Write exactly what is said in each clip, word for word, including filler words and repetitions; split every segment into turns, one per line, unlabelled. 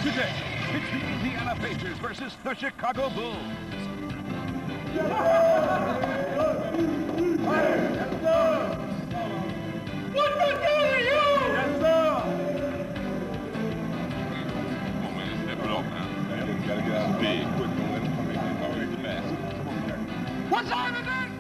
Today, between the Indiana Pacers versus the Chicago Bulls. What the hell are you? Yes, sir.
Want me to step it up now? Yeah, gotta get out big quick. Don't let him come in. He's already fast. Come on, Jack.
What's on it then?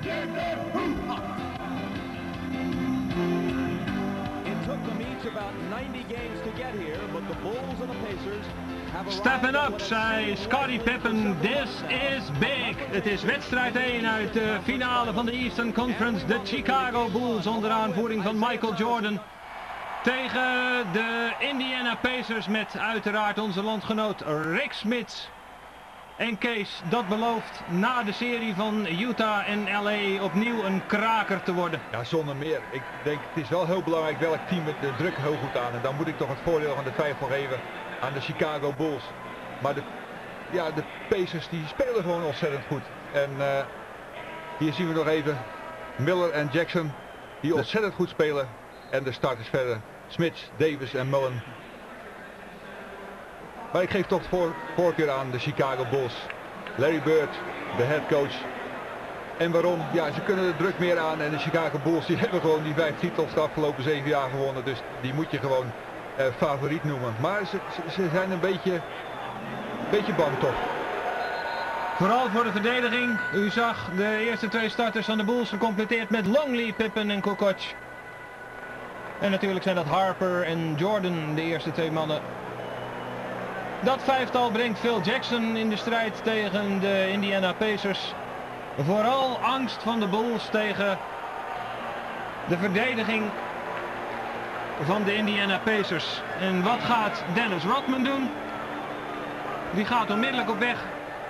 It took them each about ninety games to get here, but the Bulls and the Pacers have arrived.
Stepping up, zei Scottie Pippen. This is big. Het is wedstrijd één uit de finale van de Eastern Conference. De Chicago Bulls onder aanvoering van Michael Jordan. Tegen de Indiana Pacers met uiteraard onze landgenoot Rick Smits. En Kees, dat belooft na de serie van Utah en L A opnieuw een kraker te worden.
Ja, zonder meer. Ik denk het is wel heel belangrijk welk team het de druk heel goed aan. En dan moet ik toch het voordeel van de twijfel geven aan de Chicago Bulls. Maar de, ja, de Pacers die spelen gewoon ontzettend goed. En uh, hier zien we nog even Miller en Jackson die ontzettend goed spelen. En de starters verder Smits, Davis en Mullen. Maar ik geef toch voor, voorkeur aan de Chicago Bulls. Larry Bird, de head coach. En waarom? Ja, ze kunnen de druk meer aan en de Chicago Bulls die hebben gewoon die vijf titels de afgelopen zeven jaar gewonnen. Dus die moet je gewoon eh, favoriet noemen. Maar ze, ze, ze zijn een beetje, een beetje bang toch.
Vooral voor de verdediging. U zag de eerste twee starters van de Bulls gecompleteerd met Longley, Pippen en Kukoc. En natuurlijk zijn dat Harper en Jordan de eerste twee mannen. Dat vijftal brengt Phil Jackson in de strijd tegen de Indiana Pacers. Vooral angst van de Bulls tegen de verdediging van de Indiana Pacers. En wat gaat Dennis Rodman doen? Die gaat onmiddellijk op weg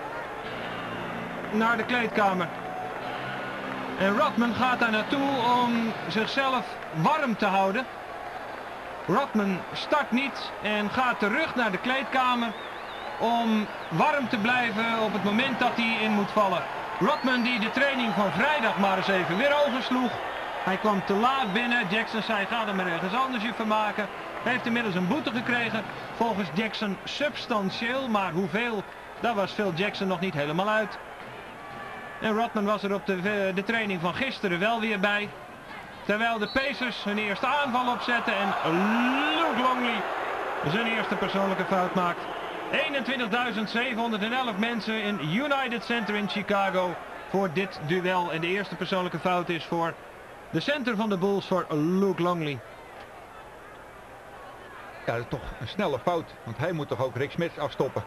naar de kleedkamer. En Rodman gaat daar naartoe om zichzelf warm te houden. Rodman start niet en gaat terug naar de kleedkamer om warm te blijven op het moment dat hij in moet vallen. Rodman die de training van vrijdag maar eens even weer oversloeg. Hij kwam te laat binnen. Jackson zei ga er maar ergens anders je van maken. Hij heeft inmiddels een boete gekregen. Volgens Jackson substantieel, maar hoeveel, daar was Phil Jackson nog niet helemaal uit. En Rodman was er op de, de training van gisteren wel weer bij. Terwijl de Pacers hun eerste aanval opzetten en Luke Longley zijn eerste persoonlijke fout maakt. eenentwintigduizend zevenhonderdelf mensen in United Center in Chicago voor dit duel. En de eerste persoonlijke fout is voor de center van de Bulls, voor Luke Longley.
Ja, dat is toch een snelle fout, want hij moet toch ook Rick Smits afstoppen.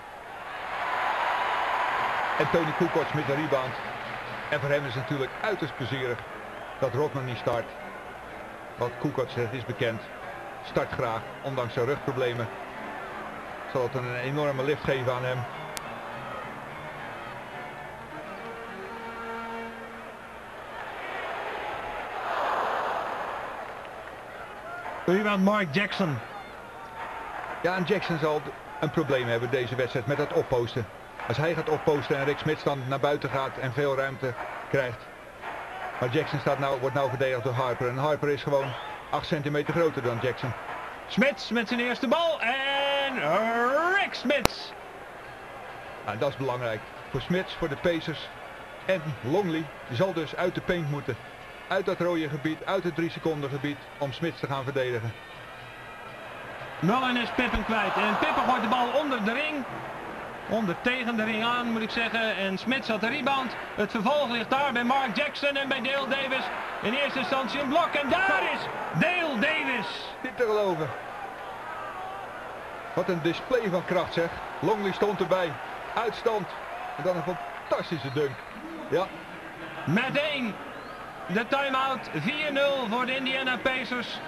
En Tony Kukoc met de rebound. En voor hem is het natuurlijk uiterst plezierig dat Rodman niet start. Want Kukoc, het is bekend, start graag, ondanks zijn rugproblemen. Zal het een enorme lift geven aan hem.
Rebound Mark Jackson.
Ja, en Jackson zal een probleem hebben deze wedstrijd met het opposten. Als hij gaat opposten en Rick Smits dan naar buiten gaat en veel ruimte krijgt. Maar Jackson staat nou, wordt nou verdedigd door Harper. En Harper is gewoon acht centimeter groter dan Jackson.
Smits met zijn eerste bal en Rick Smits.
Nou, dat is belangrijk. Voor Smits, voor de Pacers. En Longley zal dus uit de paint moeten. Uit dat rode gebied, uit het drie seconden gebied om Smits te gaan verdedigen.
Mullen is Pippen kwijt. En Pippen gooit de bal onder de ring. Onder tegen de ring aan moet ik zeggen. En Smits had de rebound. Het vervolg ligt daar bij Mark Jackson en bij Dale Davis. In eerste instantie een blok. En daar is Dale Davis.
Niet te geloven. Wat een display van kracht zeg. Longley stond erbij. Uitstand. En dan een fantastische dunk. Ja.
Meteen de time-out. vier nul voor de Indiana Pacers.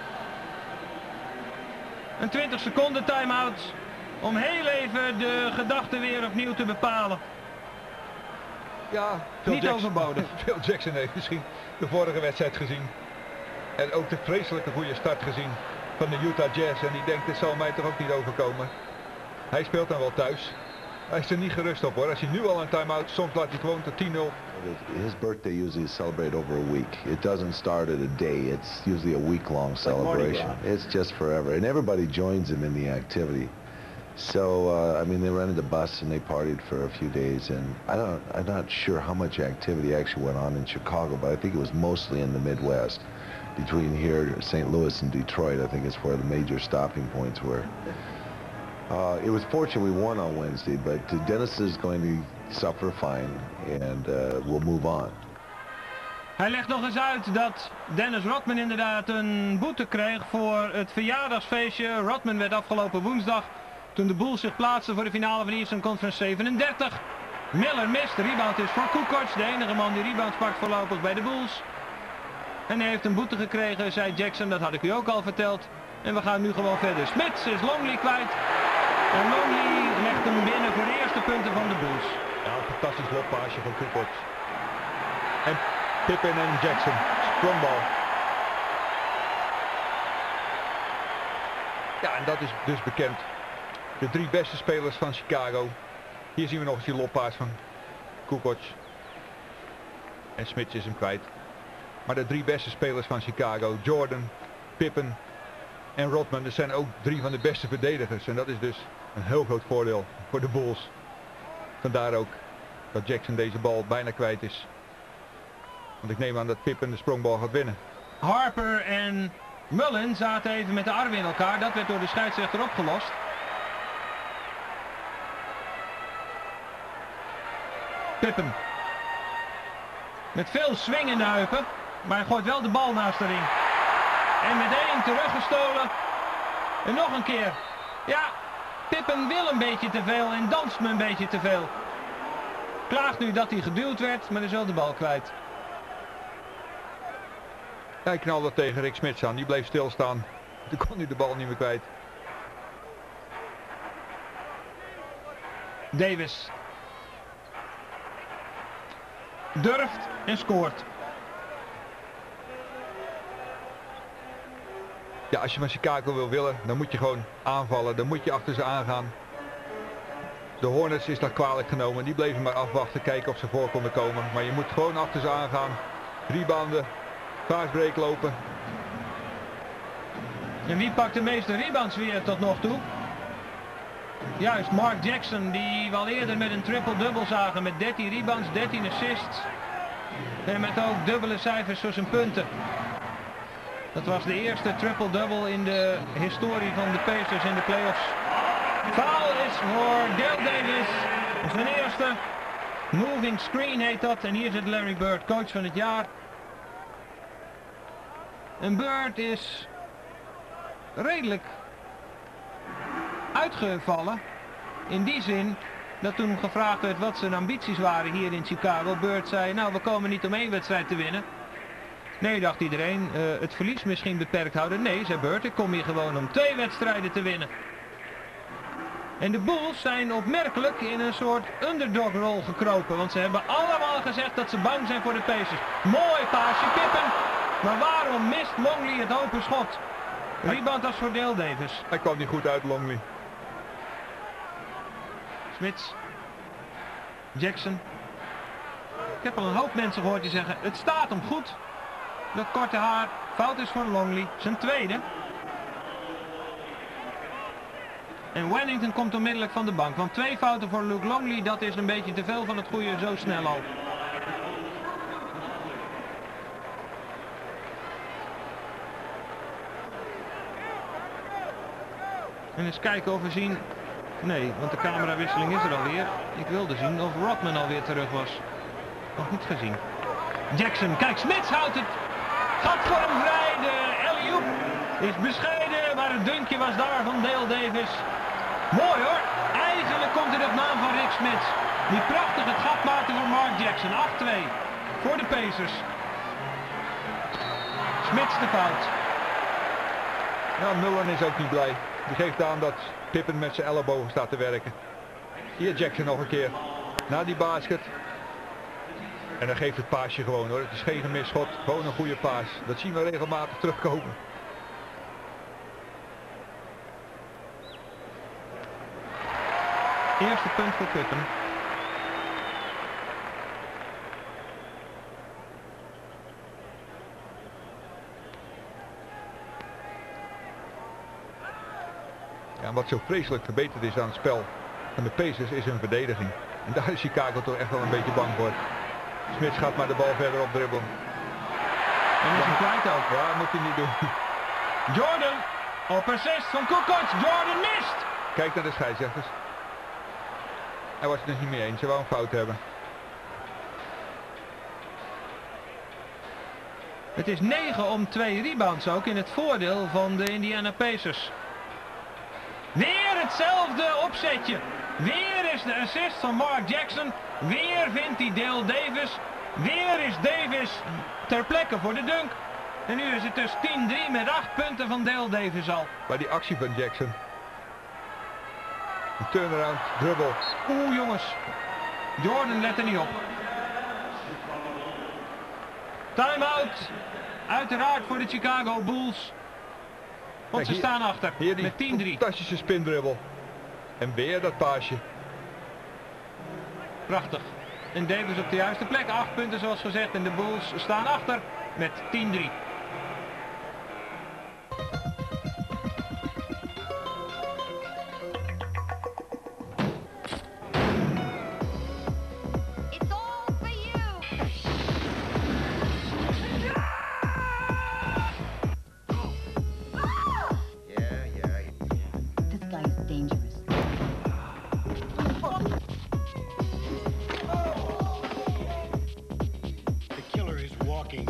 Een twintig seconden time-out. Om heel even de gedachten weer opnieuw te bepalen.
Ja, Phil
niet
Jackson,
overbodig.
Phil Jackson heeft misschien de vorige wedstrijd gezien. En ook de vreselijke goede start gezien van de Utah Jazz. En die denkt, dit zal mij toch ook niet overkomen. Hij speelt dan wel thuis. Hij is er niet gerust op hoor. Als hij nu al een time-out, soms laat hij gewoon tot tien nul.
His birthday usually is celebrated over a week. It doesn't start at a day. It's usually a week-long celebration. It's just forever. And everybody joins him in the activity. So, uh, I mean, they rented a bus and they partied for a few days, and I don't, I'm not sure how much activity actually went on in Chicago, but I think it was mostly in the Midwest. Between here, Saint Louis and Detroit, I think is where the major stopping points were. Uh, it was fortunate we won on Wednesday, but Dennis is going to suffer a fine, and uh, we'll move on.
Hij legt nog eens uit dat Dennis Rodman inderdaad een boete kreeg voor het verjaardagsfeestje. Rodman werd afgelopen woensdag, toen de Bulls zich plaatsten voor de finale van de Eastern Conference, zevenendertig. Miller mist, de rebound is voor Kukoc, de enige man die rebounds pakt voorlopig bij de Bulls. En hij heeft een boete gekregen, zei Jackson, dat had ik u ook al verteld. En we gaan nu gewoon verder. Smits is Longley kwijt. En Longley legt hem binnen voor de eerste punten van de Bulls.
Ja, een fantastisch loppaasje van Kukoc. En Pippen en Jackson, sprongbal. Ja, en dat is dus bekend. De drie beste spelers van Chicago. Hier zien we nog eens die loppaas van Kukoc. En Smits is hem kwijt. Maar de drie beste spelers van Chicago, Jordan, Pippen en Rodman, dat zijn ook drie van de beste verdedigers. En dat is dus een heel groot voordeel voor de Bulls. Vandaar ook dat Jackson deze bal bijna kwijt is. Want ik neem aan dat Pippen de sprongbal gaat winnen.
Harper en Mullen zaten even met de armen in elkaar. Dat werd door de scheidsrechter opgelost. Pippen. Met veel swing in de heupen. Maar hij gooit wel de bal naast de ring. En meteen teruggestolen. En nog een keer. Ja, Pippen wil een beetje te veel en danst me een beetje te veel. Klaagt nu dat hij geduwd werd, maar is wel de bal kwijt.
Hij knalde tegen Rick Smits aan, die bleef stilstaan. Toen kon hij de bal niet meer kwijt.
Davis. Durft en scoort.
Ja, als je van Chicago wil willen, dan moet je gewoon aanvallen. Dan moet je achter ze aangaan. De Hornets is dat kwalijk genomen. Die bleven maar afwachten, kijken of ze voor konden komen. Maar je moet gewoon achter ze aangaan. Rebounden. Fastbreak lopen.
En wie pakt de meeste rebounds weer tot nog toe? Juist, Mark Jackson, die we al eerder met een triple-double zagen. Met dertien rebounds, dertien assists. En met ook dubbele cijfers voor zijn punten. Dat was de eerste triple-double in de historie van de Pacers in de playoffs. Foul is voor Dale Davis. Zijn eerste. Moving screen heet dat. En hier zit Larry Bird, coach van het jaar. En Bird is redelijk uitgevallen. In die zin dat toen gevraagd werd wat zijn ambities waren hier in Chicago. Bird zei, nou we komen niet om één wedstrijd te winnen. Nee, dacht iedereen, uh, het verlies misschien beperkt houden. Nee, zei Bird, ik kom hier gewoon om twee wedstrijden te winnen. En de Bulls zijn opmerkelijk in een soort underdog-rol gekropen. Want ze hebben allemaal gezegd dat ze bang zijn voor de Pacers. Mooi paasje, Pippen. Maar waarom mist Longley het open schot? Rebound als voor Dale Davis.
Hij kwam niet goed uit, Longley.
Smits. Jackson. Ik heb al een hoop mensen gehoord die zeggen, het staat hem goed. Dat korte haar. Fout is voor Longley. Zijn tweede. En Wennington komt onmiddellijk van de bank. Want twee fouten voor Luke Longley, dat is een beetje te veel van het goede zo snel al. En eens kijken of we zien... Nee, want de camerawisseling is er alweer. Ik wilde zien of Rodman alweer terug was. Nog niet gezien. Jackson, kijk, Smits houdt het. Gaat voor hem vrij. De alley-oop is bescheiden, maar het dunkje was daar van Dale Davis. Mooi hoor. Eigenlijk komt het op naam van Rick Smits. Die prachtig het gat maakte voor Mark Jackson. acht twee voor de Pacers. Smits de fout.
Ja, Mullen is ook niet blij. Die geeft aan dat Pippen met zijn ellebogen staat te werken. Hier Jackson nog een keer. Na die basket. En dan geeft het paasje gewoon hoor. Het is geen gemist schot. Gewoon een goede paas. Dat zien we regelmatig terugkomen.
Eerste punt voor Pippen.
Ja, Ja, wat zo vreselijk verbeterd is aan het spel van de Pacers is hun verdediging. En daar is Chicago toch echt wel een beetje bang voor. Smits gaat maar de bal verder op dribbelen.
En is hem kwijt ook.
Ja, moet hij niet doen.
Jordan op assist van Kukoc. Jordan mist.
Kijk naar de scheidsrechters. Hij was het er niet mee eens. Hij wou een fout hebben.
Het is negen om twee rebounds ook in het voordeel van de Indiana Pacers. Weer hetzelfde opzetje. Weer is de assist van Mark Jackson. Weer vindt hij Dale Davis. Weer is Davis ter plekke voor de dunk. En nu is het dus tien drie met acht punten van Dale Davis al.
Bij die actie van Jackson. Een turnaround, drubbel.
Oeh jongens. Jordan let er niet op. Time-out. Uiteraard voor de Chicago Bulls. Want ze
Kijk, hier-
staan achter
Hier die
met tien drie.
fantastische spindribbel. En weer dat paasje.
Prachtig. En Davis op de juiste plek. acht punten zoals gezegd. En de Bulls staan achter met tien drie.
It's all for you.
Yeah, yeah.
This guy is dangerous.
The killer is walking.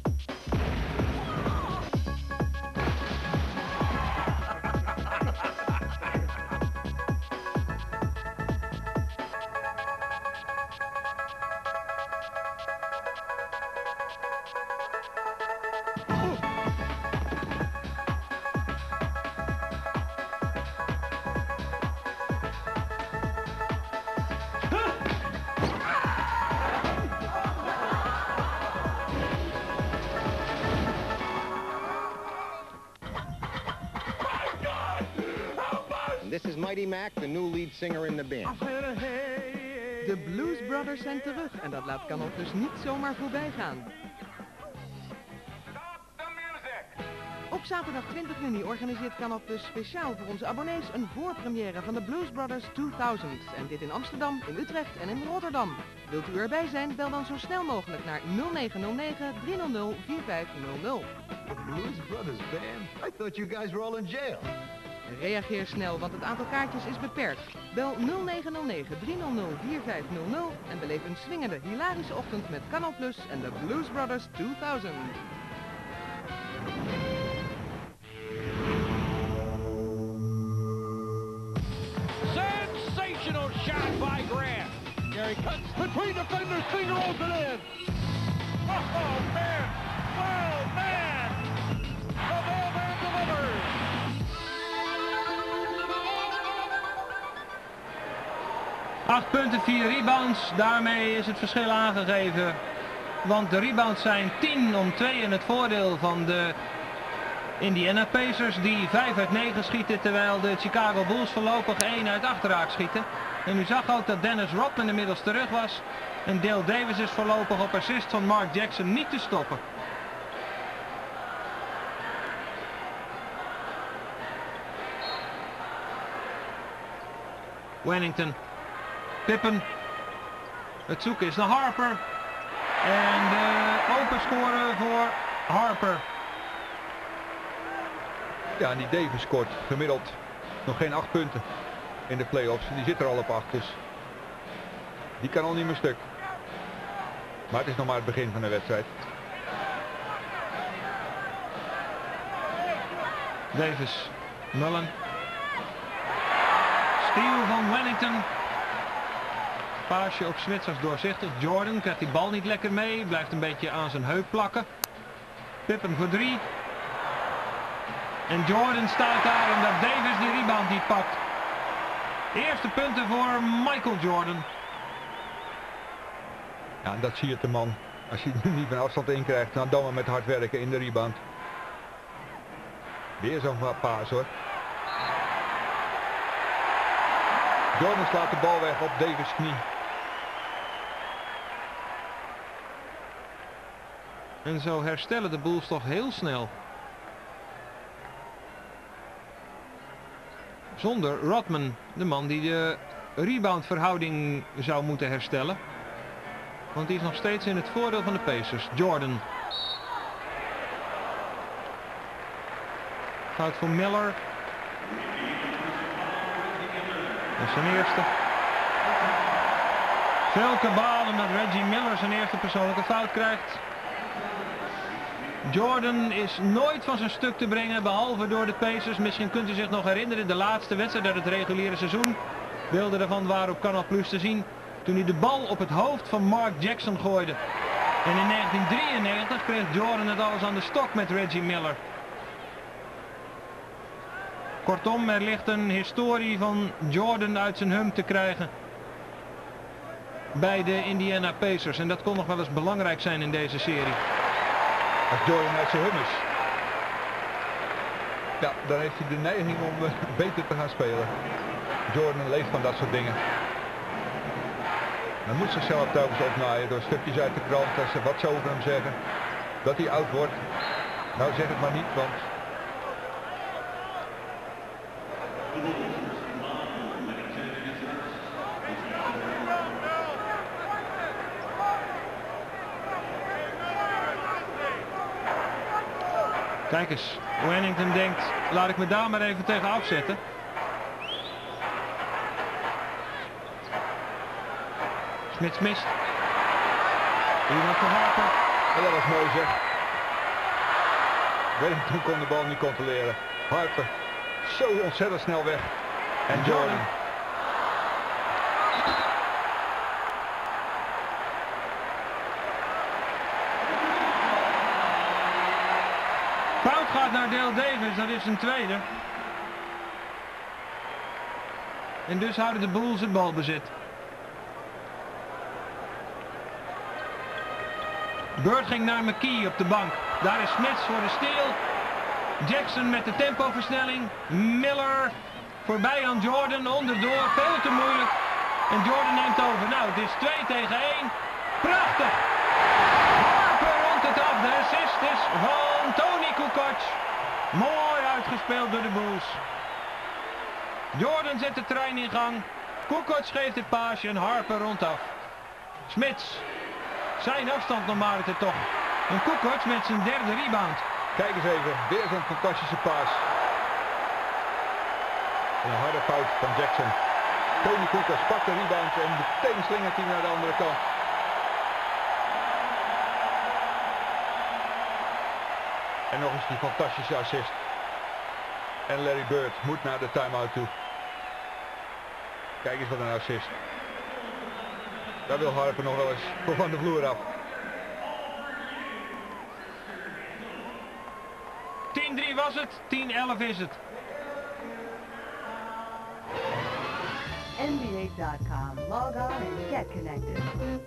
This is Mighty Mac, the new lead singer in the band.
De Blues Brothers zijn terug en dat laat Canop dus niet zomaar voorbij gaan. Op zaterdag twintig juni organiseert Canop dus speciaal voor onze abonnees een voorpremière van de Blues Brothers tweeduizend. En dit in Amsterdam, in Utrecht en in Rotterdam. Wilt u erbij zijn, bel dan zo snel mogelijk naar nul negen nul negen, drie nul nul, vier vijf nul nul.
The Blues Brothers band? I thought you guys were all in jail.
Reageer snel, want het aantal kaartjes is beperkt. Bel nul negen nul negen, drie nul nul, vier vijf nul nul en beleef een swingende, hilarische ochtend met Canal Plus en de Blues Brothers tweeduizend.
Sensational shot by Grant. Gary cuts between defenders, finger rolls it in. Oh, man. Oh, man. The ball man delivers.
acht punten, vier rebounds. Daarmee is het verschil aangegeven. Want de rebounds zijn tien om twee in het voordeel van de Indiana Pacers. Die vijf uit negen schieten, terwijl de Chicago Bulls voorlopig één uit acht raak schieten. En u zag ook dat Dennis Rodman inmiddels terug was. En Dale Davis is voorlopig op assist van Mark Jackson niet te stoppen. Wennington. Pippen. Het zoeken is naar Harper. En de open scoren voor Harper.
Ja, en die Davis scoort gemiddeld nog geen acht punten in de playoffs. Die zit er al op acht, dus die kan al niet meer stuk. Maar het is nog maar het begin van de wedstrijd.
Davis. Mullen. Steal van Wennington. Paasje op Zwitsers doorzichtig. Jordan krijgt die bal niet lekker mee. Blijft een beetje aan zijn heup plakken. Pippen voor drie. En Jordan staat daar omdat Davis die rebound niet pakt. Eerste punten voor Michael Jordan.
Ja, en dat zie je de man. Als je het niet van afstand inkrijgt, dan dan maar met hard werken in de rebound. Weer zo'n paas hoor. Jordan slaat de bal weg op Davis' knie.
En zo herstellen de Bulls toch heel snel. Zonder Rodman, de man die de reboundverhouding zou moeten herstellen. Want die is nog steeds in het voordeel van de Pacers. Jordan. Fout voor Miller. Dat is zijn eerste. Veel kabaal omdat Reggie Miller zijn eerste persoonlijke fout krijgt. Jordan is nooit van zijn stuk te brengen, behalve door de Pacers. Misschien kunt u zich nog herinneren, de laatste wedstrijd uit het reguliere seizoen. Beelden daarvan waren op Canal Plus te zien. Toen hij de bal op het hoofd van Mark Jackson gooide. En in negentien drieënnegentig kreeg Jordan het alles aan de stok met Reggie Miller. Kortom, er ligt een historie van Jordan uit zijn hum te krijgen bij de Indiana Pacers. En dat kon nog wel eens belangrijk zijn in deze serie.
Als Jordan uit zijn hum is, ja, dan heeft hij de neiging om uh, beter te gaan spelen. Jordan leeft van dat soort dingen. Hij moet zichzelf telkens opnaaien door stukjes uit de krant als ze wat zo over hem zeggen. Dat hij oud wordt. Nou, zeg het maar niet, want...
Kijk eens, hoe Hennington denkt, laat ik me daar maar even tegen afzetten. Smits mist. Iemand voor Harper.
En dat was mooi zeg. Wellington kon de bal niet controleren. Harper zo ontzettend snel weg. En Jordan.
Fout gaat naar Dale Davis, dat is een tweede. En dus houden de Bulls het balbezit. Bird ging naar McKee op de bank. Daar is Smits voor de steal. Jackson met de tempoversnelling. Miller voorbij aan Jordan, onderdoor, veel te moeilijk. En Jordan neemt over. Nou, het is twee tegen één. Prachtig! Harper rondt het af. De assist is van Tony Kukoc. Mooi uitgespeeld door de Bulls. Jordan zet de trein in gang. Kukoc geeft het paasje en Harper rondt af. Smits. Zijn afstand normaal het toch. En Kukoc met zijn derde rebound.
Kijk eens even, weer zo'n fantastische paas. Een harde fout van Jackson. Tony Kukoc pakt de rebound en meteen slingert hij naar de andere kant. En nog eens die fantastische assist. En Larry Bird moet naar de timeout toe. Kijk eens wat een assist. Daar wil Harper nog wel eens voor van de vloer af.
tien drie was het, tien elf is het.
N B A dot com. Log on and get connected.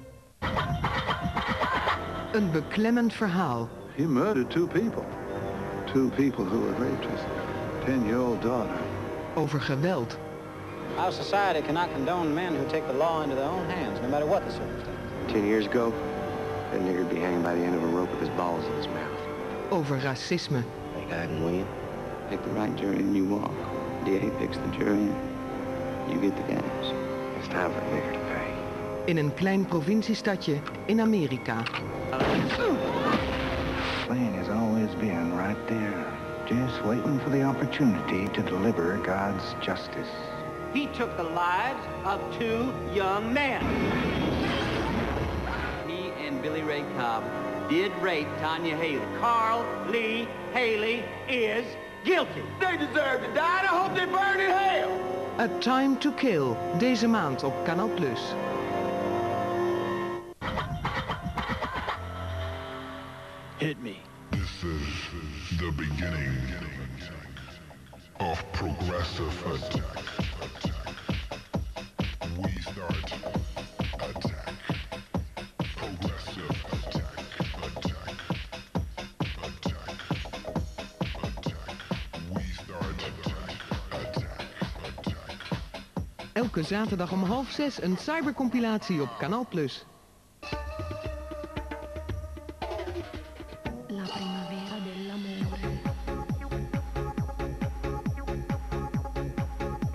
Een beklemmend verhaal.
He murdered two people. Two people who had raped his ten-year-old daughter.
Over geweld.
Our society cannot condone men who take the law into their own hands, no matter what the circumstances.
Ten years ago, that nigger'd be hanging by the end of a rope with his balls in his mouth.
Over racisme.
Think I can win? Pick the right jury and you walk. D A picks the jury and you get the games. It's time for a nigger to pay.
In een klein provinciestadje in Amerika.
Plan has always been right there, just waiting for the opportunity to deliver God's justice.
He took the lives of two young men. He and Billy Ray Cobb did rape Tanya Haley. Carl Lee Haley is guilty. They deserve to die and I hope they burn in hell.
A Time to Kill, deze maand op Canal Plus.
Hit me. This is the beginning of progressive attack. We start attack. Progressive attack. Attack. Attack. Attack. We start attack. Attack. Attack.
Elke zaterdag om half zes een cybercompilatie op Canal Plus.
La primavera dell'amore.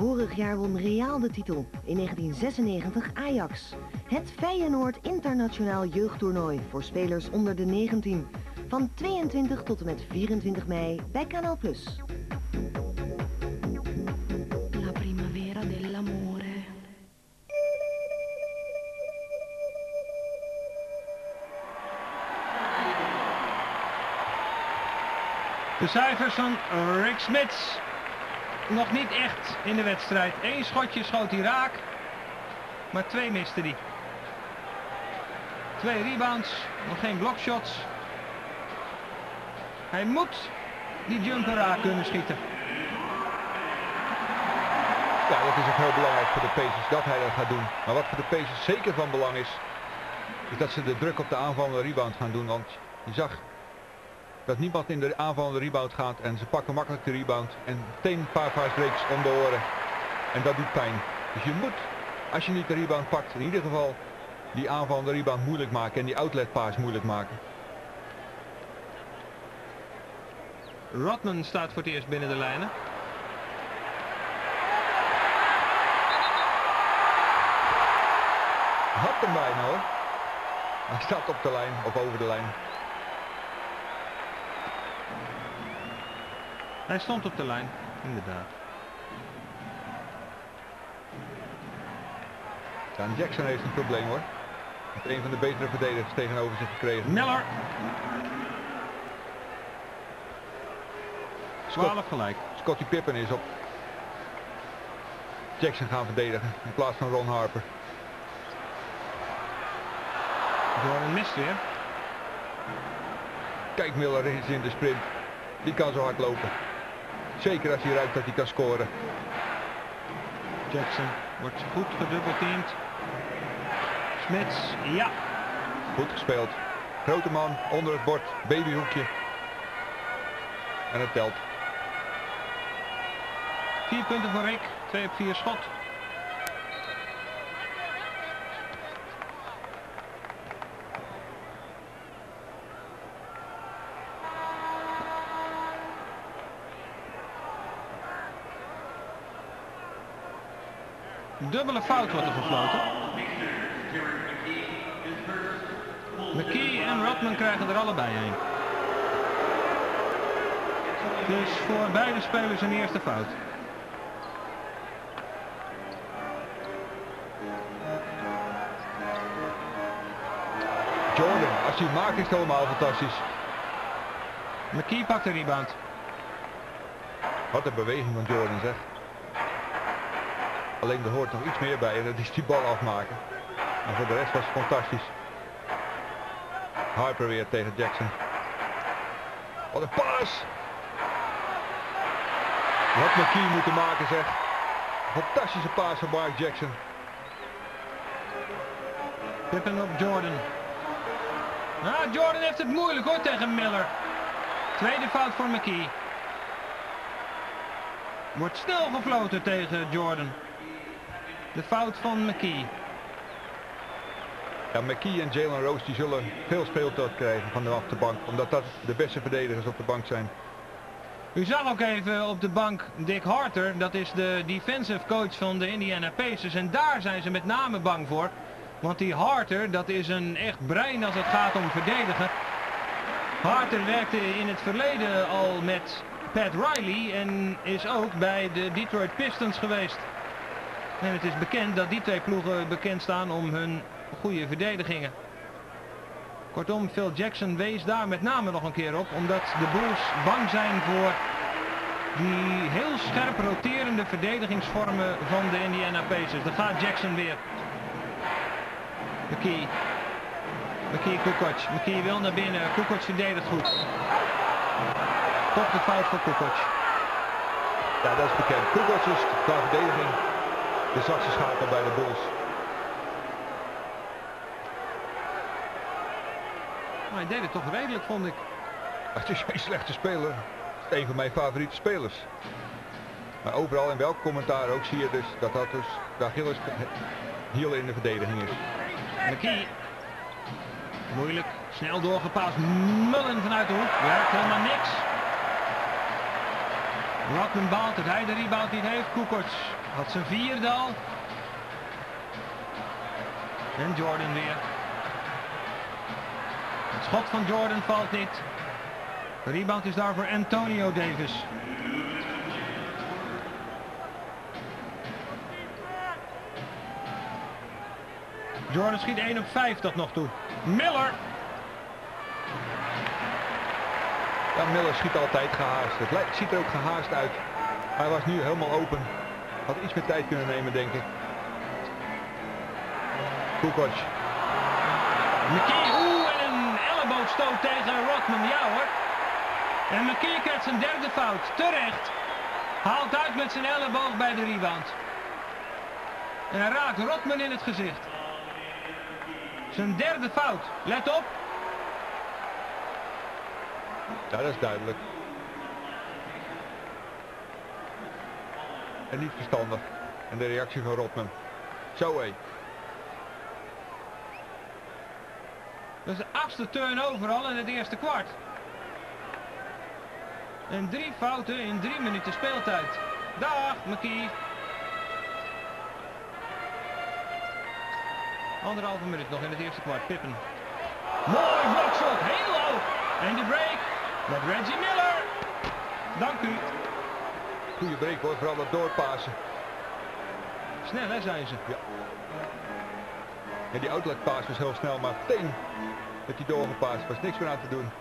Vorig jaar won Real de titel. In negentien zesennegentig Ajax. Het Feyenoord Internationaal Jeugdtoernooi voor spelers onder de negentien. Van tweeëntwintig tot en met vierentwintig mei bij Kanaal Plus.
La primavera dell'amore.
De cijfers van Rick Smits. Nog niet echt in de wedstrijd. Eén schotje schoot hij raak, maar twee miste hij. Twee rebounds, nog geen blockshots. Hij moet die jumper raak kunnen schieten.
Ja, dat is ook heel belangrijk voor de Pacers dat hij dat gaat doen. Maar wat voor de Pacers zeker van belang is, is dat ze de druk op de aanvallende rebound gaan doen. Want je zag dat niemand in de aanvallende rebound gaat en ze pakken makkelijk de rebound en meteen een paar fast breaks om de oren. En dat doet pijn. Dus je moet, als je niet de rebound pakt, in ieder geval die aanvallende rebound moeilijk maken en die outlet pass moeilijk maken.
Rodman staat voor het eerst binnen de lijnen.
Had hem bijna hoor. Hij staat op de lijn of over de lijn.
Hij stond op de lijn, inderdaad.
Ja, en Jackson heeft een probleem hoor. Met een van de betere verdedigers tegenover zich gekregen.
Miller. twaalf gelijk.
Scottie Pippen is op Jackson gaan verdedigen in plaats van Ron Harper.
Jordan mist weer.
Kijk, Miller is in de sprint. Die kan zo hard lopen. Zeker als hij ruikt dat hij kan scoren.
Jackson wordt goed gedubbelteamd. Smits, ja.
Goed gespeeld. Grote man, onder het bord, babyhoekje. En het telt.
Vier punten voor Rick, twee op vier schot. Dubbele fout wordt er gefloten. McKee en Rodman krijgen er allebei een. Dus voor beide spelers een eerste fout.
Jordan, als hij maakt is het helemaal fantastisch.
McKee pakt de rebound.
Wat een beweging van Jordan zeg. Alleen er hoort nog iets meer bij en dat is die bal afmaken. En voor de rest was het fantastisch. Harper weer tegen Jackson. Wat een paas! Wat McKee moeten maken zeg. Fantastische paas van Mark Jackson.
Pippen op Jordan. Nou, Jordan heeft het moeilijk hoor tegen Miller. Tweede fout voor McKee. Wordt snel gefloten tegen Jordan. De fout van McKee.
Ja, McKee en Jalen Rose die zullen veel speeltijd krijgen vanaf de bank. Omdat dat de beste verdedigers op de bank zijn.
U zag ook even op de bank Dick Harter. Dat is de defensive coach van de Indiana Pacers. En daar zijn ze met name bang voor. Want die Harter, dat is een echt brein als het gaat om verdedigen. Harter werkte in het verleden al met Pat Riley en is ook bij de Detroit Pistons geweest. En het is bekend dat die twee ploegen bekend staan om hun goede verdedigingen. Kortom, Phil Jackson wees daar met name nog een keer op, omdat de Bulls bang zijn voor die heel scherp roterende verdedigingsvormen van de Indiana Pacers. Daar gaat Jackson weer. McKee. McKee Kukoc. McKee wil naar binnen. Kukoc verdedigt goed. Toch de fout voor Kukoc.
Ja, dat is bekend. Kukoc is qua verdediging de zwakste schakel bij de Bulls.
Maar hij deed het toch redelijk, vond ik.
Het is geen slechte speler. Het is een van mijn favoriete spelers. Maar overal in welk commentaar ook zie je dus dat dat dus de Achilles heel in de verdediging is.
McKee. Moeilijk. Snel doorgepaast. Mullen vanuit de hoek. Werkt helemaal niks. Rodman baalt dat hij de rebound niet heeft. Kukoc had zijn vierde al. En Jordan weer. Het schot van Jordan valt niet. De rebound is daar voor Antonio Davis. Jordan schiet één op vijf tot nog toe. Miller.
Ja, Miller schiet altijd gehaast. Het lijkt, ziet er ook gehaast uit. Hij was nu helemaal open. Had iets meer tijd kunnen nemen, denk ik. Kukoc.
McKee, oeh, en een elleboogstoot tegen Rodman. Ja hoor. En McKee krijgt zijn derde fout. Terecht. Haalt uit met zijn elleboog bij de rebound. En hij raakt Rodman in het gezicht. Zijn derde fout. Let op.
Ja, dat is duidelijk. En niet verstandig. En de reactie van Rodman. Zo hé.
Dat is de achtste turnover al in het eerste kwart. En drie fouten in drie minuten speeltijd. Dag, McKee. Anderhalve minuut nog in het eerste kwart. Pippen. Mooi blokshot. Heel hoog. En de break met Reggie Miller. Dank u.
Goeie break hoor. Vooral dat doorpassen.
Snel hè zijn ze.
Ja. Ja, die outlet pass was heel snel, maar meteen met die doorgepast was niks meer aan te doen.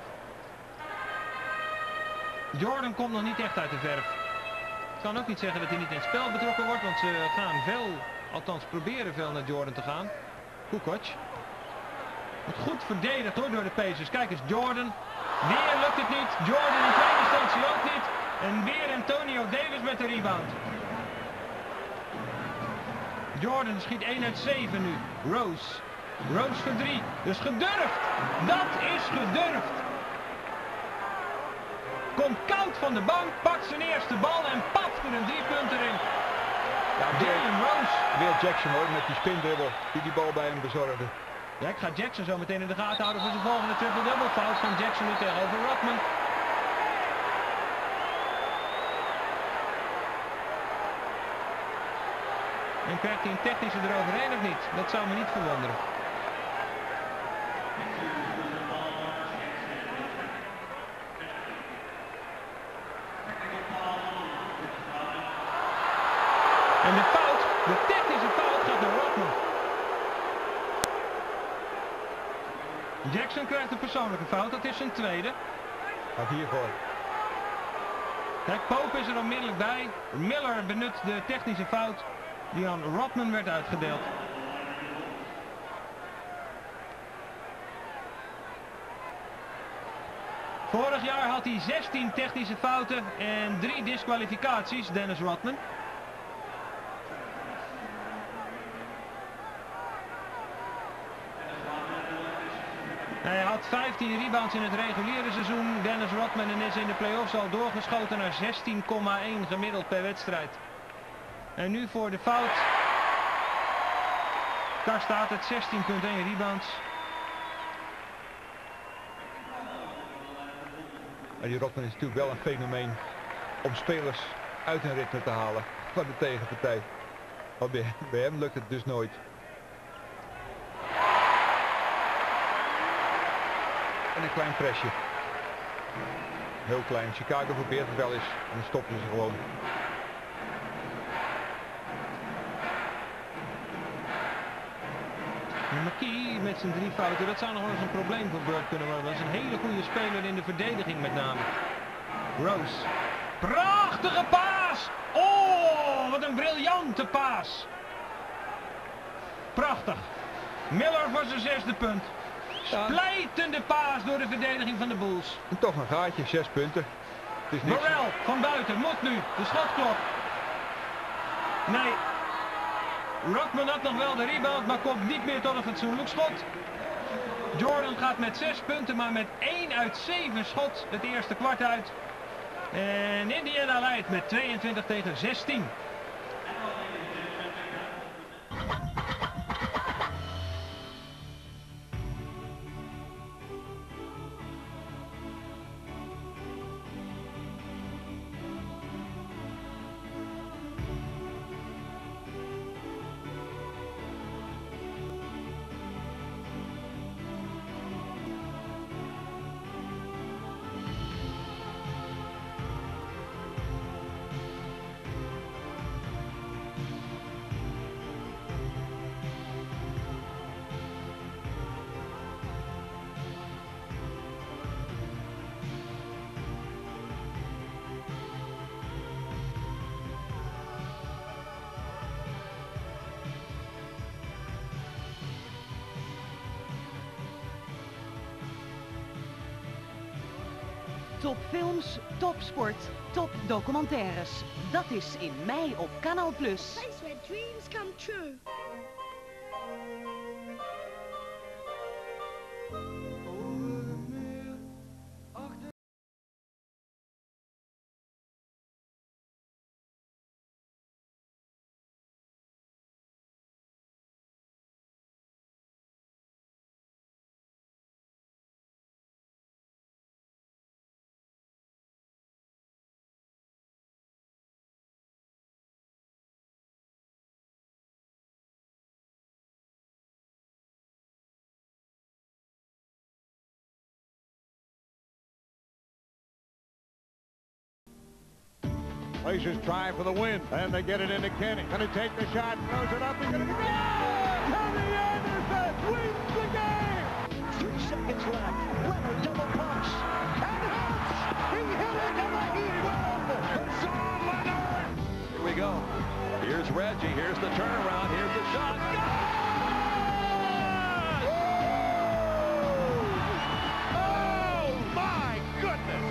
Jordan komt nog niet echt uit de verf. Ik kan ook niet zeggen dat hij niet in het spel betrokken wordt, want ze gaan veel, althans proberen veel naar Jordan te gaan. Kukoc. Wordt goed verdedigd hoor door de Pacers. Kijk eens, Jordan. Weer lukt het niet. Jordan in tweede instantie ook niet. En weer Antonio Davis met de rebound. Jordan schiet één uit zeven nu. Rose. Rose voor drie. Dus gedurfd. Dat is gedurfd. Komt koud van de bank, pakt zijn eerste bal en papt er een driepunter in.
Ja,
Jalen Rose.
Will Jackson hoor, met die spindribbel die die bal bij hem bezorgde.
Ja, ik ga Jackson zo meteen in de gaten houden voor zijn volgende triple-double fout van Jackson nu tegenover Rodman. En krijgt hij een technische eroverheen of niet? Dat zou me niet verwonderen. En de fout, de technische fout gaat naar Rodman. Jackson krijgt een persoonlijke fout, dat is zijn tweede.
Gaat hiervoor.
Kijk, Pope is er onmiddellijk bij. Miller benut de technische fout die aan Rodman werd uitgedeeld. Vorig jaar had hij zestien technische fouten en drie disqualificaties, Dennis Rodman. Hij had vijftien rebounds in het reguliere seizoen, Dennis Rodman, en is in de play-offs al doorgeschoten naar zestien komma één gemiddeld per wedstrijd. En nu voor de fout. Daar staat het zestien komma één rebounds.
Maar die Rodman is natuurlijk wel een fenomeen om spelers uit een ritme te halen van de tegenpartij. Maar bij, bij hem lukt het dus nooit. En een klein pressje. Heel klein. Chicago probeert het wel eens en dan stoppen ze gewoon.
McKee met zijn drie fouten, dat zou nog wel eens een probleem voor Bird kunnen worden. Dat is een hele goede speler in de verdediging met name. Rose. Prachtige paas! Oh, wat een briljante paas! Prachtig. Miller voor zijn zesde punt. Splijtende paas door de verdediging van de Bulls.
En toch een gaatje, zes punten. Het is niks.
Burrell van buiten, moet nu. De schotklok. Nee. Rodman had nog wel de rebound, maar komt niet meer tot een fatsoenlijk schot. Jordan gaat met zes punten, maar met één uit zeven schot het eerste kwart uit. En Indiana leidt met tweeëntwintig tegen zestien.
Topfilms, topsport, topdocumentaires. Dat is in mei op Kanaal Plus.
Place where dreams come true.
Pacers try for the win, and they get it into Kenny. Gonna take the shot, throws it up, he's gonna go! Kenny Anderson wins the game! Three seconds left, Leonard double pumps, and hits! He hit it, and the Heat win! Hassan Leonard! Here we go. Here's Reggie, here's the turnaround, here's the shot. Oh my goodness!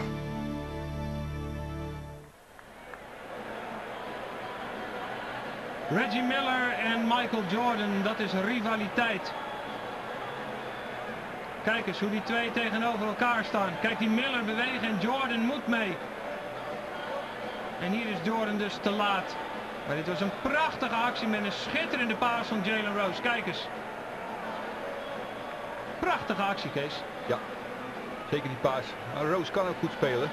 Reggie Miller en Michael Jordan, dat is rivaliteit. Kijk eens hoe die twee tegenover elkaar staan. Kijk die Miller bewegen en Jordan moet mee. En hier is Jordan dus te laat. Maar dit was een prachtige actie met een schitterende paas van Jalen Rose. Kijk eens. Prachtige actie, Kees.
Ja, zeker die paas. Maar Rose kan ook goed spelen.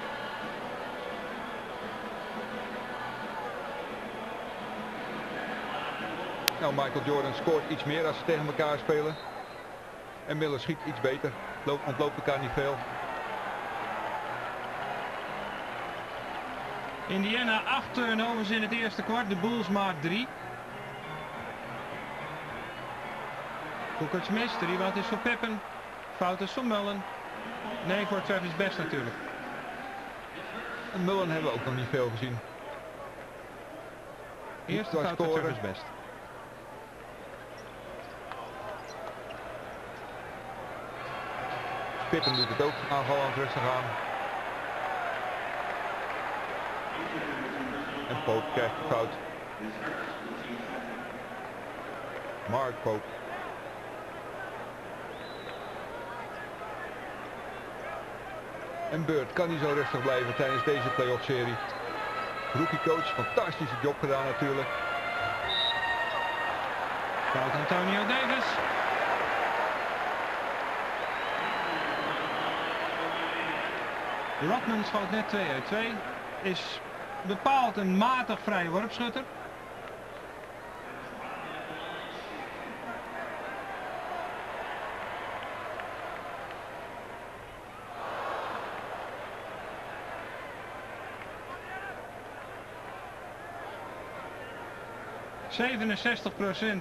Nou, Michael Jordan scoort iets meer als ze tegen elkaar spelen. En Miller schiet iets beter. Loop, ontloopt elkaar niet veel.
Indiana acht turnovers in het eerste kwart. De Bulls maar drie. Kukoc mist. De rebound is voor Pippen. Fout is voor Mullen. Nee, voor Travis Best natuurlijk.
En Mullen hebben we ook nog niet veel gezien.
Eerste fout voor Travis Best.
Pippen doet het ook aanvallend rustig aan. En Pope krijgt de fout. Mark Pope. En Bird kan niet zo rustig blijven tijdens deze playoff serie. Rookie coach, fantastische job gedaan natuurlijk.
Fout Antonio Davis. Rodman schoot net twee uit twee. Is bepaald een matig vrije worpschutter. zevenenzestig procent.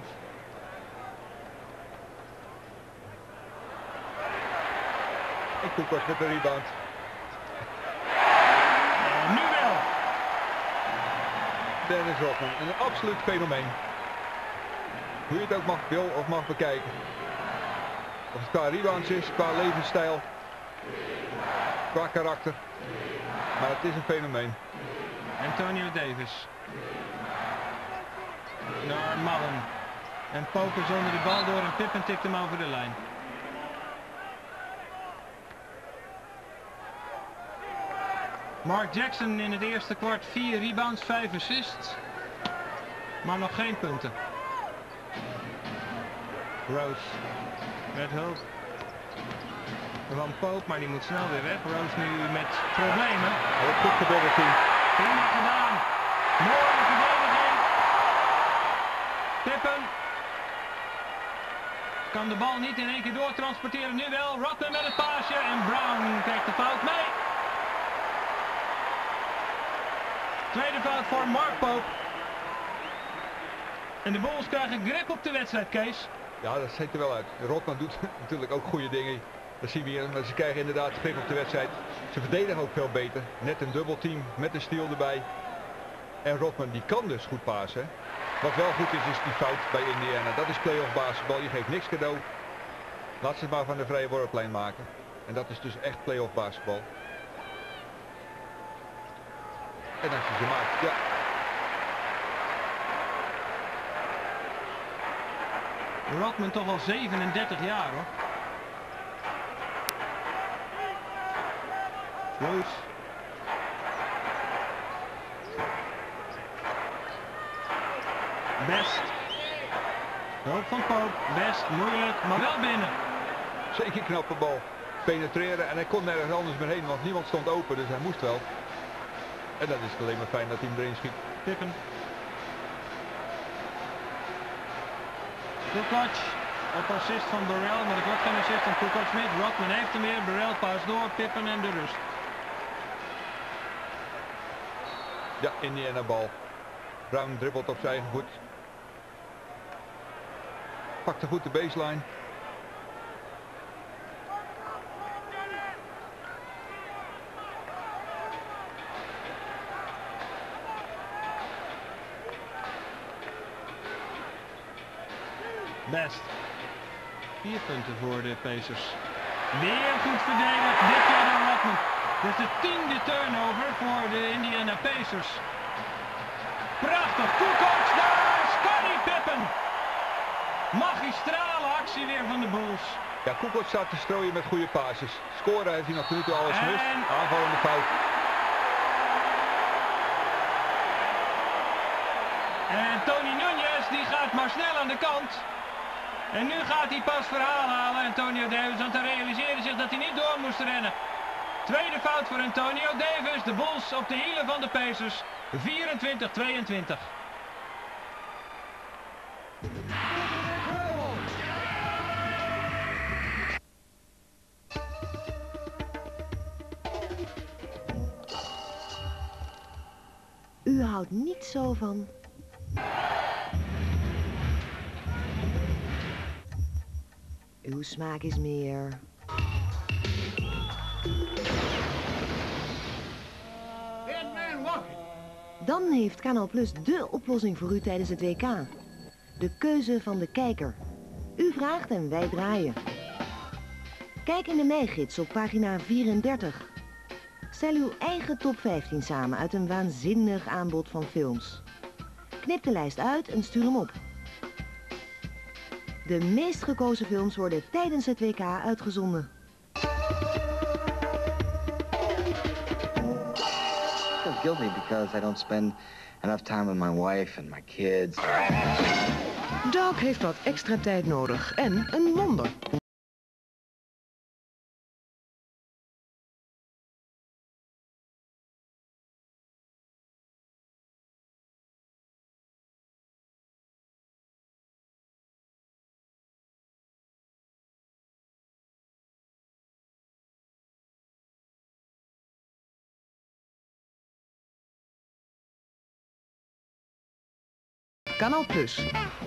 Ik doe pas met de rebound.
Nu wel.
Dennis Rodman, een absoluut fenomeen. Hoe je het ook mag wil of mag bekijken. Of het qua rebounds is, qua levensstijl, qua karakter. Maar het is een fenomeen.
Antonio Davis. Naar Mullen. En Pope zonder de bal door en Pippen tikt hem over de lijn. Mark Jackson in het eerste kwart vier rebounds, vijf assists. Maar nog geen punten. Rose met hulp van Pope, maar die moet snel weer weg. Rose nu met problemen.
Hij heeft goed gebeurd team.
Prima gedaan. Mooie verdediging. Pippen kan de bal niet in één keer doortransporteren. Nu wel. Rodman met het paasje en Brown krijgt de fout mee. Tweede fout voor Mark Pope. En de Bulls krijgen grip op de wedstrijd, Kees.
Ja, dat ziet er wel uit. Rodman doet natuurlijk ook goede dingen. Dat zien we hier. Maar ze krijgen inderdaad grip op de wedstrijd. Ze verdedigen ook veel beter. Net een dubbelteam met een steal erbij. En Rodman die kan dus goed pasen. Wat wel goed is, is die fout bij Indiana. Dat is playoff basketbal. Je geeft niks cadeau. Laat ze het maar van de vrije worplijn maken. En dat is dus echt playoff basketbal. En als je ze maakt, ja.
Rodman toch al zevenendertig jaar hoor. Loos. Best. Hulp van Pope. Best. Moeilijk, maar wel binnen.
Zeker knappe bal. Penetreren en hij kon nergens anders meer heen, want niemand stond open, dus hij moest wel. En dat is alleen maar fijn dat hij hem erin schiet.
Pippen. Kukoc. Op assist van Burrell, maar er wordt geen assist van Kukoc Smith. Rodman heeft hem weer. Burrell paas door. Pippen en de rust.
Ja, Indiana bal. Brown dribbelt op zijn eigen voet. Pakte goed de baseline.
Best. Vier punten voor de Pacers. Weer goed verdedigd. Dit keer door Rodman. Dit is de tiende turnover voor de Indiana Pacers. Prachtig. Kukoc daar. Scottie Pippen. Magistrale actie weer van de Bulls.
Ja, Kukoc staat te strooien met goede passes. Scoren heeft hij nog tot nu toe alles gemist.
En...
aanvallende fout.
En Tony Nunez die gaat maar snel aan de kant. En nu gaat hij pas verhaal halen, Antonio Davis, want hij realiseerde zich dat hij niet door moest rennen. Tweede fout voor Antonio Davis, de Bulls op de hielen van de Pacers, vierentwintig tweeëntwintig.
U houdt niet zo van... Uw smaak is meer... Dan heeft Kanaal Plus dé oplossing voor u tijdens het W K. De keuze van de kijker. U vraagt en wij draaien. Kijk in de meigids op pagina vierendertig. Stel uw eigen top vijftien samen uit een waanzinnig aanbod van films. Knip de lijst uit en stuur hem op. De meest gekozen films worden tijdens het W K uitgezonden.
I feel guilty because I don't spend enough time with my wife and my kids.
Doug heeft wat extra tijd nodig en een wonder. Kanaal Plus.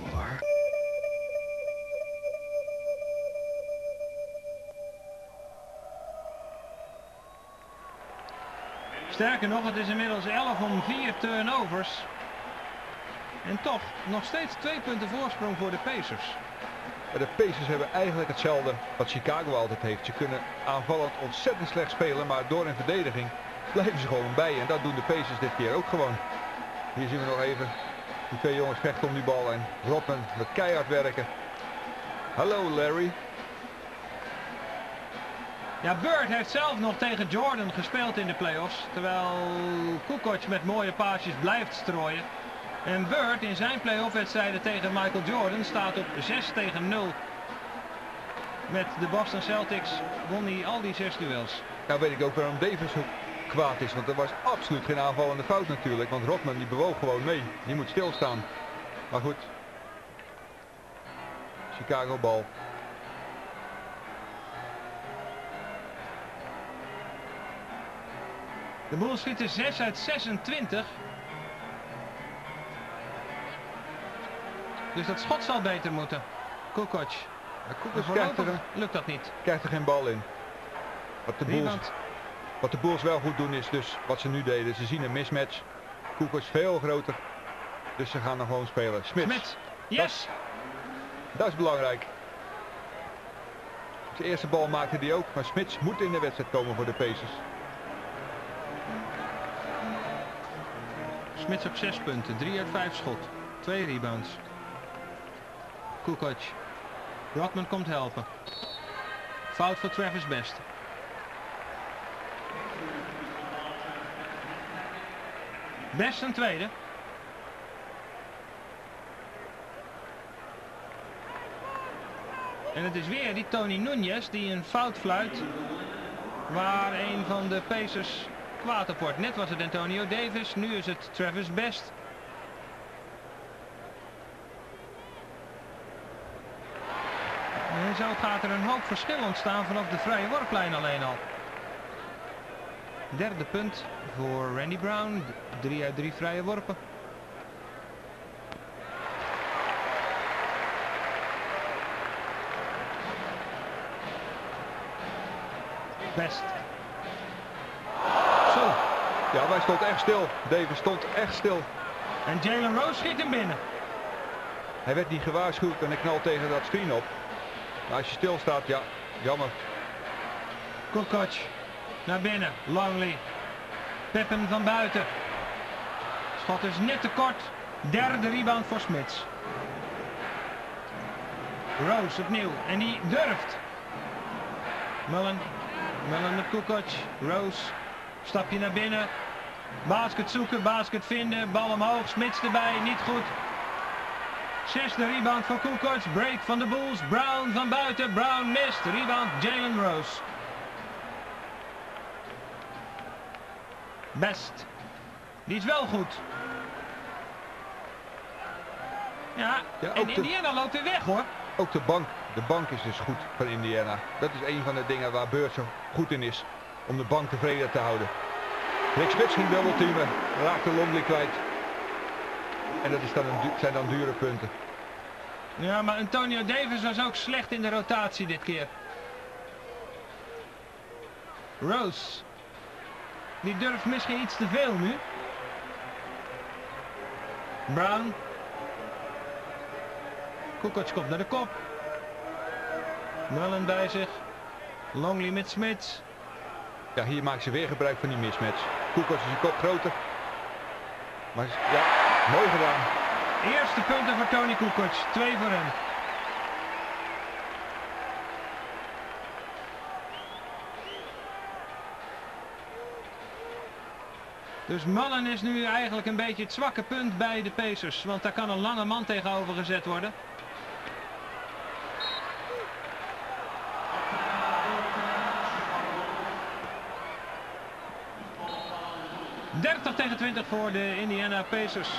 Sterker nog, het is inmiddels elf om vier turnovers. En toch nog steeds twee punten voorsprong voor de Pacers.
De Pacers hebben eigenlijk hetzelfde wat Chicago altijd heeft. Ze kunnen aanvallend ontzettend slecht spelen, maar door hun verdediging blijven ze gewoon bij. En dat doen de Pacers dit keer ook gewoon. Hier zien we nog even die twee jongens vechten om die bal en Rodman met keihard werken. Hallo Larry.
Ja, Bird heeft zelf nog tegen Jordan gespeeld in de playoffs. Terwijl Kukoc met mooie paasjes blijft strooien. En Bird in zijn playoff wedstrijden tegen Michael Jordan staat op zes tegen nul. Met de Boston Celtics won hij al die zes duels.
Nou weet ik ook waarom Davis zo kwaad is, want er was absoluut geen aanvallende fout natuurlijk. Want Rodman die bewoog gewoon mee. Die moet stilstaan. Maar goed. Chicago bal.
De Bulls schieten zes uit zesentwintig. Dus dat schot zal beter moeten. Kukoc.
Ja, Kukoc krijgt er,
lukt dat niet.
Krijgt er geen bal in. Wat de, Bulls, wat de Bulls wel goed doen is dus wat ze nu deden. Ze zien een mismatch. Kukoc veel groter. Dus ze gaan dan gewoon spelen. Smits.
Smits. Yes.
Dat is, dat is belangrijk. De eerste bal maakte hij ook. Maar Smits moet in de wedstrijd komen voor de Pacers.
Smits op zes punten. drie uit vijf schot. twee rebounds. Kukoc. Rodman komt helpen. Fout voor Travis Best. Best een tweede. En het is weer die Tony Nunez die een fout fluit. Waar een van de Pacers kwaad op wordt. Net was het Antonio Davis, nu is het Travis Best. En zo gaat er een hoop verschil ontstaan vanaf de vrije worplijn alleen al. Derde punt voor Randy Brown. drie uit drie vrije worpen. Best.
Zo. Ja, wij stond echt stil. Davis stond echt stil.
En Jalen Rose schiet hem binnen.
Hij werd niet gewaarschuwd en hij knalt tegen dat screen op. Maar als je stil staat, ja, jammer.
Kukoc naar binnen. Longley. Pippen van buiten. Schot is net te kort. Derde rebound voor Smits. Rose opnieuw. En die durft. Mullen. Mullen met Kukoc. Rose. Stapje naar binnen. Basket zoeken. Basket vinden. Bal omhoog. Smits erbij. Niet goed. Zesde rebound voor Kukoc. Break van de Bulls. Brown van buiten. Brown mist. Rebound Jalen Rose. Best. Die is wel goed. Ja,
Ja,
en
ook de-
Indiana loopt weer weg hoor.
Ook de bank. De bank is dus goed van Indiana. Dat is een van de dingen waar Bird zo goed in is. Om de bank tevreden te houden. Rick Smits ging dubbelteamen. Raakte Longley kwijt. En dat is dan een, du- zijn dan dure punten.
Ja, maar Antonio Davis was ook slecht in de rotatie dit keer. Rose. Die durft misschien iets te veel nu. Brown. Kukoc komt naar de kop. Mullen bij zich. Longley met Smits.
Ja, hier maken ze weer gebruik van die mismatch. Kukoc is een kop groter. Maar ja, mooi gedaan.
Eerste punten voor Tony Kukoc. Twee voor hem. Dus Mullen is nu eigenlijk een beetje het zwakke punt bij de Pacers. Want daar kan een lange man tegenover gezet worden. dertig tegen twintig voor de Indiana Pacers.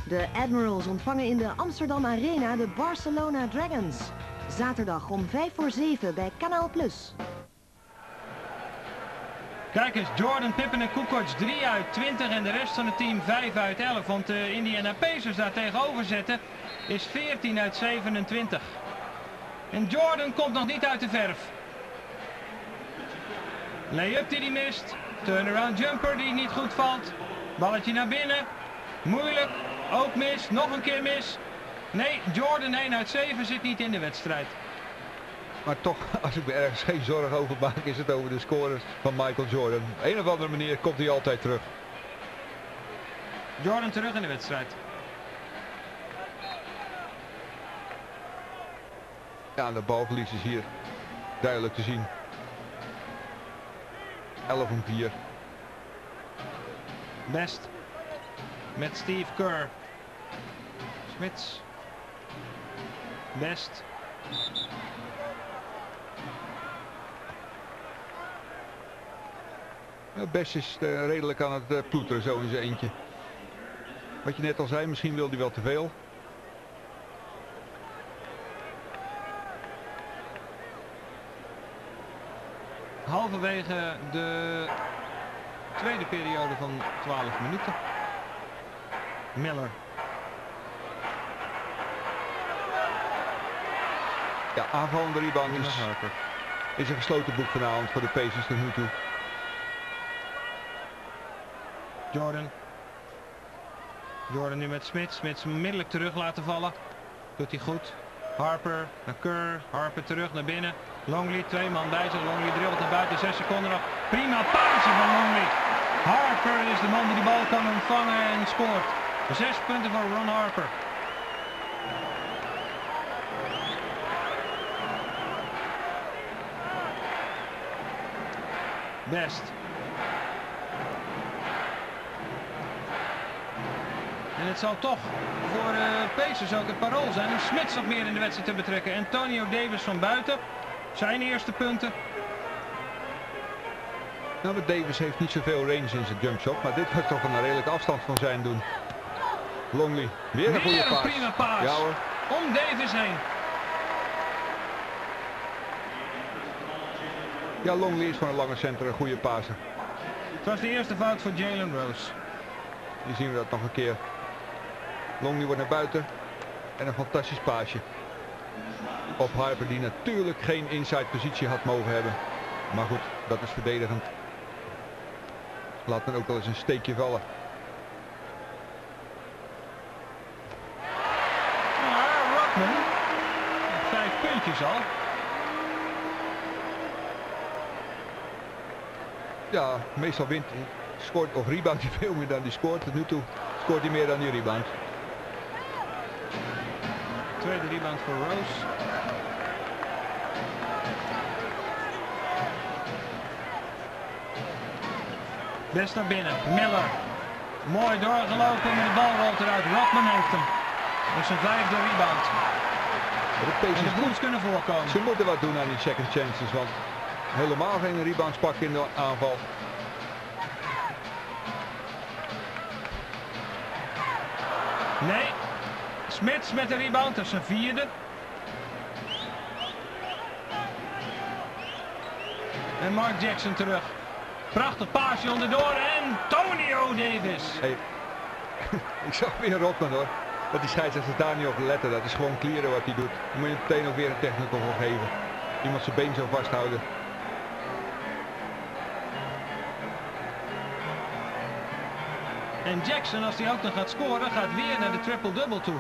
De Admirals ontvangen in de Amsterdam Arena de Barcelona Dragons. Zaterdag om vijf voor zeven bij Kanaal Plus.
Kijk eens, Jordan, Pippen en Kukoc drie uit twintig en de rest van het team vijf uit elf. Want de Indiana Pacers daar tegenover zetten is veertien uit zevenentwintig. En Jordan komt nog niet uit de verf. Lay-up die hij mist. Turnaround jumper die niet goed valt. Balletje naar binnen. Moeilijk. Ook mis. Nog een keer mis. Nee, Jordan één uit zeven zit niet in de wedstrijd.
Maar toch, als ik me ergens geen zorgen over maak, is het over de scores van Michael Jordan. Op een of andere manier komt hij altijd terug.
Jordan terug in de wedstrijd.
Ja, de balverlies is hier duidelijk te zien. elf om vier.
Best. Met Steve Kerr. Smits. Best.
Best is uh, redelijk aan het uh, ploeteren zo in zijn eentje. Wat je net al zei, misschien wil hij wel te veel.
Halverwege de tweede periode van twaalf minuten. Miller.
Ja, aanvallende rebound is, is een gesloten boek vanavond voor de Pacers tot nu toe.
Jordan. Jordan nu met Smits. Smits onmiddellijk terug laten vallen. Doet hij goed. Harper naar Kerr. Harper terug naar binnen. Longley, twee man bij zich. Longley dribbelt naar buiten. zes seconden nog. Prima paasje van Longley. Harper is de man die die bal kan ontvangen en scoort. Zes punten voor Ron Harper. Best. En het zal toch voor de Pacers ook het parool zijn om Smits nog meer in de wedstrijd te betrekken. Antonio Davis van buiten. Zijn eerste punten.
Nou, maar Davis heeft niet zoveel range in zijn jumpshot, maar dit wordt toch een redelijke afstand van zijn doen. Longley, weer een
weer
goede
een
paas.
prima paas.
Ja hoor.
Om Davis heen.
Ja, Longley is van een lange center een goede paser.
Het was de eerste fout voor Jalen Rose.
Hier zien we dat nog een keer. Longley wordt naar buiten. En een fantastisch paasje. Op Harper die natuurlijk geen inside positie had mogen hebben. Maar goed, dat is verdedigend. Laat dan ook wel eens een steekje vallen.
Ja, Rodman. Vijf puntjes al.
Ja, meestal wint hij. Scoort of rebound hij veel meer dan hij scoort. Tot nu toe scoort hij meer dan die rebound.
Tweede rebound voor Rose. Best naar binnen. Miller. Mooi doorgelopen, maar de bal rolt eruit. Rodman heeft hem. Dat is zijn vijfde rebound.
De Pacers
de Bulls kunnen voorkomen.
Ze moeten wat doen aan die second chances, want helemaal geen rebounds pakken in de aanval.
Nee. Smits met de rebound, dat is zijn vierde. En Mark Jackson terug. Prachtig paasje onderdoor en Antonio Davis.
Hey. Ik zag weer Rodman hoor. Dat die scheidsrechters daar niet op letten. Dat is gewoon clearen wat hij doet. Dan moet je meteen ook weer een technical voor geven. Iemand zijn been zo vasthouden.
En Jackson, als hij ook nog gaat scoren, gaat weer naar de triple-double toe.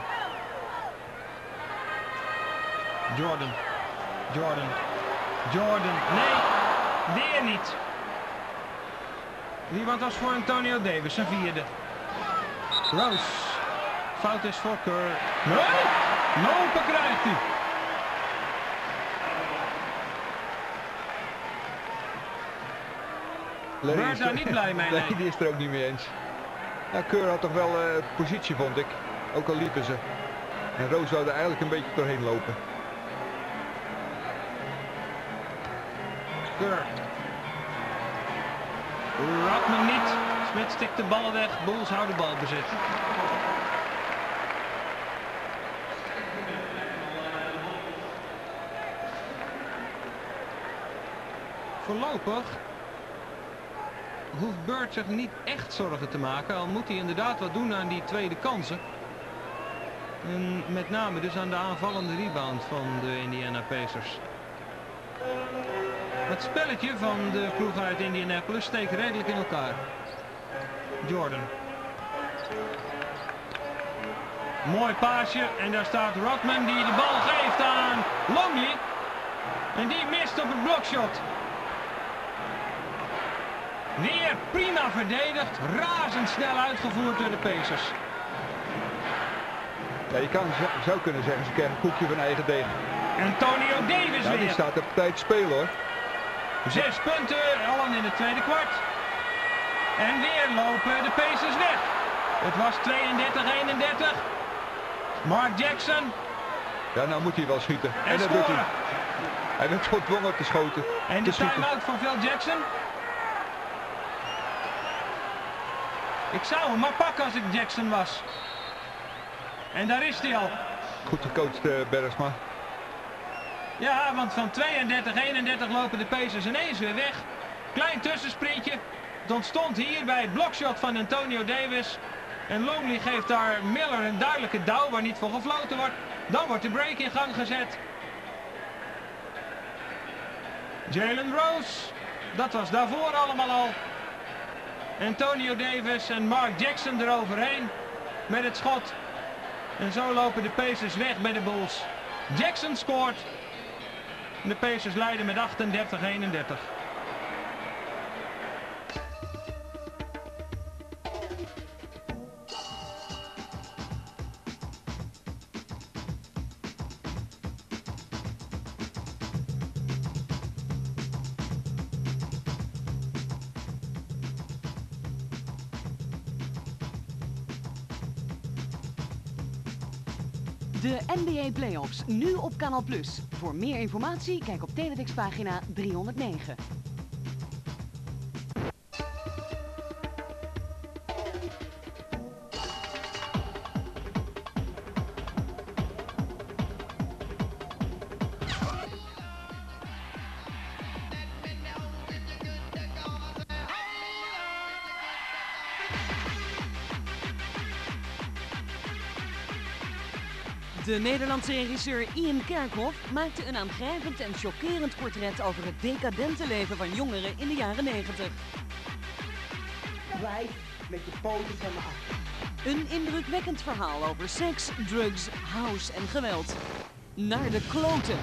Jordan. Jordan. Jordan. Nee, weer niet. Rebound was voor Antonio Davis, zijn vierde. Rose. Fout is voor Kerr. Nee! Lopen krijgt hij. Larry is daar niet blij mee.
Nee, die is er ook niet mee eens. Ja, Kerr had toch wel uh, positie, vond ik. Ook al liepen ze. En Rose zou er eigenlijk een beetje doorheen lopen.
Kerr. Rodman niet. Smits stikt de bal weg. Bulls houden balbezit. voorlopig hoeft Bird zich niet echt zorgen te maken. Al moet hij inderdaad wat doen aan die tweede kansen. En met name dus aan de aanvallende rebound van de Indiana Pacers. Het spelletje van de ploeg uit Indianapolis steekt redelijk in elkaar. Jordan. Mooi paasje en daar staat Rodman die de bal geeft aan Longley. En die mist op het blokshot. Weer prima verdedigd, razendsnel uitgevoerd door de Pacers.
Ja, je kan zo, zo kunnen zeggen, ze kennen een koekje van eigen deeg.
Antonio Davis
ja,
weer.
Die staat op tijd te spelen hoor.
Zes punten, allen in het tweede kwart. En weer lopen de Pacers weg. Het was tweeëndertig eenendertig. Mark Jackson.
Ja, nou moet hij wel schieten.
En,
en dat
scoren.
doet hij. Hij werd gedwongen te schoten.
En de time-out van Phil Jackson. Ik zou hem maar pakken als ik Jackson was. En daar is hij al.
Goed gecoacht, uh, Bergsma.
Ja, want van tweeëndertig eenendertig lopen de Pacers ineens weer weg. Klein tussensprintje. Het ontstond hier bij het blokshot van Antonio Davis. En Longley geeft daar Miller een duidelijke douw waar niet voor gefloten wordt. Dan wordt de break in gang gezet. Jalen Rose. Dat was daarvoor allemaal al. Antonio Davis en Mark Jackson eroverheen. Met het schot. En zo lopen de Pacers weg bij de Bulls. Jackson scoort. De Pacers leiden met achtendertig eenendertig.
De N B A Playoffs, nu op Kanaal Plus. Voor meer informatie kijk op teletextpagina driehonderdnegen. De Nederlandse regisseur Ian Kerkhoff maakte een aangrijpend en chockerend portret over het decadente leven van jongeren in de jaren negentig.
Blijf met je poten van me af.
Een indrukwekkend verhaal over seks, drugs, house en geweld. Naar de kloten.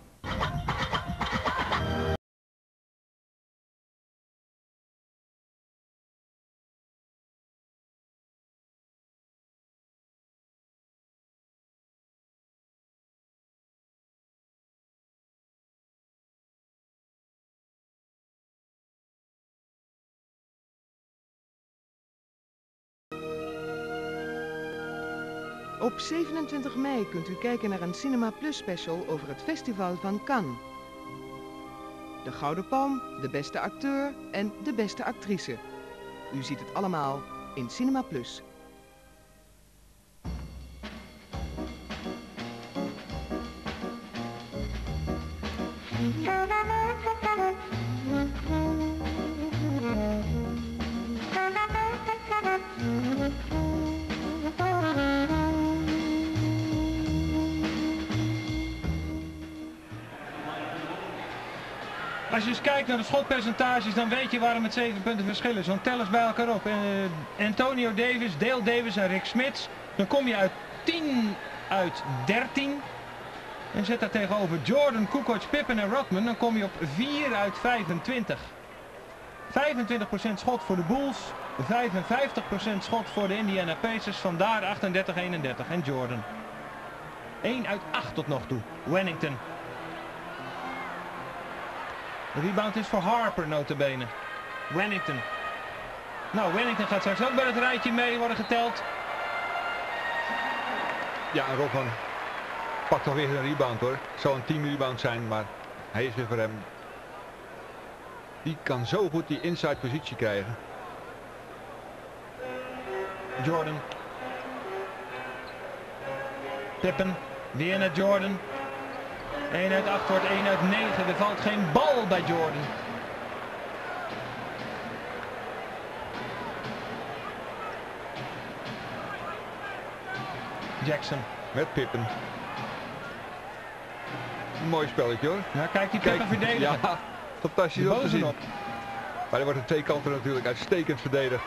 Op zevenentwintig mei kunt u kijken naar een Cinema Plus special over het festival van Cannes. De Gouden Palm, de beste acteur en de beste actrice. U ziet het allemaal in Cinema Plus.
Als je eens kijkt naar de schotpercentages, dan weet je waarom het zeven punten verschil is. Want tel eens bij elkaar op. Uh, Antonio Davis, Dale Davis en Rick Smits. Dan kom je uit tien uit dertien. En zet daar tegenover Jordan, Kukoc, Pippen en Rodman. Dan kom je op vier uit vijfentwintig. vijfentwintig procent schot voor de Bulls. vijfenvijftig procent schot voor de Indiana Pacers. Vandaar achtendertig eenendertig. En Jordan. één uit acht tot nog toe. Wennington. De rebound is voor Harper notabene. Wennington. Nou, Wennington gaat straks ook bij het rijtje mee worden geteld.
Ja, en Rodman pakt toch weer een rebound hoor. Het zal een team rebound zijn, maar hij is weer voor hem. Die kan zo goed die inside positie krijgen.
Jordan. Pippen. Weer naar Jordan. één uit acht wordt één uit negen. Er valt geen bal bij Jordan. Jackson.
Met Pippen. Een mooi spelletje hoor.
Nou, kijk die Pippen verdedigen.
Ja, fantastisch
De
om te zien.
bovenop.
Maar er wordt aan twee kanten natuurlijk uitstekend verdedigd.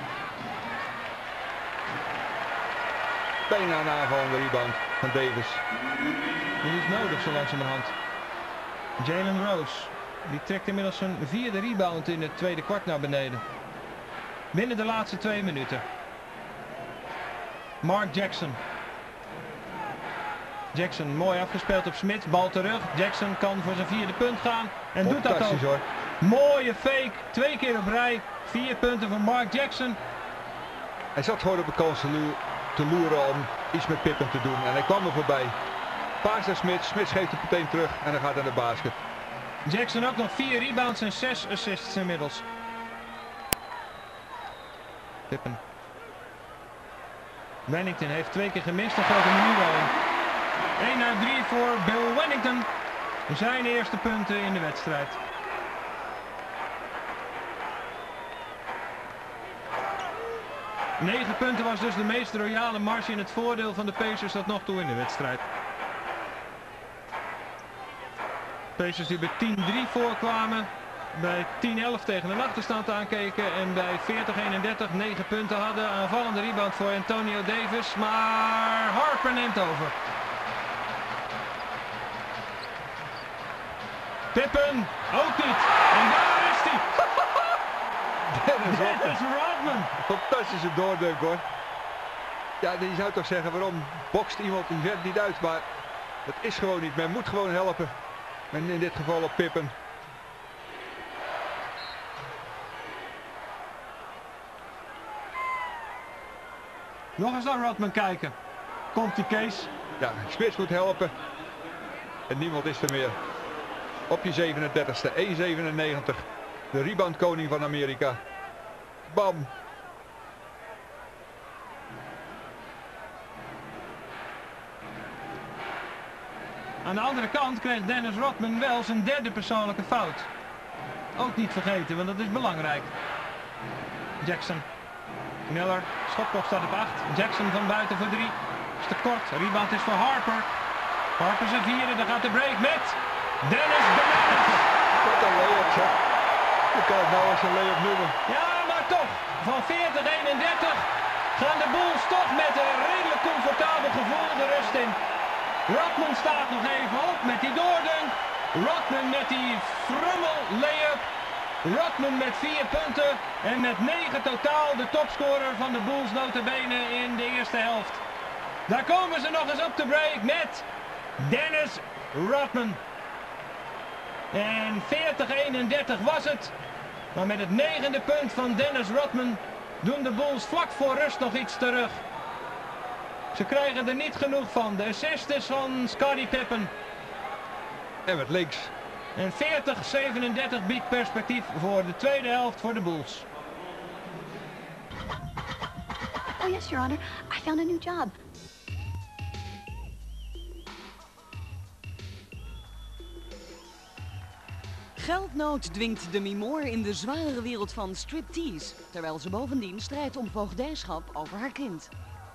Bijna een aanvallende rebound van Davis.
Die is nodig zo langzamerhand. Jalen Rose. Die trekt inmiddels zijn vierde rebound in het tweede kwart naar beneden. Binnen de laatste twee minuten. Mark Jackson. Jackson mooi afgespeeld op Smith. Bal terug. Jackson kan voor zijn vierde punt gaan. En doet dat ook.
Hoor.
Mooie fake. Twee keer op rij. Vier punten van Mark Jackson.
Hij zat gewoon op een kans te, lo te loeren om iets met Pippen te doen. En hij kwam er voorbij. Paas naar Smith. Smith geeft het meteen terug. En dan gaat hij naar de basket.
Jackson ook nog vier rebounds en zes assists inmiddels. Pippen. Wennington heeft twee keer gemist. Dan gaat er nu wel in. één uit drie voor Bill Wennington. Zijn eerste punten in de wedstrijd. negen punten was dus de meest royale marge in het voordeel van de Pacers tot nog toe in de wedstrijd. Pacers die bij tien drie voorkwamen, bij tien elf tegen een achterstand aankeken en bij veertig eenendertig negen punten hadden. Aanvallende rebound voor Antonio Davis, maar Harper neemt over. Pippen, ook niet. En daar is hij.
Dennis
Dennis Rodman.
Fantastische doordunk hoor. Ja, je zou toch zeggen waarom bokst iemand die vent niet uit, maar dat is gewoon niet. Men moet gewoon helpen. En in dit geval op Pippen.
Nog eens naar Rodman kijken. Komt die Case.
Ja, Smith moet helpen. En niemand is er meer. Op je zevenendertigste, één zevenennegentig. De reboundkoning van Amerika. Bam.
Aan de andere kant kreeg Dennis Rodman wel zijn derde persoonlijke fout. Ook niet vergeten, want dat is belangrijk. Jackson. Miller. Schotklok staat op acht. Jackson van buiten voor drie. Is te kort. Rebound is voor Harper. Harper zijn vierde. Dan gaat de break met Dennis Bennett.
Wat een lay-up, zeg. Je kan het nou eens een lay-up noemen.
Ja, maar toch. Van veertig eenendertig gaan de Bulls toch met een redelijk comfortabel gevoel de rust in. Rodman staat nog even op met die doordunk. Rodman met die frummel layup. Rodman met vier punten en met negen totaal de topscorer van de Bulls nota bene in de eerste helft. Daar komen ze nog eens op de break met Dennis Rodman. En veertig eenendertig was het. Maar met het negende punt van Dennis Rodman doen de Bulls vlak voor rust nog iets terug. Ze krijgen er niet genoeg van. De assist is van Scottie Pippen.
En met links.
En veertig zevenendertig biedt perspectief voor de tweede helft voor de Bulls.
Oh yes, Your Honor. I found a new job.
Geldnood dwingt Demi Moore in de zware wereld van striptease, terwijl ze bovendien strijdt om voogdijschap over haar kind.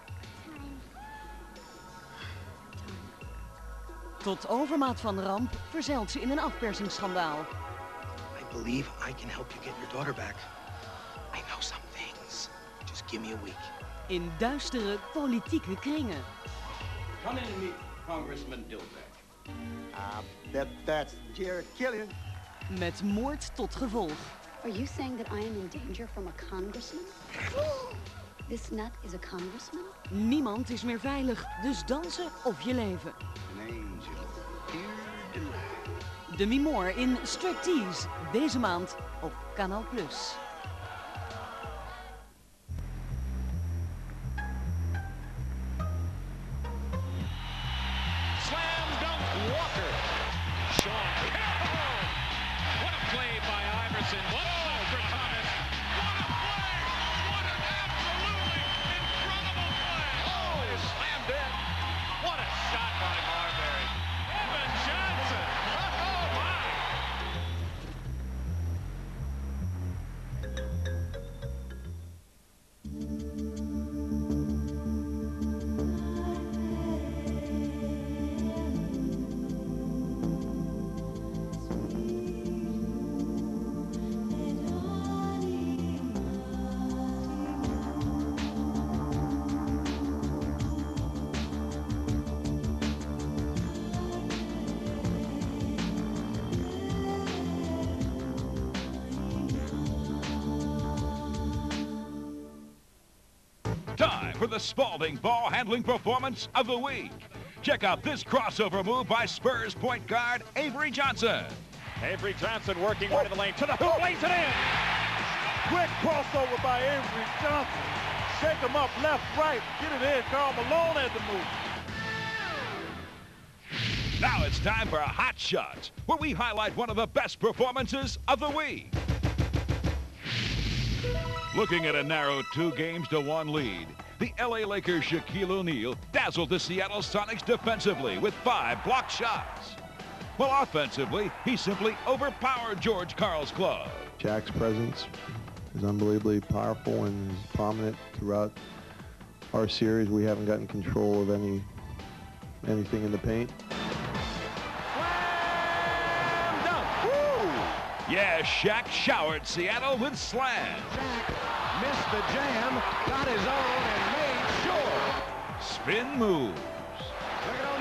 Tot overmaat van ramp verzeilt ze in een afpersingsschandaal.
I believe I can help you get your daughter back. I know some things. Just give me a week.
In duistere politieke kringen.
Come in and meet Congressman Dilbeck.
I bet that's Jared Killian.
Met moord tot gevolg.
Are you saying that I am in danger from a congressman? This nut is a congressman?
Niemand is meer veilig, dus dansen of je leven.
An angel. Here to
Demi Moore in Striptease, deze maand op Kanaal Plus.
Slam dunk Walker. Sean. What a play by Iverson. What a play for Thomas. What a play. What an absolutely incredible play. Oh, he slammed in. What a shot by Marbury. Evan Johnson. Oh, my.
for the Spalding ball handling performance of the week. Check out this crossover move by Spurs point guard Avery Johnson.
Avery Johnson working right in the lane to the hoop, lays it in. Quick crossover by Avery Johnson. Shake him up left, right, get it in. Karl Malone had the move.
Now it's time for Hot Shots, where we highlight one of the best performances of the week. Looking at a narrow two games to one lead, the L A Lakers' Shaquille O'Neal dazzled the Seattle Sonics defensively with five blocked shots. While offensively, he simply overpowered George Karl's club.
Shaq's presence is unbelievably powerful and is prominent throughout our series. We haven't gotten control of any anything in the paint.
Yeah, Shaq showered Seattle with slams.
Shaq missed the jam, got his own, and made sure.
Spin moves.
Look at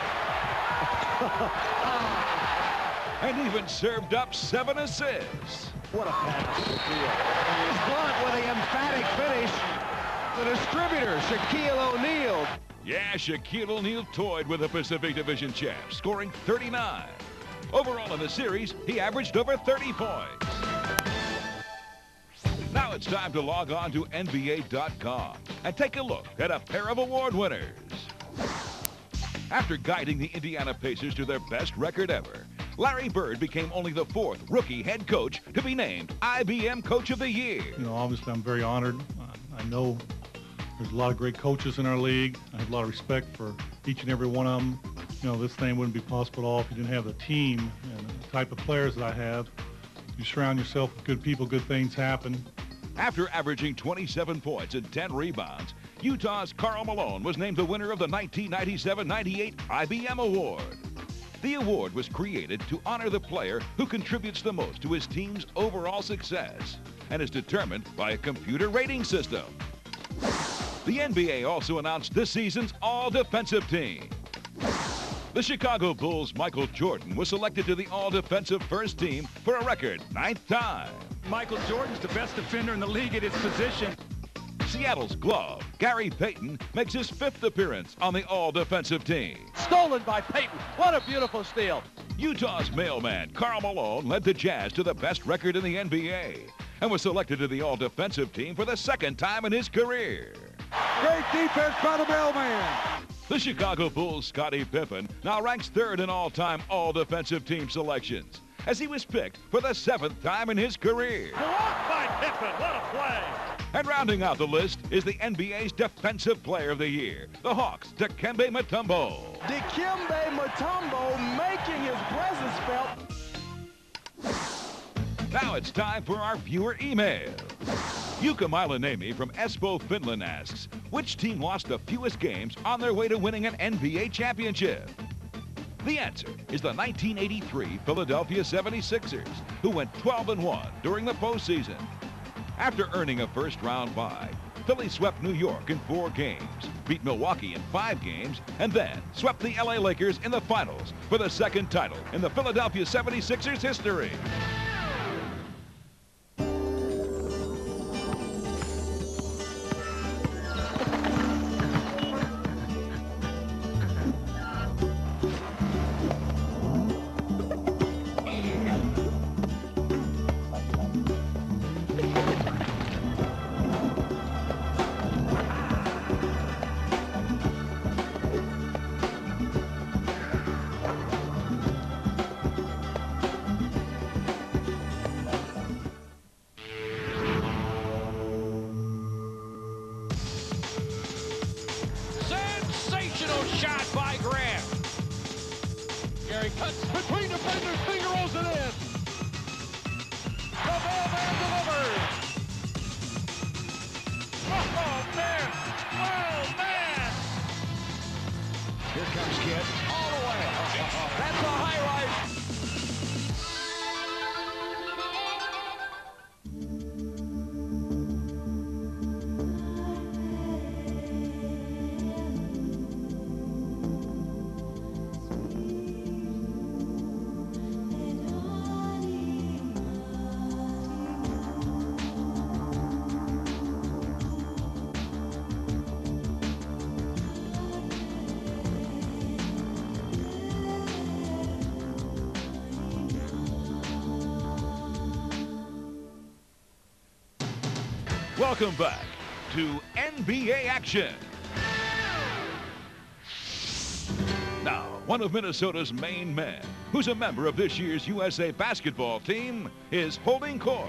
O'Neal.
And even served up seven assists.
What a pass. He's Blunt with the emphatic finish. The distributor, Shaquille O'Neal.
Yeah, Shaquille O'Neal toyed with the Pacific Division champs, scoring thirty-nine. Overall in the series, he averaged over thirty points. Now it's time to log on to N B A dot com and take a look at a pair of award winners. After guiding the Indiana Pacers to their best record ever, Larry Bird became only the fourth rookie head coach to be named I B M Coach of the Year.
You know, obviously I'm very honored. I know there's a lot of great coaches in our league. I have a lot of respect for each and every one of them. You know, this thing wouldn't be possible at all if you didn't have the team and the type of players that I have. You surround yourself with good people, good things happen.
After averaging twenty-seven points and ten rebounds, Utah's Karl Malone was named the winner of the nineteen ninety-seven ninety-eight I B M Award. The award was created to honor the player who contributes the most to his team's overall success and is determined by a computer rating system. The N B A also announced this season's all-defensive team. The Chicago Bulls' Michael Jordan was selected to the all-defensive first team for a record ninth time.
Michael Jordan's the best defender in the league at his position.
Seattle's glove, Gary Payton, makes his fifth appearance on the all-defensive team.
Stolen by Payton. What a beautiful steal.
Utah's mailman, Karl Malone, led the Jazz to the best record in the N B A and was selected to the all-defensive team for the second time in his career.
Great defense by the mailman.
The Chicago Bulls' Scottie Pippen now ranks third in all-time all-defensive team selections, as he was picked for the seventh time in his career.
Blocked by Pippen, what a play!
And rounding out the list is the N B A's Defensive Player of the Year, the Hawks' Dikembe Mutombo.
Dikembe Mutombo making his presence felt.
Now it's time for our viewer email. Yuka Milanemi from Espoo, Finland asks, which team lost the fewest games on their way to winning an N B A championship? The answer is the nineteen eighty-three Philadelphia seventy-sixers, who went twelve and one during the postseason. After earning a first-round bye, Philly swept New York in four games, beat Milwaukee in five games, and then swept the L A Lakers in the finals for the second title in the Philadelphia seventy-sixers history.
Shot by Grant. Gary cuts between defenders, finger rolls it in. The mailman delivers. Oh, man. Oh, man. Here comes Kidd all the way. That's a highlight.
Welcome back to N B A action. Now, one of Minnesota's main men, who's a member of this year's U S A basketball team, is holding court.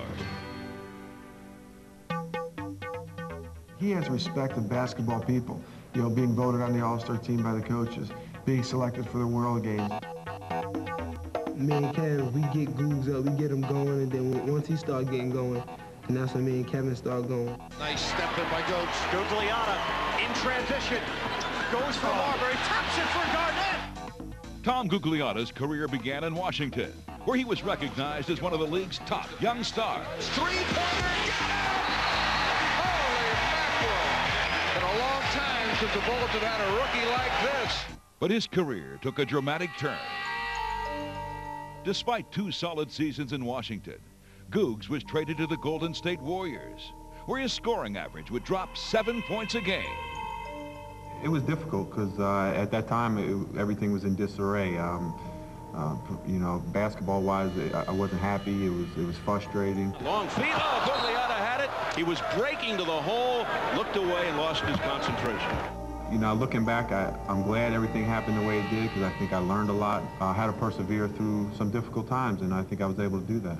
He has respect of basketball people, you know, being voted on the All-Star team by the coaches, being selected for the World Games.
Me and Kevin, we get Googs up, we get him going, and then when, once he start getting going, and that's when me and Kevin start going.
Nice step in by Goats. Gugliotta in transition. Goes for Marbury, taps it for Garnett.
Tom Gugliotta's career began in Washington, where he was recognized as one of the league's top young stars.
Three-pointer, get it! Holy mackerel! Been a long time since the Bullets have had a rookie like this.
But his career took a dramatic turn. Despite two solid seasons in Washington, Googs was traded to the Golden State Warriors, where his scoring average would drop seven points a game.
It was difficult because uh, at that time it, everything was in disarray. Um, uh, you know, basketball-wise, I wasn't happy. It was it was frustrating.
Long feed. Oh, Gugliotta had it. He was breaking to the hole, looked away, and lost his concentration.
You know, looking back, I, I'm glad everything happened the way it did because I think I learned a lot. I had to persevere through some difficult times, and I think I was able to do that.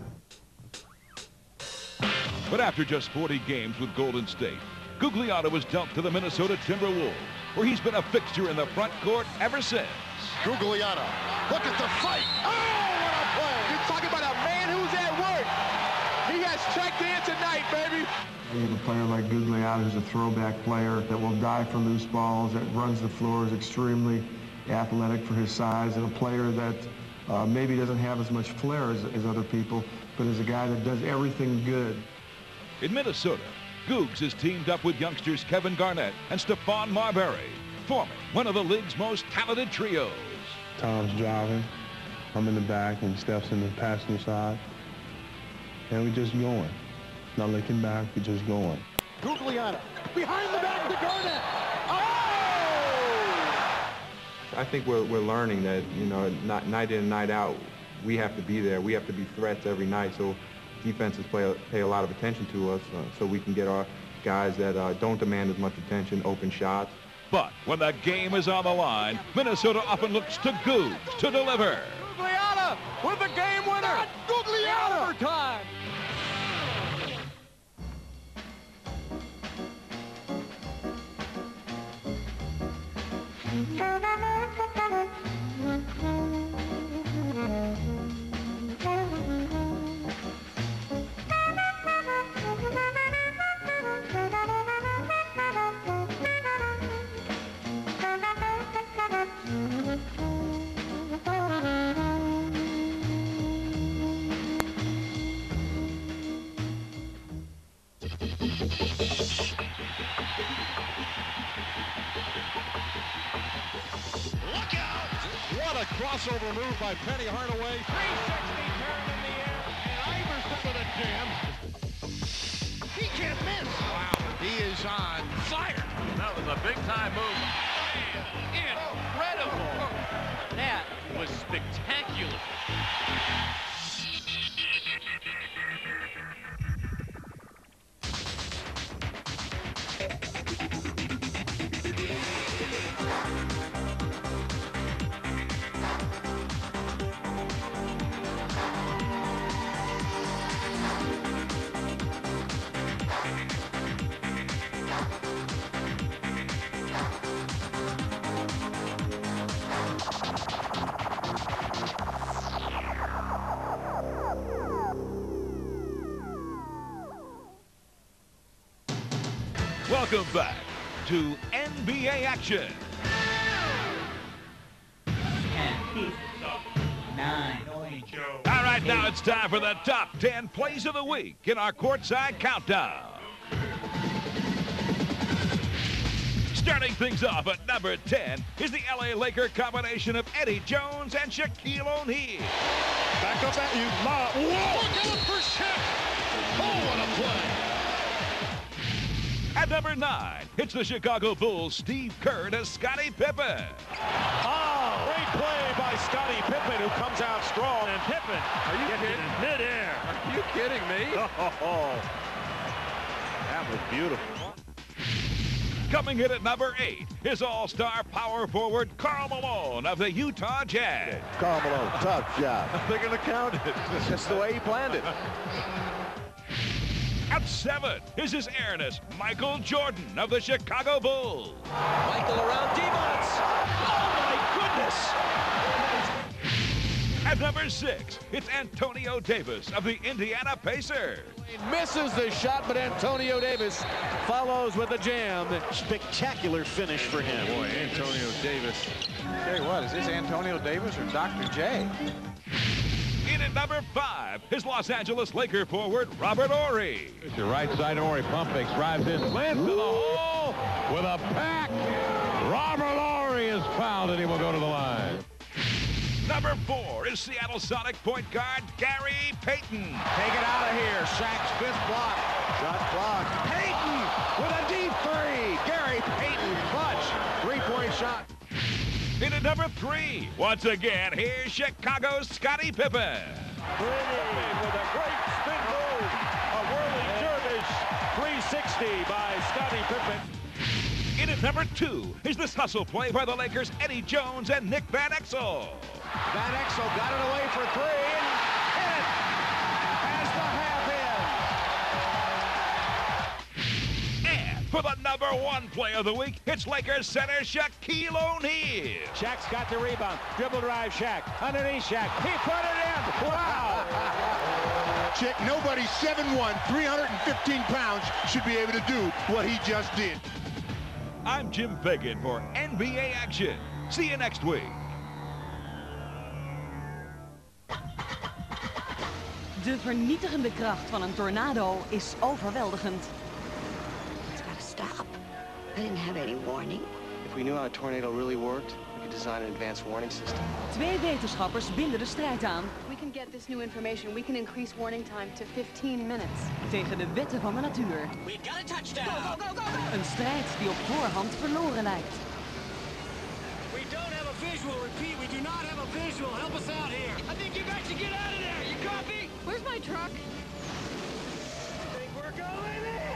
But after just forty games with Golden State, Gugliotta was dumped to the Minnesota Timberwolves, where he's been a fixture in the front court ever since.
Gugliotta, look at the fight. Oh, what a play. You're talking about a man who's at work. He has checked in tonight, baby.
You have a player like Gugliotta who's a throwback player that will die for loose balls, that runs the floor, is extremely athletic for his size, and a player that uh, maybe doesn't have as much flair as, as other people, but is a guy that does everything good.
In Minnesota, Googs has teamed up with youngsters Kevin Garnett and Stephon Marbury, forming one of the league's most talented trios.
Tom's driving, I'm in the back, and Steph's in the passenger side, and we just going. Not looking back, we're just going.
Gugliotta, behind the back to Garnett. Oh!
I think we're, we're learning that, you know, not, night in and night out, we have to be there. We have to be threats every night. So defenses play, pay a lot of attention to us uh, so we can get our guys that uh, don't demand as much attention, open shots.
But when the game is on the line, Minnesota often looks to Googs to deliver.
Gugliotta with the game winner. Gugliotta! Overtime. What a crossover move by Penny Hardaway. three sixty turn in the air, and Iverson with a jam. He can't miss. Wow, he is on fire. That was a big-time move. Incredible. That was spectacular.
Welcome back to N B A action.
Nine.
All right, now it's time for the top ten plays of the week in our courtside countdown. Starting things off at number ten is the L A Laker combination of Eddie Jones and Shaquille O'Neal.
Back up at you, Ma. Whoa! Look out for Shaq. Oh, what a play.
At number nine, it's the Chicago Bulls' Steve Kerr to Scottie Pippen.
Oh, great play by Scottie Pippen, who comes out strong. And Pippen, are you kidding? Midair. Are you kidding me? Oh. That was beautiful.
Coming in at number eight, his all-star power forward, Karl Malone of the Utah Jazz.
Karl Malone, tough job. They're going to count it. That's the way he planned it.
At seven is his airness, Michael Jordan of the Chicago Bulls.
Michael around Demons. Oh, my goodness.
At number six, it's Antonio Davis of the Indiana Pacers.
He misses the shot, but Antonio Davis follows with a jam. Spectacular finish for him.
Boy, Antonio Davis. Tell you what, is this Antonio Davis or Doctor J?
In at number five, his Los Angeles Laker forward, Robert Horry.
The right side, Horry pump fakes, drives in, slants to the hole with a pack. Robert Horry is fouled, and he will go to the line.
Number four is Seattle Sonic point guard Gary Payton.
Take it out of here. Shaq's fifth block. Shot blocked. Payton with a deep three. Gary Payton, clutch. Three-point shot.
In at number three, once again, here's Chicago's Scottie Pippen.
Pretty with a great spin move. A whirling dervish three sixty by Scottie Pippen.
In at number two is this hustle play by the Lakers' Eddie Jones and Nick Van Exel.
Van Exel got it away for three and hit it as the half in.
And for the number one play of the week, it's Lakers center Shaquille O'Neal.
Shaq's got the rebound. Dribble drive Shaq. Underneath Shaq. He put it in. Wow.
Chick, nobody seven one, three hundred fifteen pounds should be able to do what he just did.
I'm Jim Fagan for N B A Action. See you next week.
De vernietigende kracht van een tornado is overweldigend.
It's gotta stop. I didn't have any warning.
If we knew how a tornado really worked, we could design an advanced warning system.
Twee wetenschappers binden de strijd aan.
We can get this new information. We can increase warning time to fifteen minutes.
Tegen de wetten van de natuur.
We got a touchdown.
Go, go, go, go, go.
Een strijd die op voorhand verloren lijkt.
We don't have a visual. Repeat, we do not have a visual. Help us out here. I think you guys should get out of there. You copy?
Where's my truck?
I think we're going in.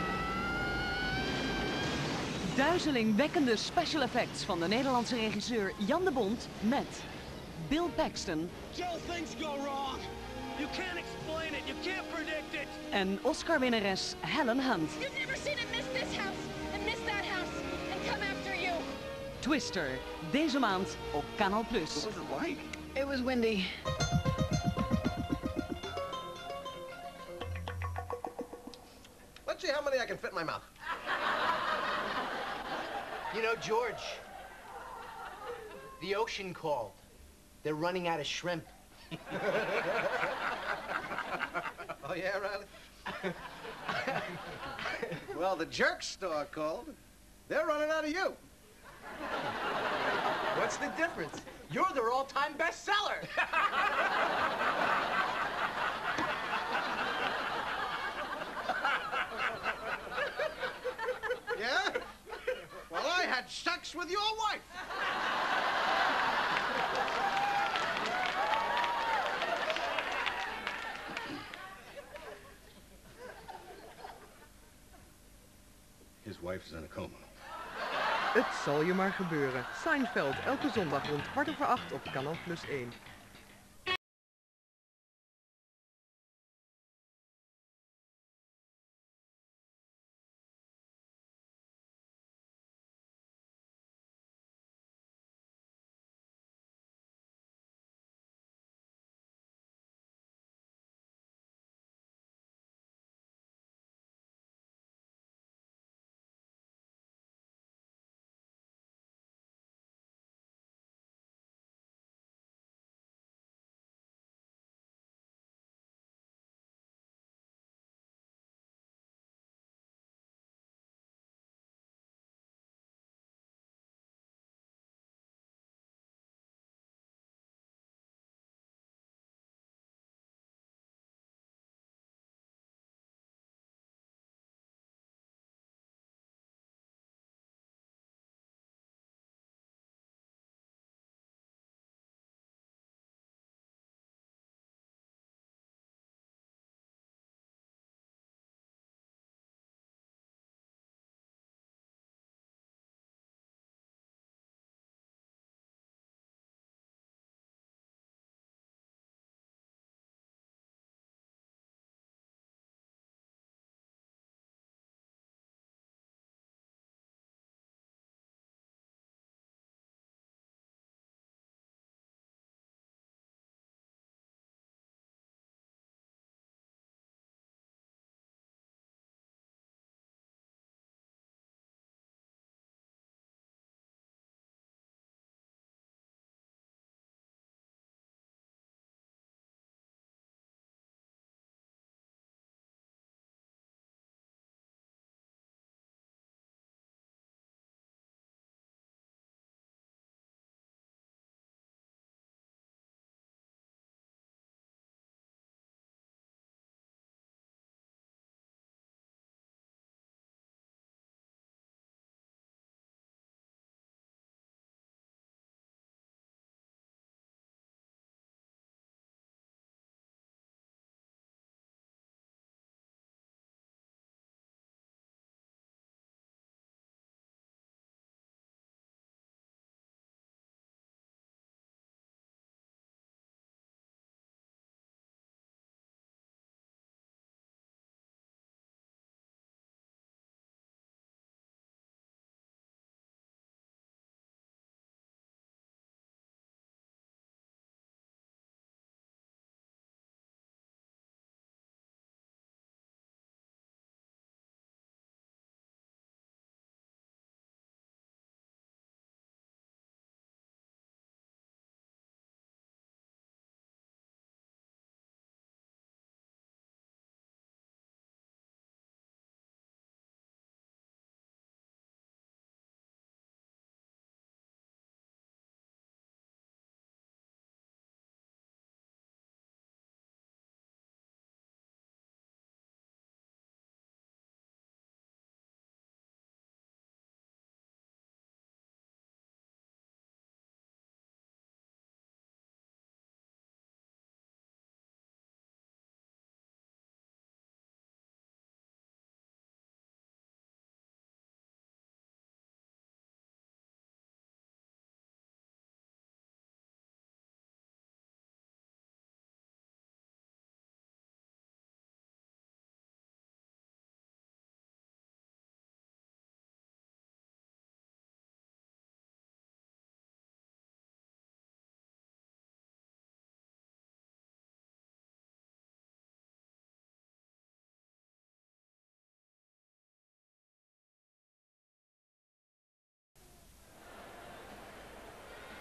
Duizelingwekkende special effects van de Nederlandse regisseur Jan de Bont met Bill Paxton.
Joe, things go wrong. You can't explain it. You can't predict it.
En Oscar-winnares Helen Hunt.
You've never seen him miss this house and miss that house and come after you.
Twister, deze maand op Kanaal Plus.
What was it like?
It was windy.
Let's see how many I can fit in my mouth. You know, George, the ocean called. They're running out of shrimp. Oh, yeah, Riley? Well, the jerk store called. They're running out of you. What's the difference? You're their all-time bestseller. Yeah? Well, I had sex with your wife.
His wife is in a coma.
Het zal je maar gebeuren. Seinfeld, elke zondag rond kwart over acht op Kanaal Plus één.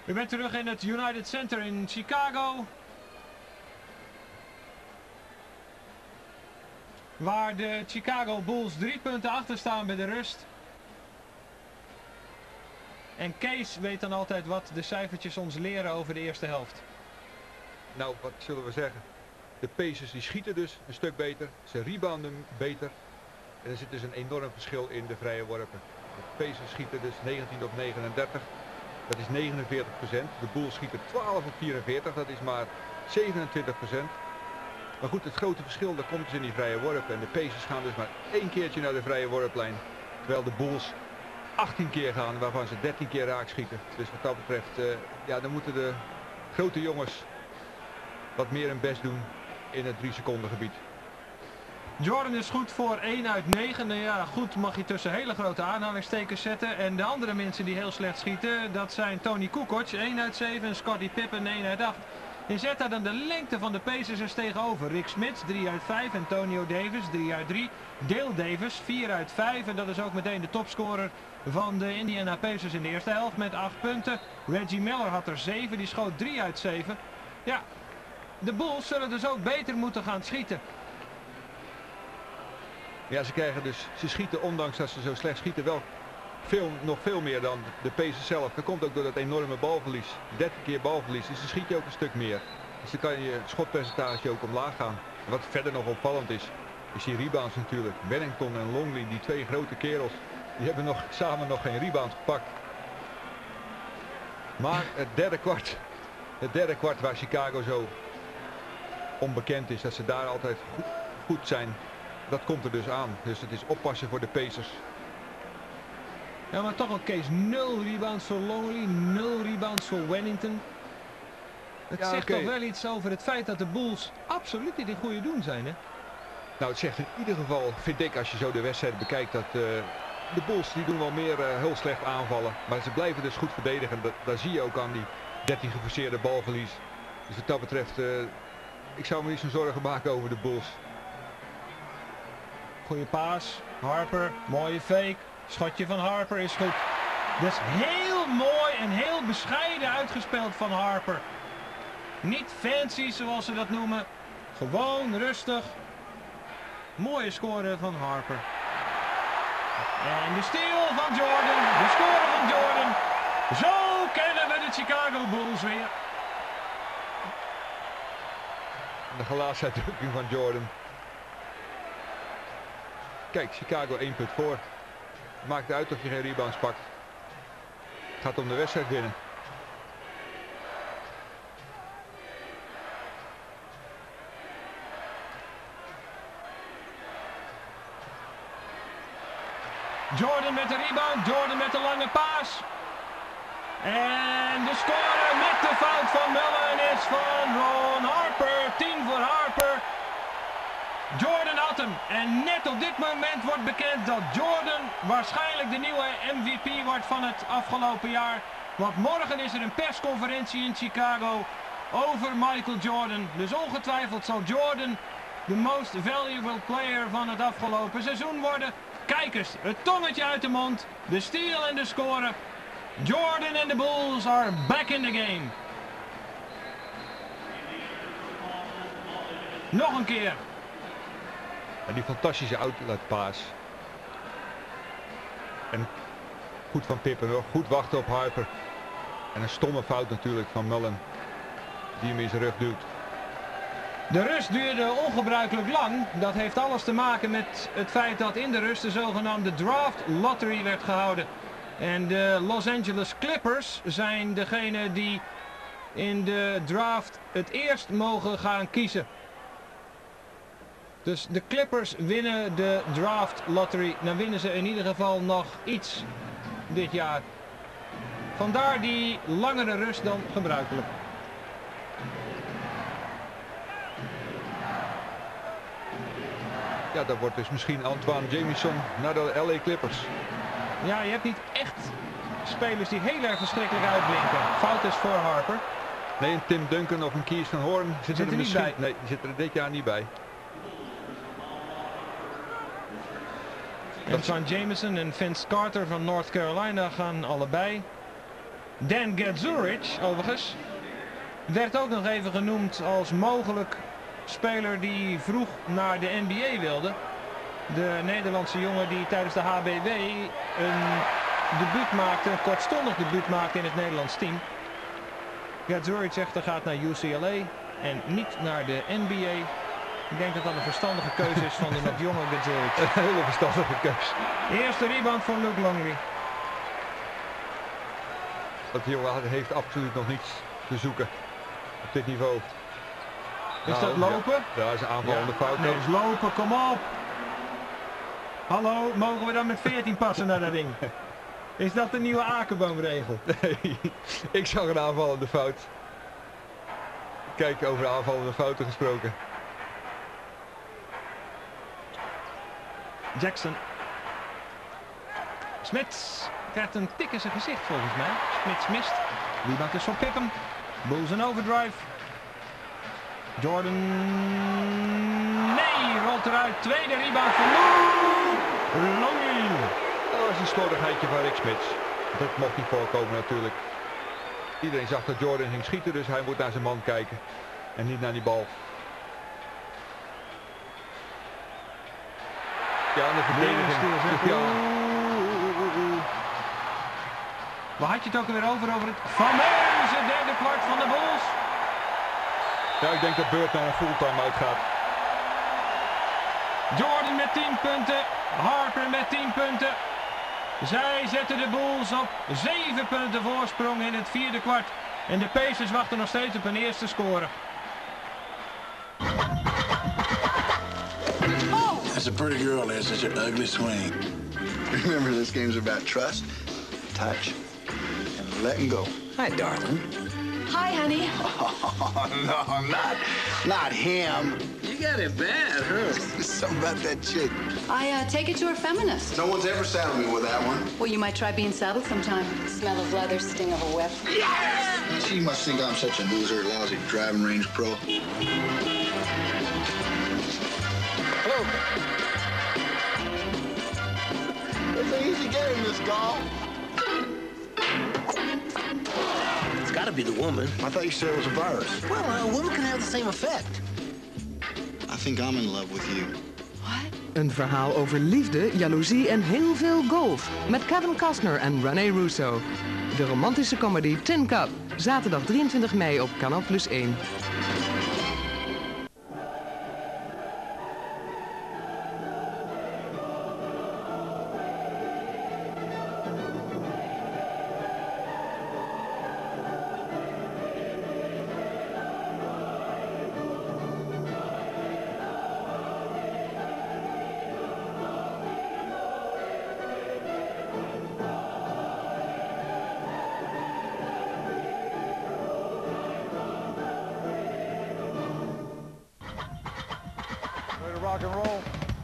U bent terug in het United Center in Chicago. Waar de Chicago Bulls drie punten achter staan bij de rust. En Kees weet dan altijd wat de cijfertjes ons leren over de eerste helft.
Nou, wat zullen we zeggen? De Pacers die schieten dus een stuk beter. Ze rebounden beter. En er zit dus een enorm verschil in de vrije worpen. De Pacers schieten dus negentien op negenendertig. Dat is negenenveertig procent. De Bulls schieten twaalf op vierenveertig. Dat is maar zevenentwintig procent. Maar goed, het grote verschil, dat komt dus in die vrije worpen. En de Pacers gaan dus maar één keertje naar de vrije worplijn. Terwijl de Bulls achttien keer gaan, waarvan ze dertien keer raak schieten. Dus wat dat betreft, uh, ja, dan moeten de grote jongens wat meer hun best doen in het drie seconden gebied.
Jordan is goed voor één uit negen. Nou ja, goed mag je tussen hele grote aanhalingstekens zetten. En de andere mensen die heel slecht schieten, dat zijn Tony Kukoc, één uit zeven en Scottie Pippen, één uit acht. Je zet daar dan de lengte van de Pacers eens tegenover. Rick Smits, drie uit vijf. Antonio Davis, drie uit drie. Dale Davis, vier uit vijf. En dat is ook meteen de topscorer van de Indiana Pacers in de eerste helft met acht punten. Reggie Miller had er zeven, die schoot drie uit zeven. Ja, de Bulls zullen dus ook beter moeten gaan schieten.
Ja, ze krijgen dus, ze schieten ondanks dat ze zo slecht schieten wel veel, nog veel meer dan de Pacers zelf. Dat komt ook door dat enorme balverlies. dertien keer balverlies, dus dan schiet je ook een stuk meer. Dus dan kan je schotpercentage ook omlaag gaan. En wat verder nog opvallend is, is die rebounds natuurlijk. Bennington en Longley, die twee grote kerels, die hebben nog, samen nog geen rebound gepakt. Maar het derde kwart, het derde kwart waar Chicago zo onbekend is, dat ze daar altijd goed, goed zijn, dat komt er dus aan. Dus het is oppassen voor de Pacers.
Ja, maar toch wel Kees, nul rebounds voor Longley, nul rebounds voor Wennington. Het
ja,
zegt
okay.
toch wel iets over het feit dat de Bulls absoluut niet in goede doen zijn, hè?
Nou, het zegt in ieder geval, vind ik, als je zo de wedstrijd bekijkt, dat uh, de Bulls die doen wel meer uh, heel slecht aanvallen. Maar ze blijven dus goed verdedigen. Dat, daar zie je ook aan die dertien geforceerde balverlies. Dus wat dat betreft, uh, ik zou me niet zo'n zorgen maken over de Bulls.
Goeie paas, Harper, mooie fake. Schotje van Harper is goed. Dat is heel mooi en heel bescheiden uitgespeeld van Harper. Niet fancy zoals ze dat noemen. Gewoon rustig. Mooie score van Harper. En de steal van Jordan. De score van Jordan. Zo kennen we de Chicago Bulls weer.
De gelaatsuitdrukking van Jordan. Kijk, Chicago één punt voor. Maakt uit of je geen rebounds pakt. Het gaat om de wedstrijd winnen.
Jordan met de rebound, Jordan met de lange paas. En de score met de fout van Mullen is van Ron Harper. tien voor Harper. Jordan had hem. En net op dit moment wordt bekend dat Jordan waarschijnlijk de nieuwe M V P wordt van het afgelopen jaar. Want morgen is er een persconferentie in Chicago over Michael Jordan. Dus ongetwijfeld zal Jordan de most valuable player van het afgelopen seizoen worden. Kijk eens, het tongetje uit de mond, de steal en de score. Jordan en de Bulls are back in the game. Nog een keer.
En die fantastische outletpaas. En goed van Pippen, goed wachten op Harper. En een stomme fout natuurlijk van Mullen, die hem in zijn rug duwt.
De rust duurde ongebruikelijk lang. Dat heeft alles te maken met het feit dat in de rust de zogenaamde draft lottery werd gehouden. En de Los Angeles Clippers zijn degene die in de draft het eerst mogen gaan kiezen. Dus de Clippers winnen de draft lottery. Dan winnen ze in ieder geval nog iets dit jaar. Vandaar die langere rust dan gebruikelijk.
Ja, dat wordt dus misschien Antoine Jamison naar de L A Clippers.
Ja, je hebt niet echt spelers die heel erg verschrikkelijk uitblinken. Fout is voor Harper.
Nee, een Tim Duncan of een Kees van Horn zitten
zit
er,
er
misschien
niet bij.
Nee, die zitten er dit jaar niet bij.
Antoine Jamison en Vince Carter van North Carolina gaan allebei. Dan Gadzuric, overigens, werd ook nog even genoemd als mogelijk speler die vroeg naar de N B A wilde. De Nederlandse jongen die tijdens de H B W een debuut maakte, een kortstondig debuut maakte in het Nederlands team. Gadzuric zegt hij gaat naar U C L A en niet naar de N B A. Ik denk dat dat een verstandige keuze is van de nog jonge Gadzuric.
Een hele verstandige keuze.
Eerste rebound voor Luke Longley.
Dat jongen heeft absoluut nog niets te zoeken op dit niveau.
Is
nou,
dat lopen?
Ja, dat is een aanvallende
ja.
fout.
Nee, dat is lopen, kom op. Hallo, mogen we dan met veertien passen naar de ring? Is dat de nieuwe Akerboomregel?
Nee, ik zag een aanvallende fout. Kijk, over aanvallende fouten gesproken.
Jackson. Smits krijgt een tik in zijn gezicht volgens mij. Smits mist. Rebound is van Pippen. Bulls een overdrive. Jordan. Nee, rolt eruit. Tweede rebound van Longley.
Dat was een slordigheidje van Rick Smits. Dat mocht niet voorkomen natuurlijk. Iedereen zag dat Jordan ging schieten, dus hij moet naar zijn man kijken. En niet naar die bal. Ja, de verdediging. Ja.
Waar had je het ook alweer over? Over het fameuze derde kwart van de Bulls.
Ja, ik denk dat Bird naar een fulltime uitgaat.
Jordan met tien punten. Harper met tien punten. Zij zetten de Bulls op zeven punten voorsprong in het vierde kwart. En de Pacers wachten nog steeds op een eerste score.
That's a pretty girl, that's such an ugly swing.
Remember, this game's about trust, touch, and letting go.
Hi, darling.
Hi, honey.
Oh, no, not, not him.
You got it bad, huh?
Something about that chick.
I uh, take it you're a feminist.
No one's ever saddled me with that one.
Well, you might try being saddled sometime. Smell of leather, sting of a whip.
Yes! She must think I'm such a loser, lousy driving range pro. Hello. It's an easy game, this golf.
It's gotta be the woman.
I thought you said it was a virus.
Well, a woman can have the same effect.
I think I'm in love with you.
Een verhaal over liefde, jaloezie en heel veel golf. Met Kevin Costner en Rene Russo. De romantische comedy Tin Cup. Zaterdag drieëntwintig mei op Kanaal Plus één.
Rock and roll.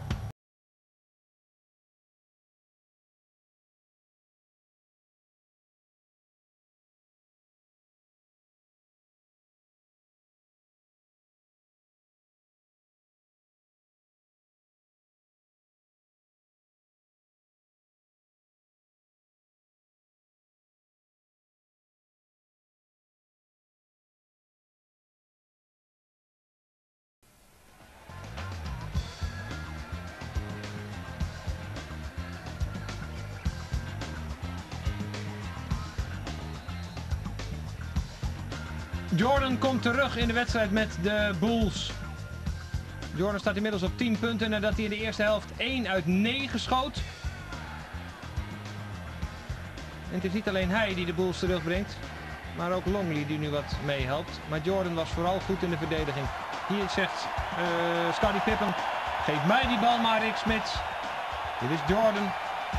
Jordan komt terug in de wedstrijd met de Bulls. Jordan staat inmiddels op tien punten nadat hij in de eerste helft één uit negen schoot. En het is niet alleen hij die de Bulls terugbrengt, maar ook Longley die nu wat meehelpt. Maar Jordan was vooral goed in de verdediging. Hier zegt uh, Scottie Pippen, geef mij die bal maar, Rick Smits. Dit is Jordan.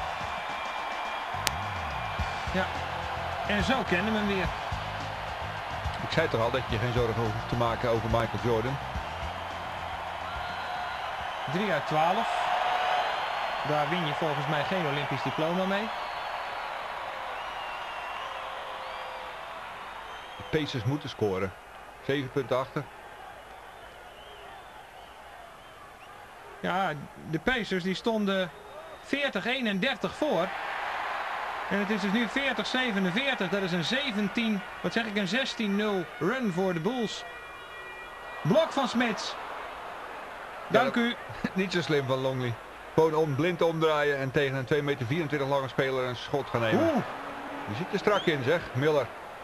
Ja, en zo kennen we hem weer.
Ik zei toch al dat je geen zorgen hoeft te maken over Michael Jordan.
drie uit twaalf. Daar win je volgens mij geen Olympisch diploma mee.
De Pacers moeten scoren. zeven punten achter.
Ja, de Pacers die stonden veertig eenendertig voor. En het is dus nu veertig zevenenveertig. Dat is een zeventien, wat zeg ik, een zestien nul run voor de Bulls. Blok van Smits. Dank
ja,
u.
Niet zo slim van Longley. Gewoon om, blind omdraaien en tegen een twee meter vierentwintig lange speler een schot gaan nemen.
Oeh.
Die zit er strak in, zeg, Miller.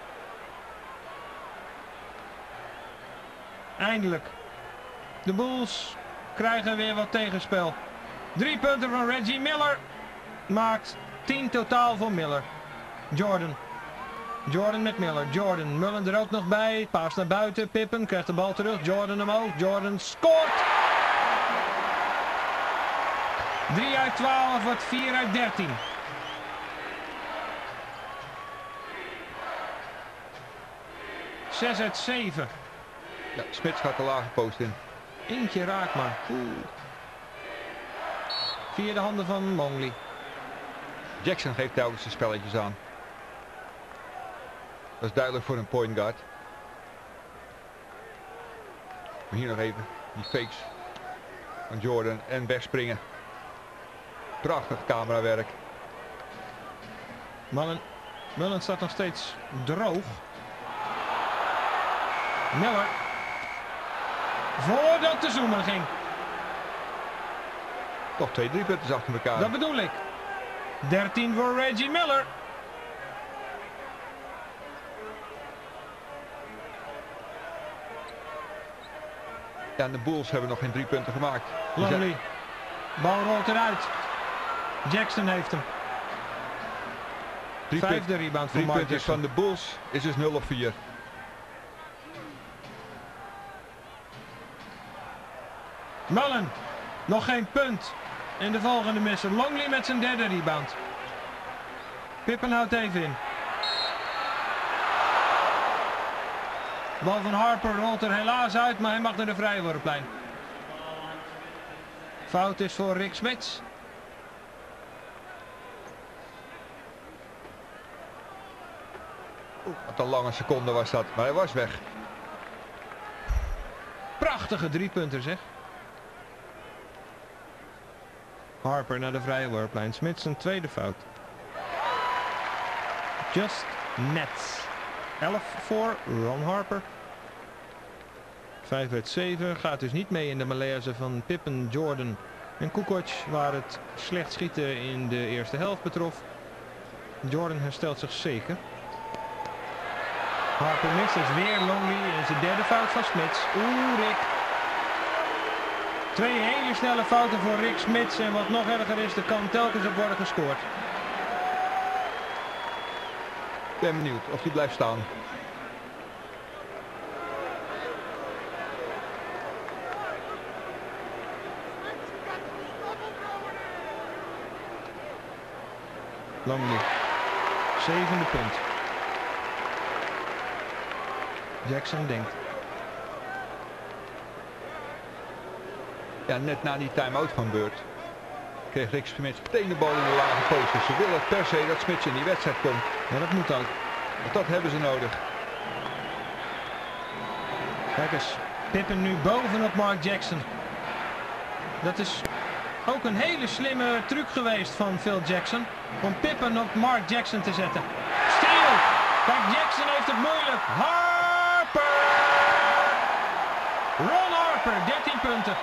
Eindelijk. De Bulls krijgen weer wat tegenspel. Drie punten van Reggie Miller. Maakt tien totaal voor Miller. Jordan. Jordan met Miller. Jordan. Mullen er ook nog bij. Paas naar buiten. Pippen krijgt de bal terug. Jordan omhoog. Jordan scoort. drie uit twaalf wordt vier uit dertien. zes uit zeven.
Ja, Smits gaat de lage post in.
Eentje raakt maar. Oeh. Via de handen van Longley.
Jackson geeft telkens de spelletjes aan. Dat is duidelijk voor een point guard. Maar hier nog even die fakes van Jordan en wegspringen. Prachtig camerawerk.
Mullen, Mullen staat nog steeds droog. Miller. Voordat de zoemer ging.
Toch twee driepunters achter elkaar.
Dat bedoel ik. dertien voor Reggie Miller.
Ja, en de Bulls hebben nog geen drie punten gemaakt.
Longley. Bal rolt eruit. Jackson heeft hem.
Drie
Vijfde rebound voor Mark Jackson.
Van de Bulls is dus nul op vier.
Mullen. Nog geen punt. In de volgende misser. Longley met zijn derde rebound. Pippen houdt even in. Bal van Harper rolt er helaas uit, maar hij mag naar de vrijworplijn. Fout is voor Rick Smits.
Wat een lange seconde was dat, maar hij was weg.
Prachtige driepunter zeg. Harper naar de vrije worplijn. Smits een tweede fout. Just net. elf voor Ron Harper. vijf uit zeven. Gaat dus niet mee in de malaise van Pippen, Jordan en Kukoc, waar het slecht schieten in de eerste helft betrof. Jordan herstelt zich zeker. Harper mist dus weer Longley en zijn derde fout van Smits. Oeh, Rick. Twee hele snelle fouten voor Rick Smits en wat nog erger is, er kan telkens op worden gescoord.
Ik ben benieuwd of hij blijft staan.
Longley. Zevende punt. Jackson denkt.
Ja, net na die time-out van Beurt kreeg Rick Smits meteen de bal in de lage post. Dus ze willen per se dat Smits in die wedstrijd komt.
Ja, dat moet ook.
Want dat hebben ze nodig.
Kijk eens. Pippen nu bovenop Mark Jackson. Dat is ook een hele slimme truc geweest van Phil Jackson. Om Pippen op Mark Jackson te zetten. Steal! Kijk, Jackson heeft het moeilijk. Harper! Ron Harper, dertien punten.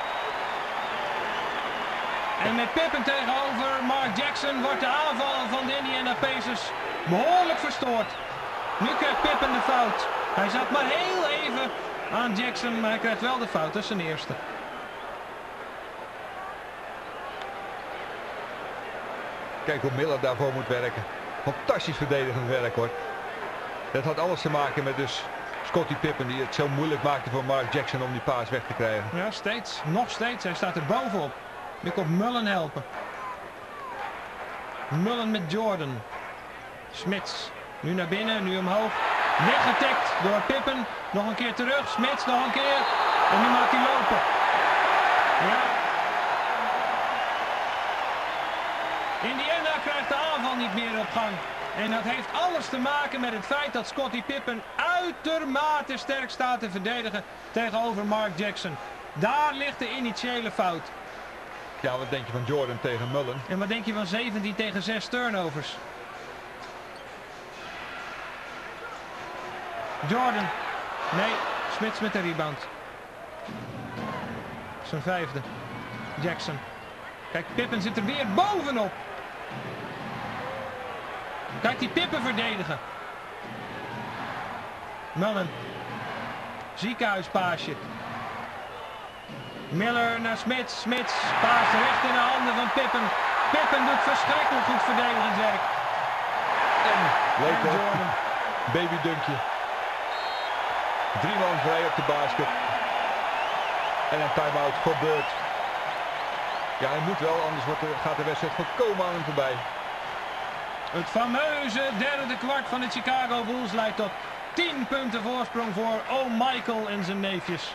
En met Pippen tegenover Mark Jackson wordt de aanval van de Indiana Pacers behoorlijk verstoord. Nu krijgt Pippen de fout. Hij zat maar heel even aan Jackson, maar hij krijgt wel de fout. Dat is zijn eerste.
Kijk hoe Miller daarvoor moet werken. Fantastisch verdedigend werk hoor. Dat had alles te maken met dus Scottie Pippen die het zo moeilijk maakte voor Mark Jackson om die paas weg te krijgen.
Ja, steeds. Nog steeds. Hij staat er bovenop. Nu komt Mullen helpen. Mullen met Jordan. Smits. Nu naar binnen, nu omhoog. Weggetikt door Pippen. Nog een keer terug. Smits nog een keer. En nu maakt hij lopen. Ja. Indiana krijgt de aanval niet meer op gang. En dat heeft alles te maken met het feit dat Scottie Pippen uitermate sterk staat te verdedigen tegenover Mark Jackson. Daar ligt de initiële fout.
Ja, wat denk je van Jordan tegen Mullen?
En wat denk je van zeventien tegen zes turnovers? Jordan. Nee, Smits met de rebound. Zijn vijfde. Jackson. Kijk, Pippen zit er weer bovenop. Kijk die Pippen verdedigen. Mullen. Ziekenhuispaasje. Miller naar Smits. Smits paast recht in de handen van Pippen. Pippen doet verschrikkelijk goed verdedigend werk. En,
Leuk
en
hoor.
Jordan.
Baby dunkje. Drie man vrij op de basket. En een time-out voor Bird. Ja, hij moet wel, anders wordt de, gaat de wedstrijd volkomen aan hem voorbij.
Het fameuze derde kwart van de Chicago Bulls leidt tot tien punten voorsprong voor O'Michael en zijn neefjes.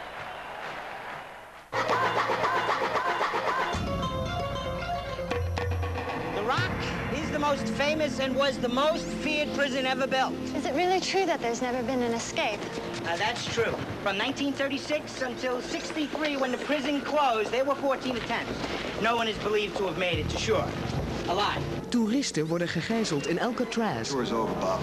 The Rock is the most famous and was the most feared prison ever built.
Is it really true that there's never been an escape?
Uh, that's true. From nineteen thirty-six until sixty-three, when the prison closed, there were fourteen attempts. No one is believed to have made it to shore. Alive.
Toeristen worden gegijzeld in Alcatraz.
Tour is over, Bob.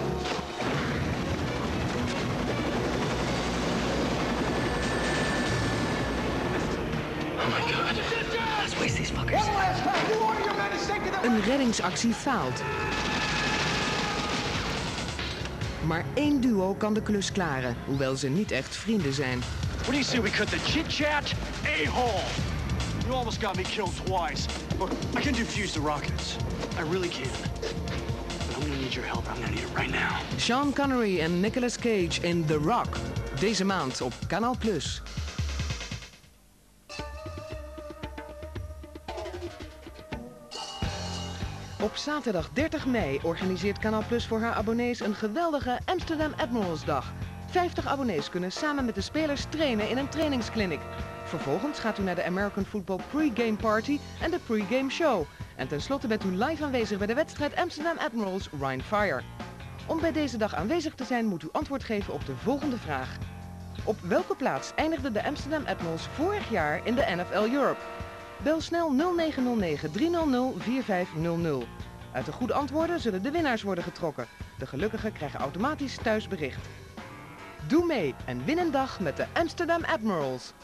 Een reddingsactie faalt. Maar één duo kan de klus klaren, hoewel ze niet echt vrienden zijn.
What do you say we cut the chit-chat? A-hole! You almost got me killed twice. Look, I can defuse the rockets. I really can. But I'm gonna need your help. I'm gonna need it right now.
Sean Connery en Nicolas Cage in The Rock. Deze maand op Kanaal Plus. Op zaterdag dertig mei organiseert Kanaal Plus voor haar abonnees een geweldige Amsterdam Admirals dag. vijftig abonnees kunnen samen met de spelers trainen in een trainingskliniek. Vervolgens gaat u naar de American Football Pre-Game Party en de Pre-Game Show. En tenslotte bent u live aanwezig bij de wedstrijd Amsterdam Admirals Rhine Fire. Om bij deze dag aanwezig te zijn moet u antwoord geven op de volgende vraag. Op welke plaats eindigden de Amsterdam Admirals vorig jaar in de N F L Europe? Bel snel nul negen nul negen drie nul nul vier vijf nul nul. Uit de goede antwoorden zullen de winnaars worden getrokken. De gelukkigen krijgen automatisch thuis bericht. Doe mee en win een dag met de Amsterdam Admirals.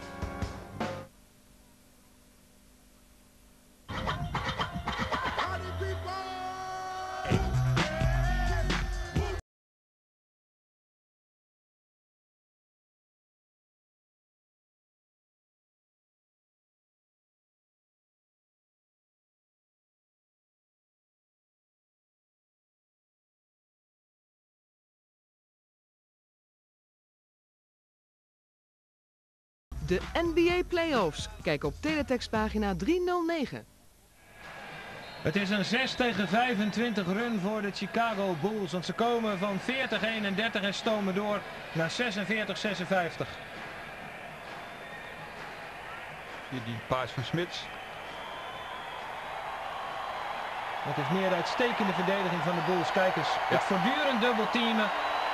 De N B A Playoffs. Kijk op teletextpagina driehonderdnegen.
Het is een zes tegen vijfentwintig run voor de Chicago Bulls. Want ze komen van veertig eenendertig en stomen door naar zesenveertig zesenvijftig.
Hier die paas van Smits.
Het is meer de uitstekende verdediging van de Bulls. Kijk eens, ja. Het voortdurend dubbelteamen.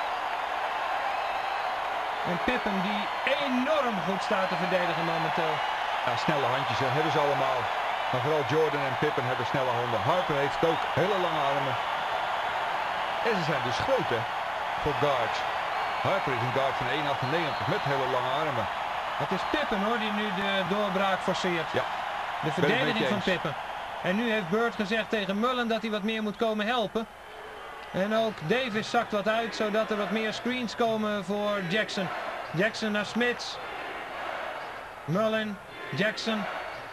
En Pippen die enorm goed staat te verdedigen momenteel.
Ja, snelle handjes hè, hebben ze allemaal. Maar vooral Jordan en Pippen hebben snelle handen. Harper heeft ook hele lange armen. En ze zijn dus groot hè, voor guards. Harper is een guard van één komma achtennegentig met hele lange armen.
Het is Pippen hoor die nu de doorbraak forceert.
Ja.
De verdediging van Pippen. En nu heeft Bird gezegd tegen Mullen dat hij wat meer moet komen helpen. En ook Davis zakt wat uit, zodat er wat meer screens komen voor Jackson. Jackson naar Smits. Mullen, Jackson.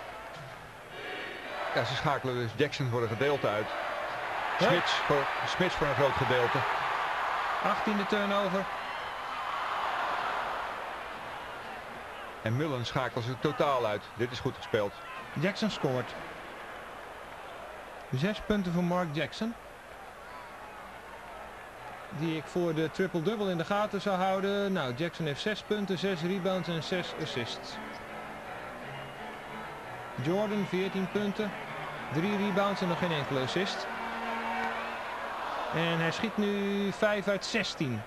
Ja, ze schakelen dus Jackson voor een gedeelte uit. Smits voor, Smits voor een groot gedeelte.
achttiende turnover.
En Mullen schakelt ze totaal uit. Dit is goed gespeeld.
Jackson scoort. Zes punten voor Mark Jackson. Die ik voor de triple-double in de gaten zou houden. Nou, Jackson heeft zes punten, zes rebounds en zes assists. Jordan veertien punten, drie rebounds en nog geen enkele assist. En hij schiet nu vijf uit zestien.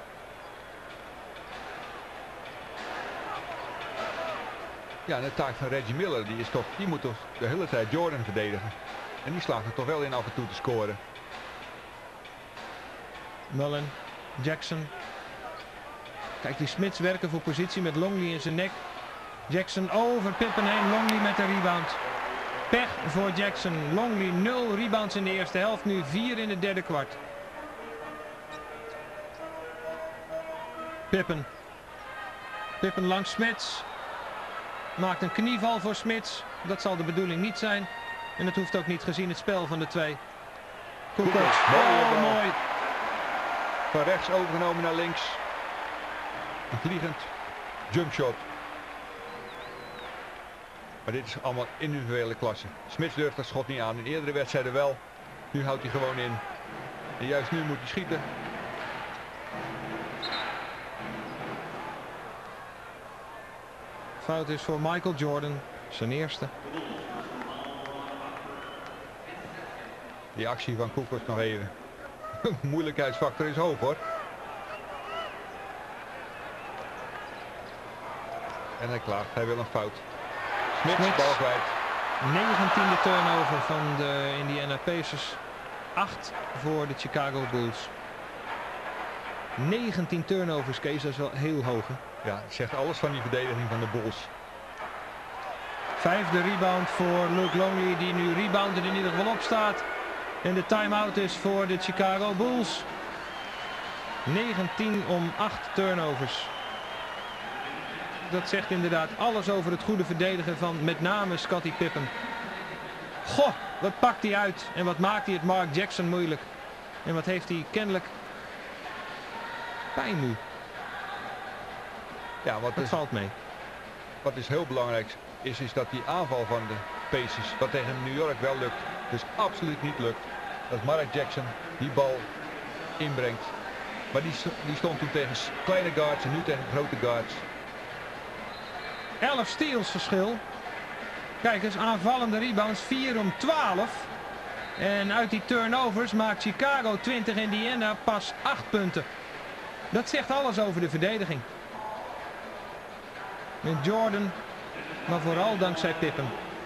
Ja, de taak van Reggie Miller, die, is toch, die moet toch de hele tijd Jordan verdedigen. En die slaagt er toch wel in af en toe te scoren.
Mullen, Jackson. Kijk, die Smits werken voor positie met Longley in zijn nek. Jackson over Pippen heen, Longley met de rebound. Pech voor Jackson. Longley nul rebounds in de eerste helft, nu vier in het derde kwart. Pippen. Pippen langs Smits. Maakt een knieval voor Smits. Dat zal de bedoeling niet zijn. En dat hoeft ook niet gezien het spel van de twee. Kukoc. Oh, mooi.
Van rechts overgenomen naar links. Een vliegend jumpshot. Maar dit is allemaal individuele klasse. Smits durft dat schot niet aan. In eerdere wedstrijden wel. Nu houdt hij gewoon in. En juist nu moet hij schieten.
Fout is voor Michael Jordan. Zijn eerste.
Die actie van Kukoc nog even. Moeilijkheidsfactor is hoog hoor. En hij klaagt. Hij wil een fout. Smits, bal kwijt.
negentiende turnover van de Indiana Pacers. acht voor de Chicago Bulls. negentien turnovers, Kees, dat is wel heel hoog. Hè?
Ja, het zegt alles van die verdediging van de Bulls.
Vijfde rebound voor Luke Longley, die nu rebounder in ieder geval opstaat. En de time-out is voor de Chicago Bulls. negentien om acht turnovers. Dat zegt inderdaad alles over het goede verdedigen van met name Scottie Pippen. Goh, wat pakt hij uit en wat maakt hij het Mark Jackson moeilijk. En wat heeft hij kennelijk pijn nu.
Ja, wat
dat
is,
valt mee.
Wat is heel belangrijk is, is dat die aanval van de Pacers, wat tegen New York wel lukt, dus absoluut niet lukt, dat Mark Jackson die bal inbrengt. Maar die, die stond toen tegen kleine guards en nu tegen grote guards.
elf steals verschil. Kijk eens, aanvallende rebounds vier om twaalf. En uit die turnovers maakt Chicago twintig, Indiana pas acht punten. Dat zegt alles over de verdediging. Met Jordan, maar vooral dankzij Pippen.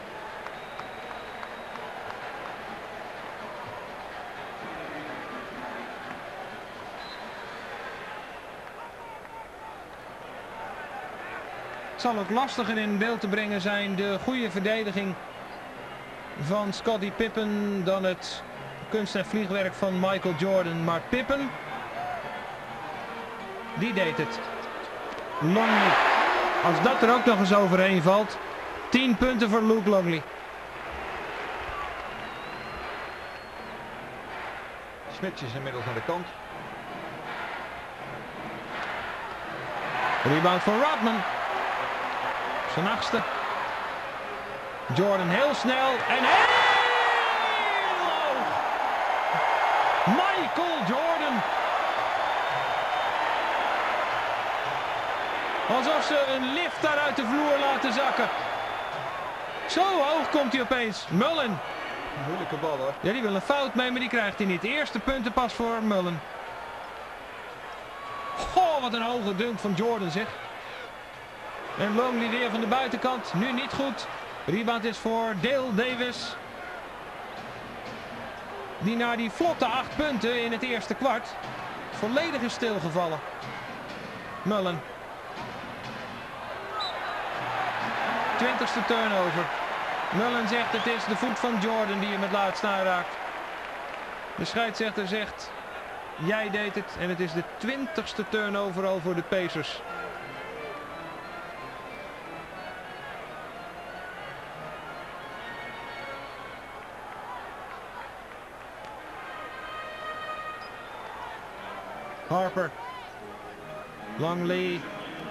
Het zal ook lastiger in beeld te brengen zijn de goede verdediging van Scottie Pippen dan het kunst- en vliegwerk van Michael Jordan. Maar Pippen, die deed het. Longley. Als dat er ook nog eens overheen valt. tien punten voor Luke Longley.
Smits is inmiddels aan de kant.
Rebound voor Rodman. Zijn achtste. Jordan heel snel en heel hoog. Michael Jordan. Alsof ze een lift daar uit de vloer laten zakken. Zo hoog komt hij opeens. Mullen.
Een moeilijke bal hoor.
Ja, die wil een fout mee, maar die krijgt hij niet. De eerste punten pas voor Mullen. Goh, wat een hoge dunk van Jordan zeg. En Longley weer van de buitenkant. Nu niet goed. Rebound is voor Dale Davis. Die na die vlotte acht punten in het eerste kwart volledig is stilgevallen. Mullen. twintigste turnover. Mullen zegt het is de voet van Jordan die hem het laatst aanraakt. De scheidsrechter zegt jij deed het en het is de twintigste turnover al voor de Pacers. Harper. Longley.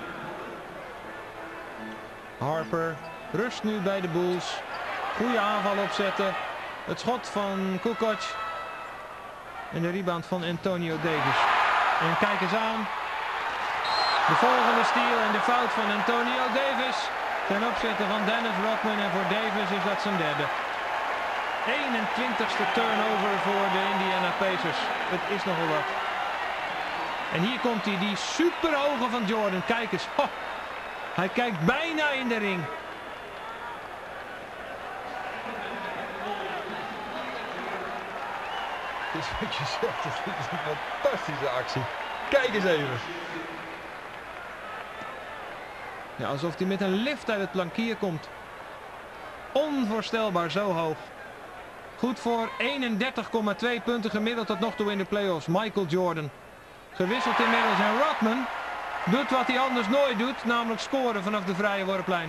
Harper. Rust nu bij de Bulls. Goede aanval opzetten. Het schot van Kukoc. En de rebound van Antonio Davis. En kijk eens aan. De volgende steal en de fout van Antonio Davis. Ten opzichte van Dennis Rodman. En voor Davis is dat zijn derde. eenentwintigste turnover voor de Indiana Pacers. Het is nogal wat. En hier komt hij, die superhoge van Jordan. Kijk eens. Ho. Hij kijkt bijna in de ring.
Het is wat je zegt, het is een fantastische actie. Kijk eens even.
Ja, alsof hij met een lift uit het plankier komt. Onvoorstelbaar zo hoog. Goed voor eenendertig komma twee punten gemiddeld tot nog toe in de playoffs. Michael Jordan. Gewisseld inmiddels en Rodman doet wat hij anders nooit doet, namelijk scoren vanaf de vrije worplijn.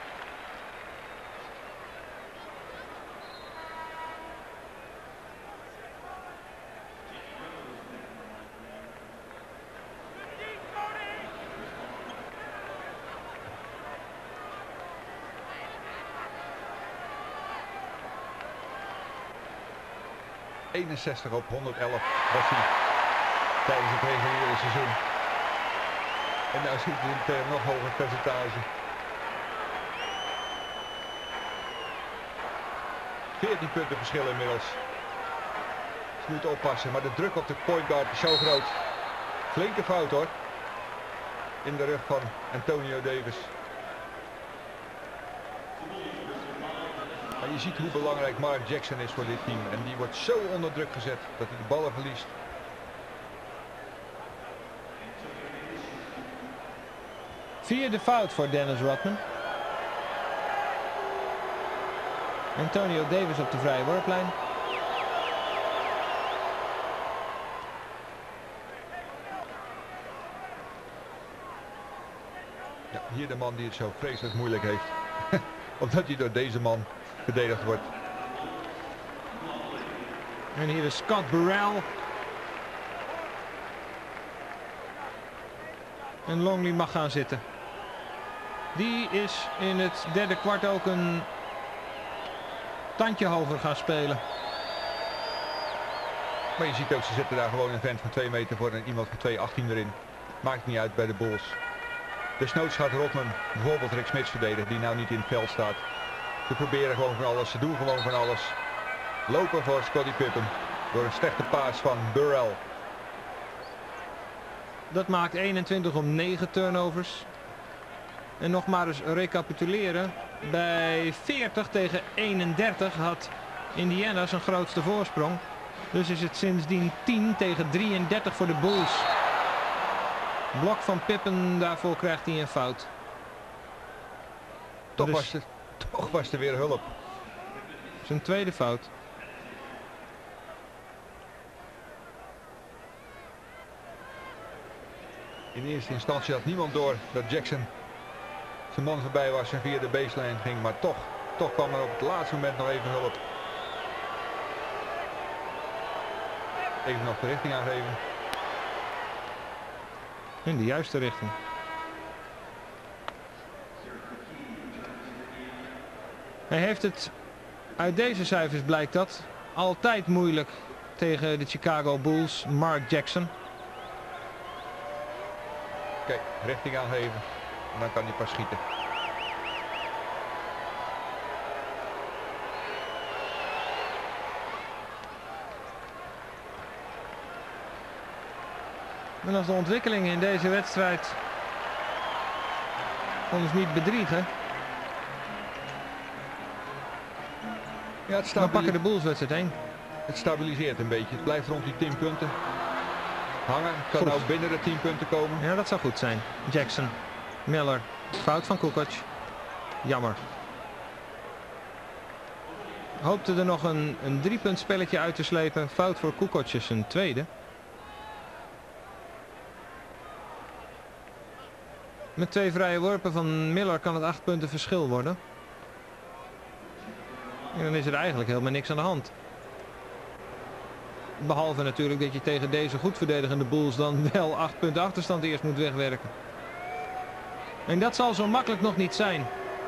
eenenzestig op honderdelf was hij tijdens het reguliere seizoen. En nu schiet hij het uh, nog hoger percentage. veertien punten verschil inmiddels. Ze moeten oppassen, maar de druk op de point guard is zo groot. Flinke fout hoor. In de rug van Antonio Davis. Maar je ziet hoe belangrijk Mark Jackson is voor dit team. En die wordt zo onder druk gezet dat hij de ballen verliest.
Vierde fout voor Dennis Rodman. Antonio Davis op de vrije worplijn.
Ja, hier de man die het zo vreselijk moeilijk heeft. Omdat hij door deze man verdedigd wordt.
En hier is Scott Burrell. En Longley mag gaan zitten. Die is in het derde kwart ook een tandje hoger gaan spelen.
Maar je ziet ook, ze zetten daar gewoon een vent van twee meter voor en iemand van twee achttien erin. Maakt niet uit bij de Bulls. Desnoods gaat Rodman bijvoorbeeld Rick Smits verdedigen, die nou niet in het veld staat. Ze proberen gewoon van alles, ze doen gewoon van alles. Lopen voor Scottie Pippen door een slechte paas van Burrell.
Dat maakt eenentwintig om negen turnovers. En nog maar eens recapituleren. Bij veertig tegen eenendertig had Indiana zijn grootste voorsprong. Dus is het sindsdien tien tegen drieëndertig voor de Bulls. Blok van Pippen, daarvoor krijgt hij een fout.
Toch,
dus
was er, toch was er weer hulp.
Zijn tweede fout.
In eerste instantie had niemand door dat Jackson zijn man voorbij was en via de baseline ging. Maar toch, toch kwam er op het laatste moment nog even hulp. Even nog de richting aangeven.
In de juiste richting. Hij heeft het, uit deze cijfers blijkt dat, altijd moeilijk tegen de Chicago Bulls. Mark Jackson.
Kijk, richting aangeven. En dan kan hij pas schieten.
En als de ontwikkelingen in deze wedstrijd ons niet bedriegen,
ja, het
dan pakken de Bulls wedstrijd heen.
Het stabiliseert een beetje. Het blijft rond die tien punten hangen. Het kan
Goed.
nou binnen de tien punten komen.
Ja, dat zou goed zijn. Jackson, Miller, fout van Kukoc. Jammer. Hoopte er nog een, een driepunt spelletje uit te slepen. Fout voor Kukoc is een tweede. Met twee vrije worpen van Miller kan het acht punten verschil worden. En dan is er eigenlijk helemaal niks aan de hand. Behalve natuurlijk dat je tegen deze goed verdedigende Bulls dan wel acht punten achterstand eerst moet wegwerken. En dat zal zo makkelijk nog niet zijn.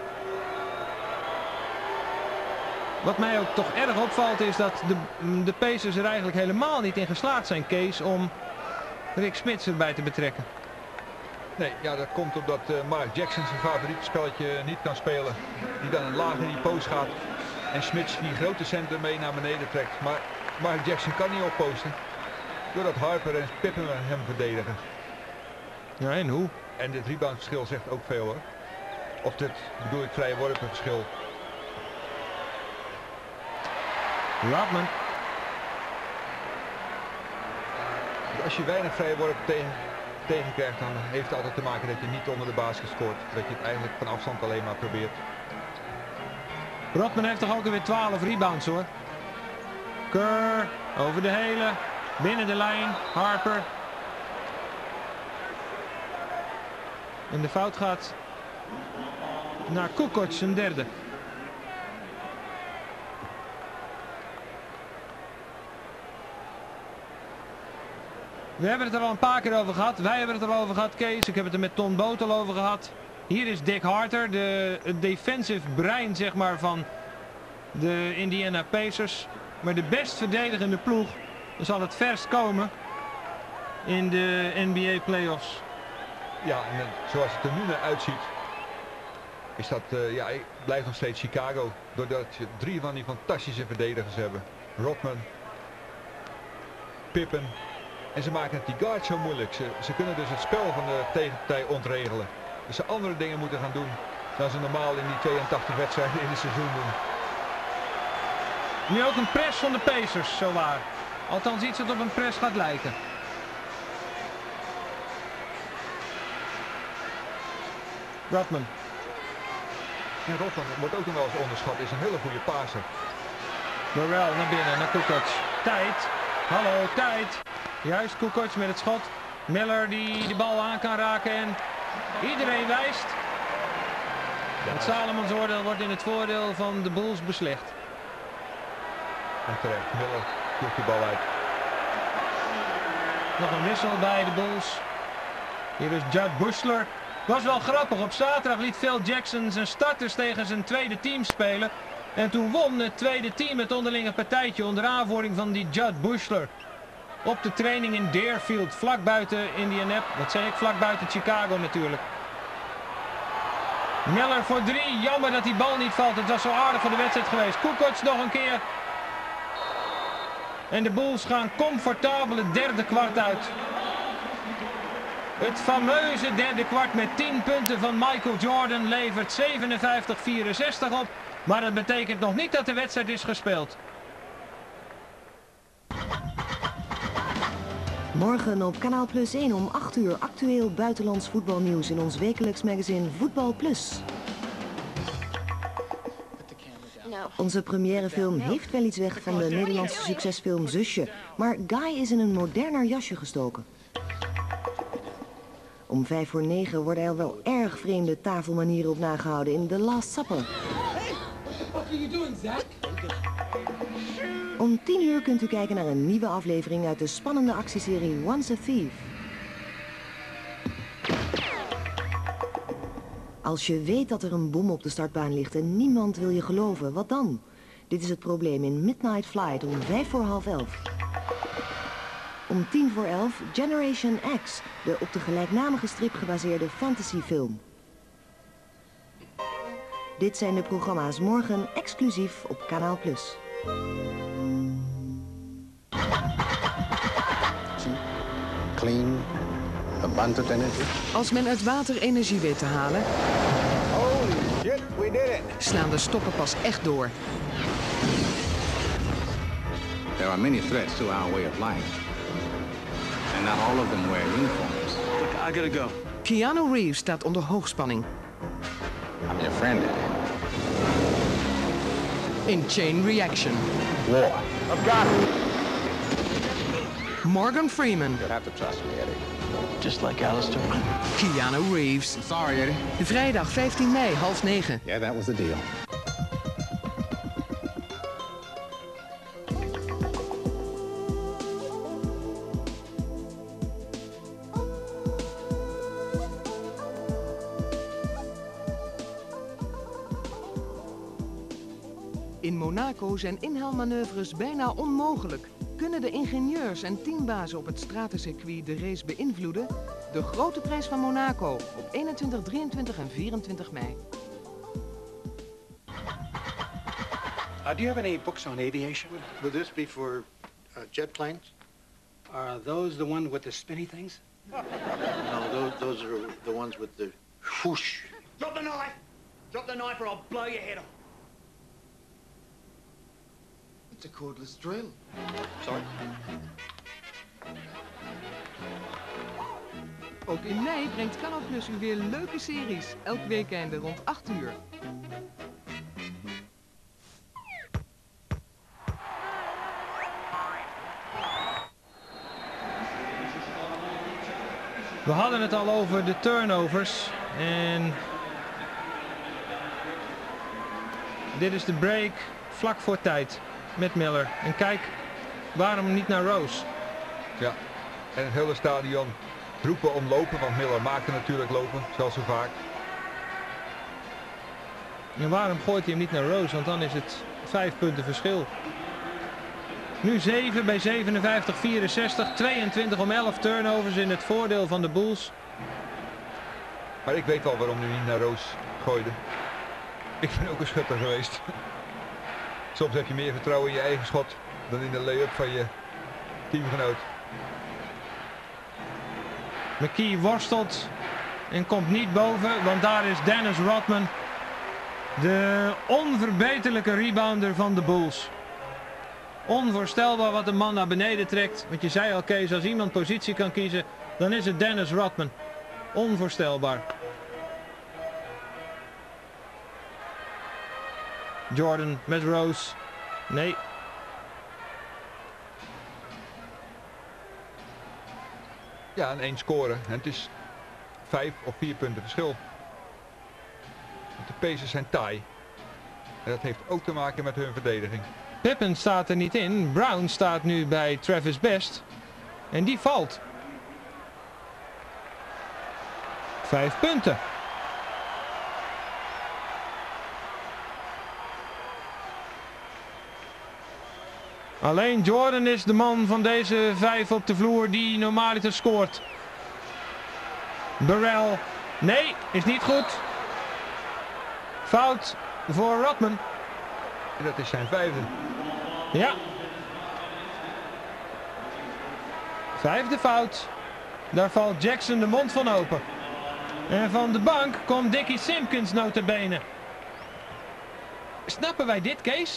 Wat mij ook toch erg opvalt is dat de, de Pacers er eigenlijk helemaal niet in geslaagd zijn, Kees, om Rick Smits erbij te betrekken.
Nee, ja, dat komt omdat uh, Mark Jackson zijn favoriete spelletje niet kan spelen. Die dan een laag in die post gaat. En Smits die grote center mee naar beneden trekt. Maar Mark Jackson kan niet opposten. Doordat Harper en Pippen hem verdedigen.
Ja, en hoe?
En dit reboundverschil zegt ook veel hoor. Of dit bedoel ik vrije worpen verschil.
Rodman.
Als je weinig vrije worpen tegen tegenkrijgt, dan heeft het altijd te maken dat je niet onder de basket scoort. Dat je het eigenlijk van afstand alleen maar probeert.
Rodman heeft toch ook alweer twaalf rebounds hoor. Kerr over de hele, binnen de lijn, Harper. En de fout gaat naar Kukoc, zijn derde. We hebben het er al een paar keer over gehad. Wij hebben het er al over gehad, Kees. Ik heb het er met Ton Botel over gehad. Hier is Dick Harter, de, het defensive brein zeg maar, van de Indiana Pacers. Maar de best verdedigende ploeg zal het verst komen in de N B A playoffs.
Ja, en zoals het er nu naar uitziet, is dat, uh, ja, blijft nog steeds Chicago. Doordat je drie van die fantastische verdedigers hebben. Rodman, Pippen. En ze maken het die guards zo moeilijk. Ze, ze kunnen dus het spel van de tegenpartij ontregelen. Dus ze andere dingen moeten gaan doen dan ze normaal in die tweeëntachtig wedstrijden in het seizoen doen.
Nu ook een press van de Pacers, zowaar. Althans iets dat op een press gaat lijken. Rodman.
En Rodman wordt ook nog wel eens onderschat, is een hele goede passer.
Morel naar binnen, naar Kukoc. Tijd. Hallo, tijd. Juist Kukoc met het schot. Miller die de bal aan kan raken en iedereen wijst. Het Salomons oordeel wordt in het voordeel van de Bulls beslecht.
En terecht, Miller klopt die bal uit.
Nog een wissel bij de Bulls. Hier is Judd Bushler. Was wel grappig, op zaterdag liet Phil Jackson zijn starters tegen zijn tweede team spelen. En toen won het tweede team het onderlinge partijtje onder aanvoering van die Judd Bushler. Op de training in Deerfield, vlak buiten Indianapolis. Wat zei ik, vlak buiten Chicago natuurlijk. Miller voor drie, jammer dat die bal niet valt. Het was zo aardig voor de wedstrijd geweest. Kukoc nog een keer. En de Bulls gaan comfortabel het derde kwart uit. Het fameuze derde kwart met tien punten van Michael Jordan levert zevenenvijftig vierenzestig op. Maar dat betekent nog niet dat de wedstrijd is gespeeld.
Morgen op Kanaal Plus één om acht uur actueel buitenlands voetbalnieuws in ons wekelijks magazine Voetbal Plus. Onze premièrefilm heeft wel iets weg van de Nederlandse succesfilm Zusje, maar Guy is in een moderner jasje gestoken. Om vijf voor negen worden er wel erg vreemde tafelmanieren op nagehouden in The Last Supper.
Hey, what are you doing, Zach?
Om tien uur kunt u kijken naar een nieuwe aflevering uit de spannende actieserie Once a Thief. Als je weet dat er een bom op de startbaan ligt en niemand wil je geloven, wat dan? Dit is het probleem in Midnight Flight om vijf voor half elf. Om tien voor elf Generation X, de op de gelijknamige strip gebaseerde fantasyfilm. Dit zijn de programma's morgen exclusief op Kanaal Plus.
Clean, abundant energy.
Als men uit water energie weet te halen,
Holy shit, we did it.
slaan de stoppen pas echt door.
There are many threats to our way of life. And not all of them wear uniforms.
Look, I gotta go.
Keanu Reeves staat onder hoogspanning.
I'm your friend, Eddie.
In Chain Reaction.
War. I've got it.
Morgan Freeman.
You have to trust me, Eddie.
Just like Alistair.
Keanu Reeves.
I'm sorry, Eddie.
Vrijdag vijftien mei, half negen.
Yeah, that was the deal.
In Monaco zijn inhaalmanoeuvres bijna onmogelijk. Kunnen de ingenieurs en teambazen op het stratencircuit de race beïnvloeden? De grote prijs van Monaco op eenentwintig, drieëntwintig en vierentwintig mei.
Uh, do you have any books on aviation?
Would this be for uh, jet planes?
Are those the one with the spinny things?
No, those, those are the ones with the whoosh.
Drop the knife! Drop the knife or I'll blow your head off.
It's a cordless drill.
Sorry?
Ook in mei brengt Canal Plus u weer leuke series, elk weekende rond acht uur.
We hadden het al over de turnovers en dit is de break vlak voor tijd met Miller. En kijk, waarom niet naar Rose?
Ja, en het hele stadion roepen om lopen, want Miller maakte natuurlijk lopen, zoals zo vaak.
En waarom gooit hij hem niet naar Rose? Want dan is het vijf punten verschil. Nu zeven bij zevenenvijftig vierenzestig, tweeëntwintig om elf turnovers in het voordeel van de Bulls.
Maar ik weet wel waarom hij niet naar Rose gooide. Ik ben ook een schutter geweest. Soms heb je meer vertrouwen in je eigen schot dan in de lay-up van je teamgenoot.
McKee worstelt en komt niet boven, want daar is Dennis Rodman, de onverbeterlijke rebounder van de Bulls. Onvoorstelbaar wat een man naar beneden trekt. Want je zei al, Kees, als iemand positie kan kiezen, dan is het Dennis Rodman. Onvoorstelbaar. Jordan met Rose. Nee.
Ja, en één scoren. En het is vijf of vier punten verschil. Want de Pacers zijn taai. En dat heeft ook te maken met hun verdediging.
Pippen staat er niet in. Brown staat nu bij Travis Best. En die valt. Vijf punten. Alleen Jordan is de man van deze vijf op de vloer die normaliter scoort. Burrell. Nee, is niet goed. Fout voor Rodman.
En dat is zijn vijfde.
Ja. Vijfde fout. Daar valt Jackson de mond van open. En van de bank komt Dickie Simpkins nota bene. Snappen wij dit, Kees?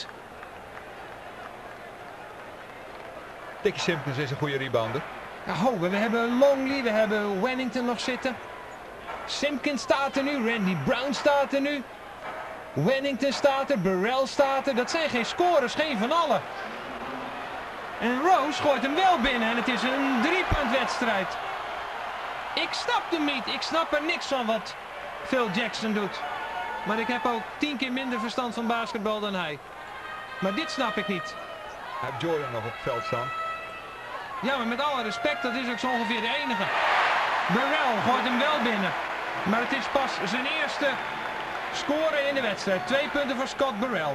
Dickie Simpkins is een goede rebounder.
Oh, we hebben Longley, we hebben Wennington nog zitten. Simpkins staat er nu, Randy Brown staat er nu. Wennington staat er, Burrell staat er. Dat zijn geen scorers, geen van allen. En Rose gooit hem wel binnen en het is een driepuntwedstrijd. Ik snap hem niet. Ik snap er niks van wat Phil Jackson doet. Maar ik heb ook tien keer minder verstand van basketbal dan hij. Maar dit snap ik niet.
Hij heeft Jordan nog op het veld staan.
Ja, maar met alle respect, dat is ook zo ongeveer de enige. Burrell gooit hem wel binnen. Maar het is pas zijn eerste scoren in de wedstrijd. Twee punten voor Scott Burrell.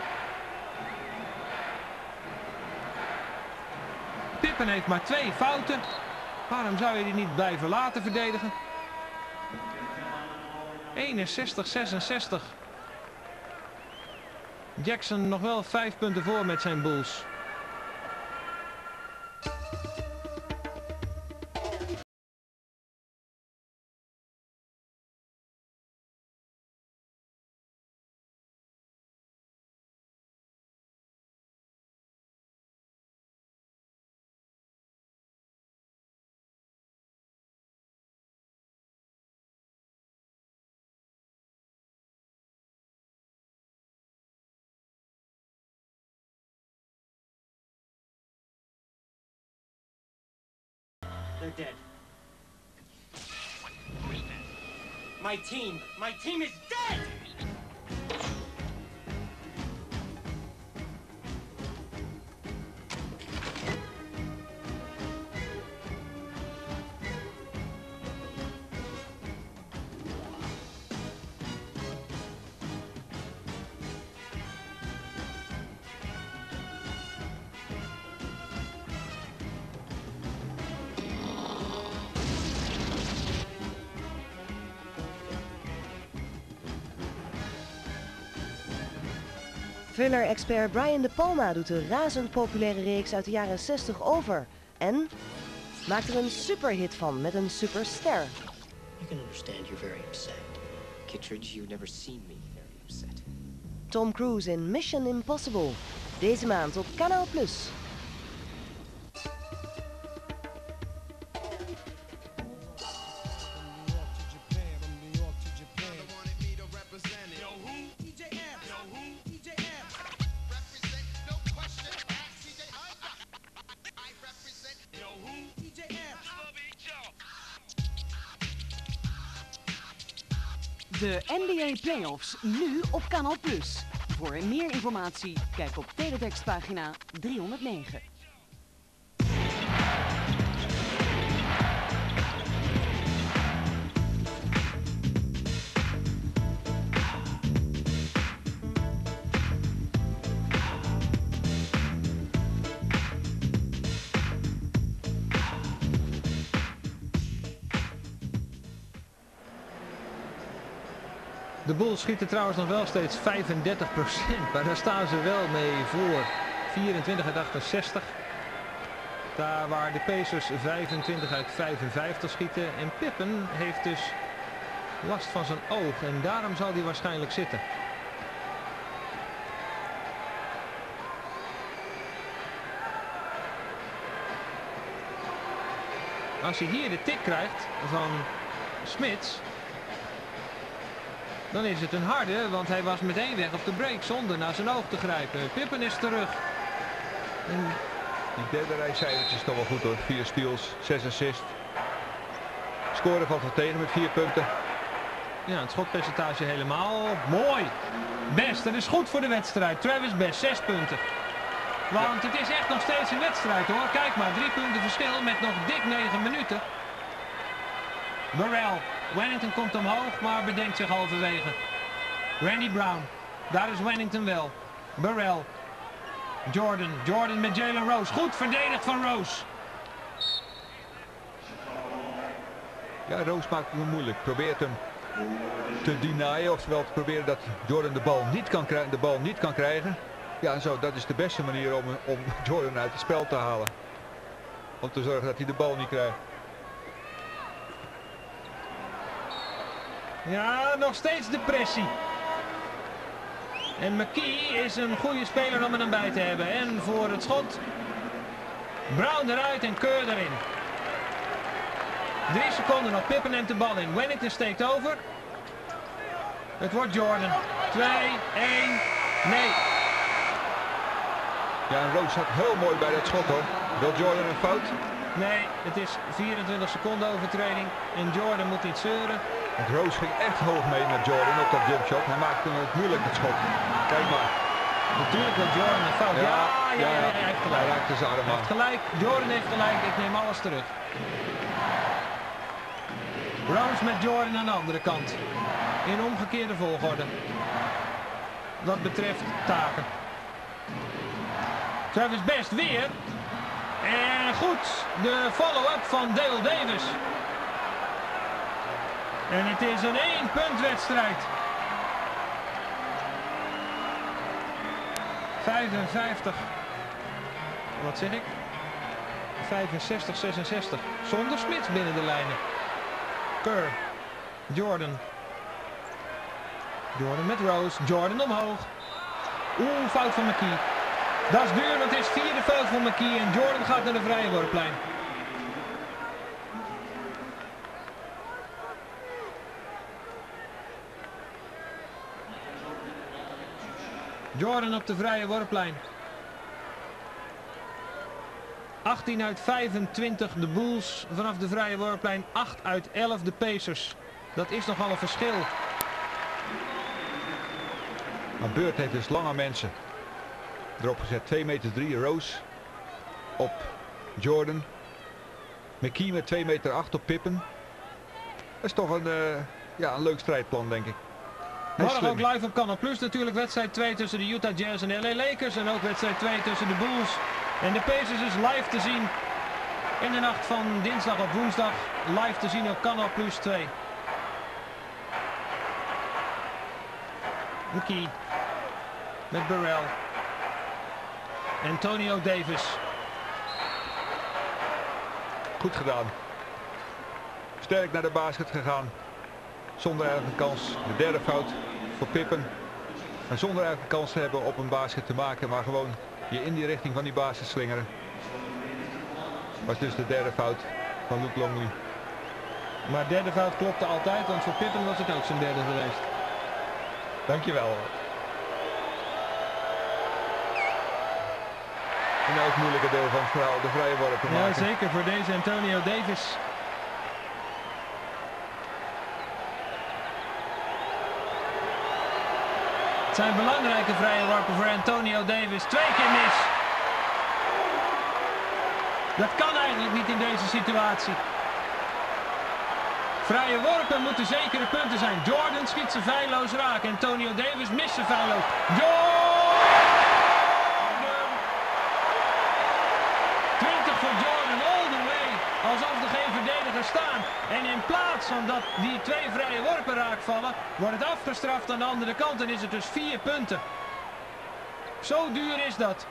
Pippen heeft maar twee fouten. Waarom zou je die niet blijven laten verdedigen? eenenzestig zesenzestig. Jackson nog wel vijf punten voor met zijn Bulls.
They're dead. My team, my team is dead!
Thriller-expert Brian De Palma doet de razend populaire reeks uit de jaren zestig over. En maakt er een superhit van met een superster.
I can understand you're very upset. Kittredge, you've never seen me very upset.
Tom Cruise in Mission Impossible. Deze maand op Kanaal Plus.
De N B A Playoffs, nu op Kanaal Plus. Voor meer informatie, kijk op teletextpagina driehonderdnegen.
De Bulls schieten trouwens nog wel steeds vijfendertig procent, maar daar staan ze wel mee voor. vierentwintig uit achtenzestig. Daar waar de Pacers vijfentwintig uit vijfenvijftig schieten. En Pippen heeft dus last van zijn oog en daarom zal hij waarschijnlijk zitten. Als hij hier de tik krijgt van Smits, dan is het een harde, want hij was meteen weg op de break zonder naar zijn oog te grijpen. Pippen is terug. En
die derde rij cijfertjes toch wel goed hoor. vier steals, zes assists. Scoren valt wel tegen met vier punten.
Ja, het schotpercentage helemaal mooi. Best, dat is goed voor de wedstrijd. Travis Best, zes punten. Want het is echt nog steeds een wedstrijd hoor. Kijk maar, drie punten verschil met nog dik negen minuten. Burrell. Wennington komt omhoog, maar bedenkt zich halverwege. Randy Brown. Daar is Wennington wel. Burrell. Jordan. Jordan met Jalen Rose. Goed verdedigd van Rose.
Ja, Rose maakt het moeilijk. Probeert hem te denyen. Oftewel te proberen dat Jordan de bal niet kan, de bal niet kan krijgen. Ja, en zo, dat is de beste manier om, om Jordan uit het spel te halen. Om te zorgen dat hij de bal niet krijgt.
Ja, nog steeds de pressie. En McKee is een goede speler om er dan bij te hebben. En voor het schot. Brown eruit en Kerr erin. Drie seconden nog. Pippen neemt de bal in. Wennington steekt over. Het wordt Jordan. Twee, één, nee.
Ja, en Rose zat heel mooi bij dat schot hoor. Wil Jordan een fout?
Nee, het is vierentwintig seconden overtreding. En Jordan moet niet zeuren.
Want Rose ging echt hoog mee met Jordan op dat jumpshot. Hij maakte het moeilijk het schot. Kijk maar.
Natuurlijk wil Jordan een fout. Ja, ja, ja, ja, ja, hij heeft gelijk.
Hij raakte zijn arm aan.
Hij heeft gelijk. Jordan heeft gelijk. Ik neem alles terug. Rose met Jordan aan de andere kant. In omgekeerde volgorde. Wat betreft taken. Travis Best weer. En goed, de follow-up van Dale Davis. En het is een één punt wedstrijd. vijfenvijftig. Wat zeg ik? vijfenzestig, zesenzestig. Zonder Smits binnen de lijnen. Kerr. Jordan. Jordan met Rose. Jordan omhoog. Oeh, fout van McKee. Dat is duur, want het is vierde fout van McKee en Jordan gaat naar de vrije worplijn. Jordan op de vrije worplijn. achttien uit vijfentwintig de Bulls vanaf de vrije worplijn. acht uit elf de Pacers. Dat is nogal een verschil.
Maar Bird heeft dus lange mensen erop gezet. twee meter drie Rose op Jordan. McKee met twee meter acht op Pippen. Dat is toch een, uh, ja, een leuk strijdplan denk ik.
Morgen ook live op Kanaal Plus natuurlijk wedstrijd twee tussen de Utah Jazz en L A Lakers. En ook wedstrijd twee tussen de Bulls en de Pacers is live te zien. In de nacht van dinsdag op woensdag live te zien op Kanaal Plus twee. McKee met Burrell. Antonio Davis.
Goed gedaan. Sterk naar de basket gegaan. Zonder eigenlijk een kans. De derde fout voor Pippen. En zonder eigenlijk een kans te hebben op een basket te maken. Maar gewoon je in die richting van die basket slingeren. Was dus de derde fout van Luke Longley.
Maar derde fout klopte altijd. Want voor Pippen was het ook zijn derde geweest.
Dankjewel. En ook het moeilijke deel van het verhaal. De vrije worp te maken.
Ja, zeker voor deze Antonio Davis. zijn belangrijke vrije worpen voor Antonio Davis. Twee keer mis. Dat kan eigenlijk niet in deze situatie. Vrije worpen moeten zekere punten zijn. Jordan schiet ze feilloos raak. Antonio Davis mist ze feilloos. Jordan! twintig voor Jordan, all the way. Alsof er geen verdedigers staan. En in plaats van dat die twee vrije worpen raak vallen, wordt het afgestraft aan de andere kant. En is het dus vier punten. Zo duur is dat.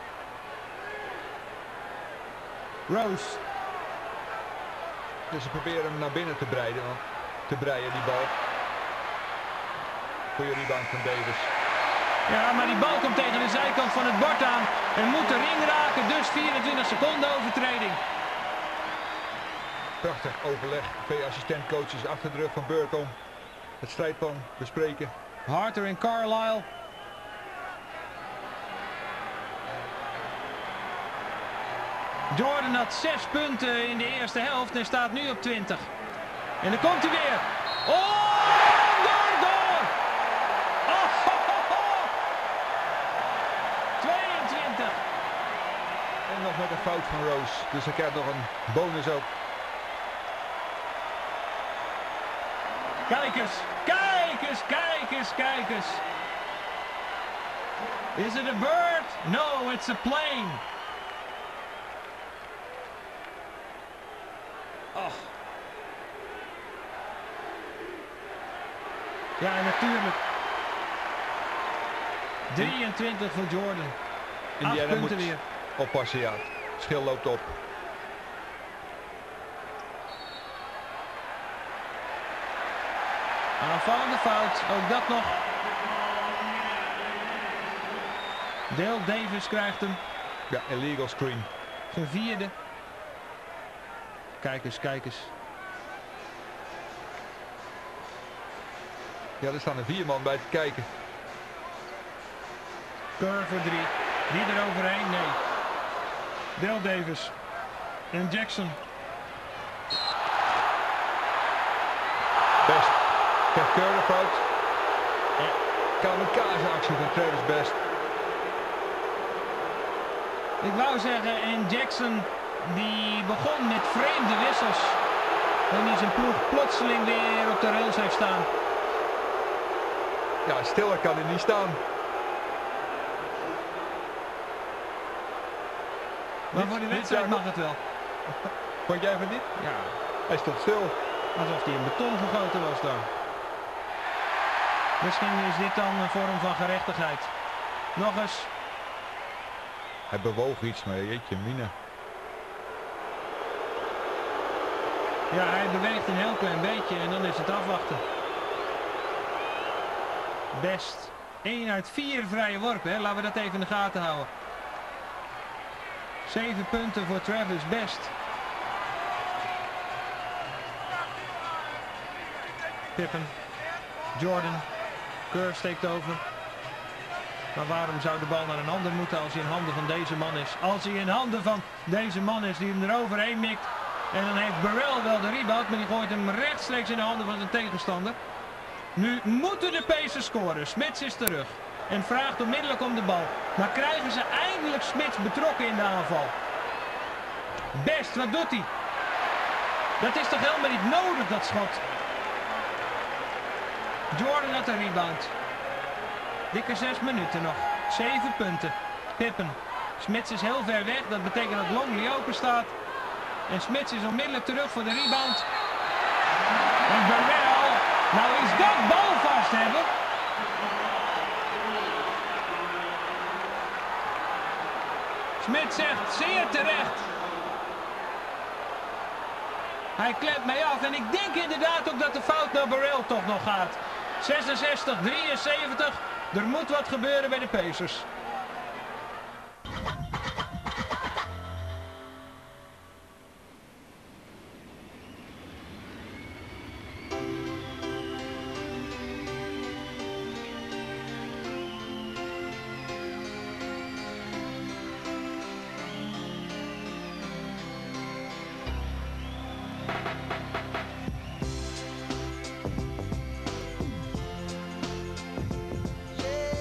Rose.
Dus ze proberen hem naar binnen te breiden, te breien die bal. Goeie rebound van Davis.
Ja, maar die bal komt tegen de zijkant van het bord aan en moet de ring raken, dus vierentwintig seconden overtreding.
Prachtig overleg. Twee assistentcoaches achter de rug van Burton. Het strijdplan bespreken.
Harter en Carlisle. Jordan had zes punten in de eerste helft en staat nu op twintig. En dan komt hij weer. Oh, door, door. Oh, ho, ho, ho. tweeëntwintig.
En nog met een fout van Rose. Dus hij krijgt nog een bonus ook.
Kijk eens, kijk eens, kijk eens, kijk eens. Is it a bird? No, it's a plane. Oh. Ja, natuurlijk. drieëntwintig voor Jordan. Indiana
moet
punten weer.
Oppassen, ja. Schil loopt op.
Aanvallende fout, ook dat nog. Dale Davis krijgt hem.
Ja, illegal screen.
Zijn vierde. Kijk eens, kijk eens.
Ja, er staan er vier man bij te kijken.
Kerr voor drie. Die er overheen? Nee. Dale Davis. En Jackson.
Best. Krijgt Kerr een fout. Kamikaze actie van Travis Best.
Ik wou zeggen, en Jackson die begon met vreemde wissels. En die zijn ploeg plotseling weer op de rails heeft staan.
Ja, stiller kan hij niet staan.
Maar voor die wedstrijd mag het wel.
Vond jij van niet?
Ja.
Hij stond stil.
Alsof hij in beton gegoten was daar. Misschien is dit dan een vorm van gerechtigheid. Nog eens.
Hij bewoog iets, maar jeetje mina.
Ja, hij beweegt een heel klein beetje en dan is het afwachten. Best. één uit vier vrije worpen, hè? Laten we dat even in de gaten houden. zeven punten voor Travis Best. Pippen. Jordan. Kerr steekt over. Maar waarom zou de bal naar een ander moeten als hij in handen van deze man is? Als hij in handen van deze man is die hem eroverheen mikt. En dan heeft Burrell wel de rebound, maar die gooit hem rechtstreeks in de handen van zijn tegenstander. Nu moeten de Pacers scoren. Smits is terug. En vraagt onmiddellijk om de bal. Maar krijgen ze eindelijk Smits betrokken in de aanval? Best, wat doet hij? Dat is toch helemaal niet nodig, dat schot? Jordan had een rebound. Dikke zes minuten nog. Zeven punten. Pippen. Smits is heel ver weg. Dat betekent dat Longley open staat. En Smits is onmiddellijk terug voor de rebound. En Burrell. Nou is dat bal vast hebben. Smits zegt zeer terecht. Hij klemt mij af. En ik denk inderdaad ook dat de fout naar Burrell toch nog gaat. zesenzestig drieënzeventig. Er moet wat gebeuren bij de Pacers.
Yeah.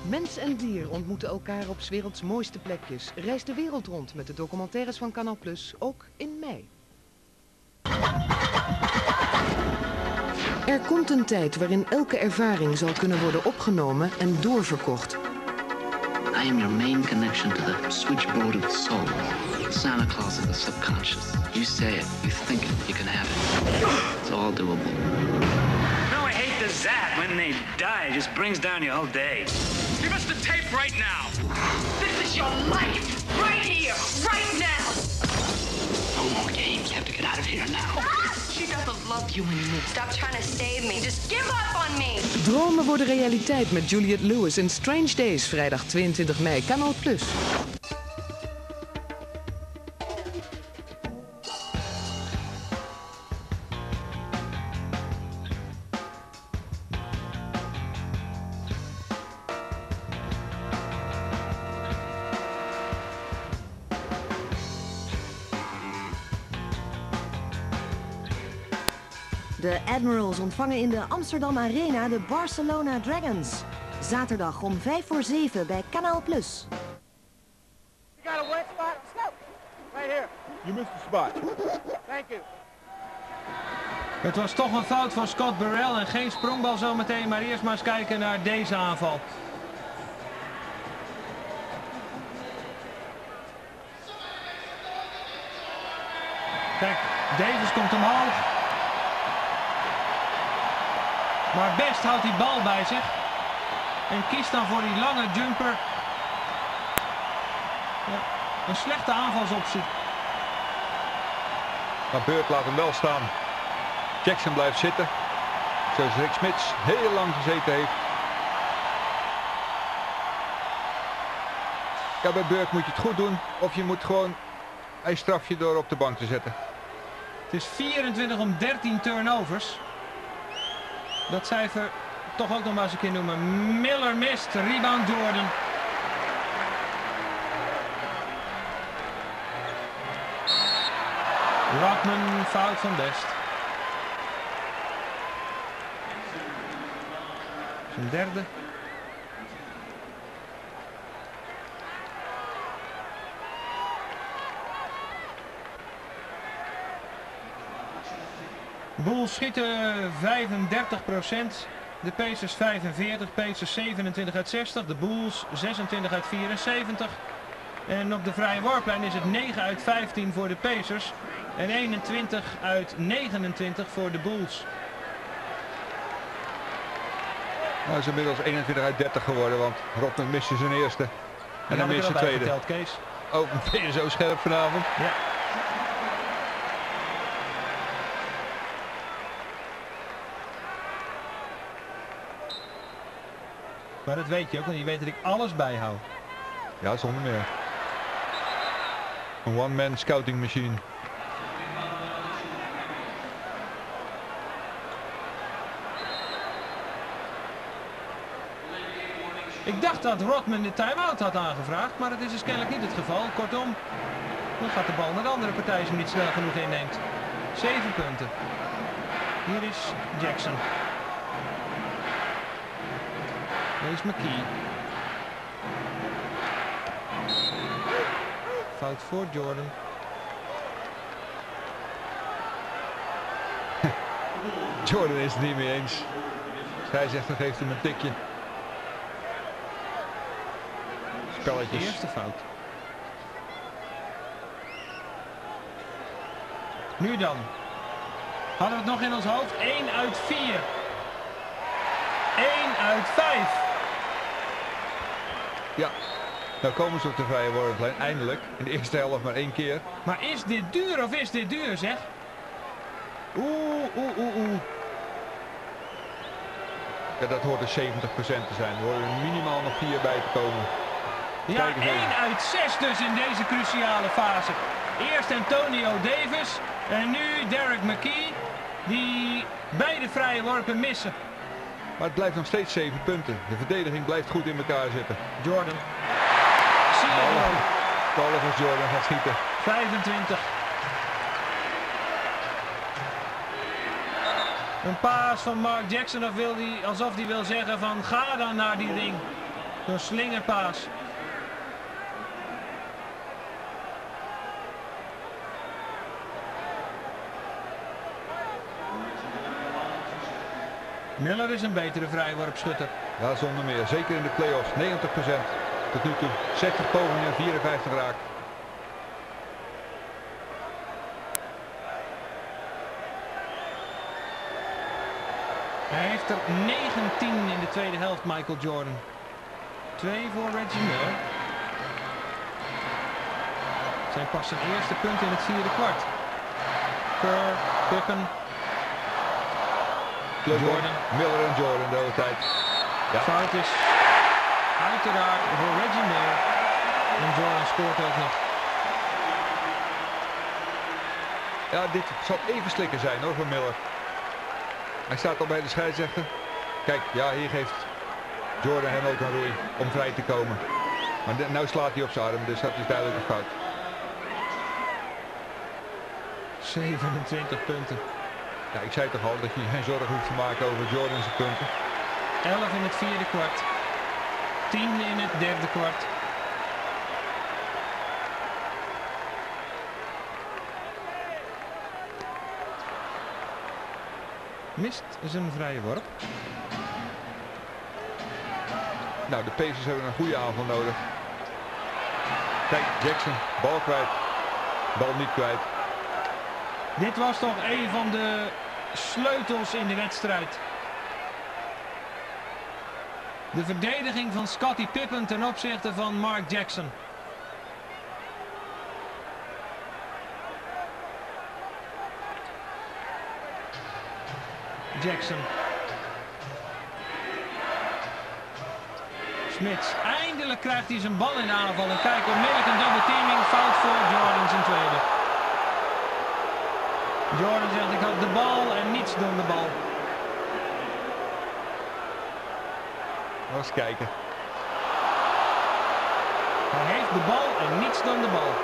Mens en dier ontmoeten elkaar op 's werelds mooiste plekjes. Reis de wereld rond met de documentaires van Canal Plus, ook in mei. Er komt een tijd waarin elke ervaring zal kunnen worden opgenomen en doorverkocht.
I am your main connection to the switchboard of the soul. Santa Claus of the subconscious. You say it, you think it, you can have it. It's all doable.
No, I hate the zap. When they die, it just brings down your whole day. Give us the tape right now.
This is your life. Right here. Right now.
No more games. You have to get out of here now.
Ah! She doesn't love you anymore. Stop trying to save me. Just give up on me.
Dromen worden realiteit met Juliette Lewis in Strange Days, vrijdag tweeëntwintig mei, Canal Plus.
De Admirals ontvangen in de Amsterdam Arena de Barcelona Dragons. Zaterdag om vijf voor zeven bij Canal Plus.
You got a wet spot? Let's go. Right here.
You missed the spot.
Thank you.
Het was toch een fout van Scott Burrell en geen sprongbal zometeen, maar eerst maar eens kijken naar deze aanval. Kijk, Davis komt omhoog. Maar best houdt die bal bij zich. En kiest dan voor die lange jumper. Ja, een slechte aanvalsoptie.
Maar Bird laat hem wel staan. Jackson blijft zitten. Zoals Rick Smits heel lang gezeten heeft. Ja, bij Bird moet je het goed doen. Of je moet gewoon... Hij straft je door op de bank te zetten.
Het is vierentwintig om dertien turnovers. Dat cijfer toch ook nog maar eens een keer noemen. Miller mist, rebound Jordan. Rodman fout van Best. Zijn derde. Bulls schieten vijfendertig procent, de Pacers vijfenveertig, Pacers zevenentwintig uit zestig, de Bulls zesentwintig uit vierenzeventig. En op de vrije worplijn is het negen uit vijftien voor de Pacers en eenentwintig uit negenentwintig voor de Bulls.
Nou is inmiddels eenentwintig uit dertig geworden, want Rodman miste zijn eerste. En, en dan miste zijn tweede.
Geteld, Kees.
Oh, ben je zo scherp vanavond?
Ja. Maar dat weet je ook, want je weet dat ik alles bijhoud.
Ja, zonder meer. Een one-man scouting machine.
Ik dacht dat Rodman de time-out had aangevraagd, maar dat is dus kennelijk niet het geval. Kortom, dan gaat de bal naar de andere partij als je hem niet snel genoeg inneemt. Zeven punten. Hier is Jackson. Hier is McKee. Fout voor Jordan.
Jordan is het niet mee eens. Hij zegt, dan geeft hem een tikje. Spelletjes.
De eerste fout. Nu dan. Hadden we het nog in ons hoofd? één uit vier. één uit vijf.
Ja. Nou komen ze op de vrije worplijn. Eindelijk. In de eerste helft maar één keer.
Maar is dit duur of is dit duur, zeg? Oeh, oeh, oeh, oeh.
Ja, dat hoort er zeventig procent te zijn. Er horen er minimaal nog vier bij te komen.
Ja, één uit zes dus in deze cruciale fase. Eerst Antonio Davis en nu Derek McKee, die beide vrije worpen missen.
Maar het blijft nog steeds zeven punten. De verdediging blijft goed in elkaar zitten.
Jordan. Zie je wel.
Tolle als Jordan gaat schieten.
vijfentwintig. Een paas van Mark Jackson, of wil die, alsof hij wil zeggen van ga dan naar die ring. Zo'n slingerpaas. Miller is een betere vrijworpschutter.
Ja, zonder meer. Zeker in de play-offs. negentig procent tot nu toe. zestig pogingen, vierenvijftig raak.
Hij heeft er negentien in de tweede helft, Michael Jordan. Twee voor Reggie Miller. Zijn pas zijn eerste punt in het vierde kwart. Kerr, Pippen, Jordan.
Miller en Jordan de hele tijd.
Ja. Fout is uiteraard voor Reggie Miller. En Jordan scoort ook nog.
Ja, dit zal even slikken zijn hoor voor Miller. Hij staat al bij de scheidsrechter. Kijk, ja, hier geeft Jordan hem ook een roei om vrij te komen. Maar nu slaat hij op zijn arm, dus dat is duidelijk een fout.
zevenentwintig punten.
Ja, ik zei toch al dat je geen zorgen hoeft te maken over Jordan's punten.
elf in het vierde kwart. tien in het derde kwart. Mist zijn vrije worp.
Nou, de Pacers hebben een goede aanval nodig. Kijk, Jackson, bal kwijt. Bal niet kwijt.
Dit was toch een van de sleutels in de wedstrijd. De verdediging van Scottie Pippen ten opzichte van Mark Jackson. Jackson. Smits. Eindelijk krijgt hij zijn bal in de aanval. En kijk, onmiddellijk een double teaming. Fout voor Jordan zijn tweede. Jordan zegt ik had de bal en niets dan de bal.
Eens kijken.
Hij heeft de bal en niets dan de bal.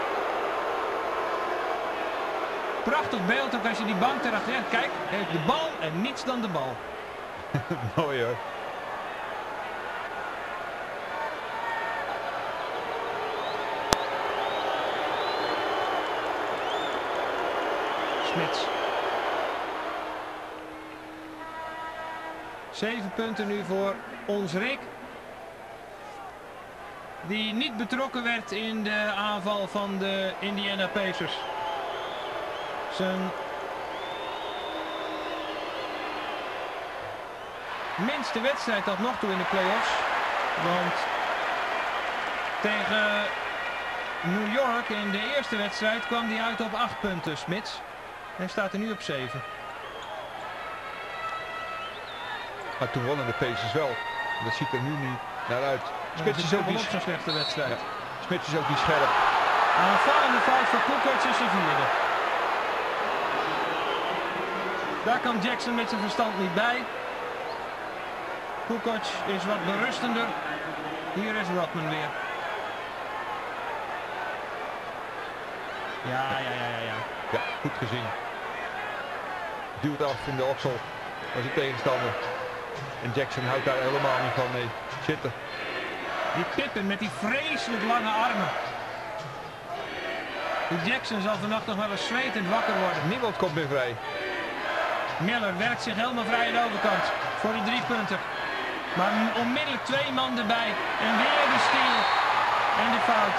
Prachtig beeld ook als je die bank erachter hebt. Kijk, hij heeft de bal en niets dan de bal.
Mooi hoor.
Smits. Zeven punten nu voor ons Rick. Die niet betrokken werd in de aanval van de Indiana Pacers. Zijn minste wedstrijd tot nog toe in de playoffs. Want tegen New York in de eerste wedstrijd kwam hij uit op acht punten, Smits. Hij staat er nu op zeven.
Maar toen wonnen de Pacers wel. Dat ziet er nu niet naar uit. Smits is ook niet
zo'n slechte wedstrijd.
Ja. Smits is ook niet scherp.
Aanvallende fout voor Kukoc is zijn vierde. Daar kan Jackson met zijn verstand niet bij. Kukoc is wat berustender. Hier is Rodman weer. Ja, ja, ja, ja, ja.
Ja, goed gezien. Duwt af in de oksel. Dat is een tegenstander. En Jackson houdt daar helemaal niet van mee. Zitten.
Die Pippen met die vreselijk lange armen. Die Jackson zal vannacht nog wel eens zwetend wakker worden.
Niemand komt meer vrij.
Miller werkt zich helemaal vrij aan de overkant. Voor de drie punten. Maar onmiddellijk twee man erbij. En weer de steal. En de fout.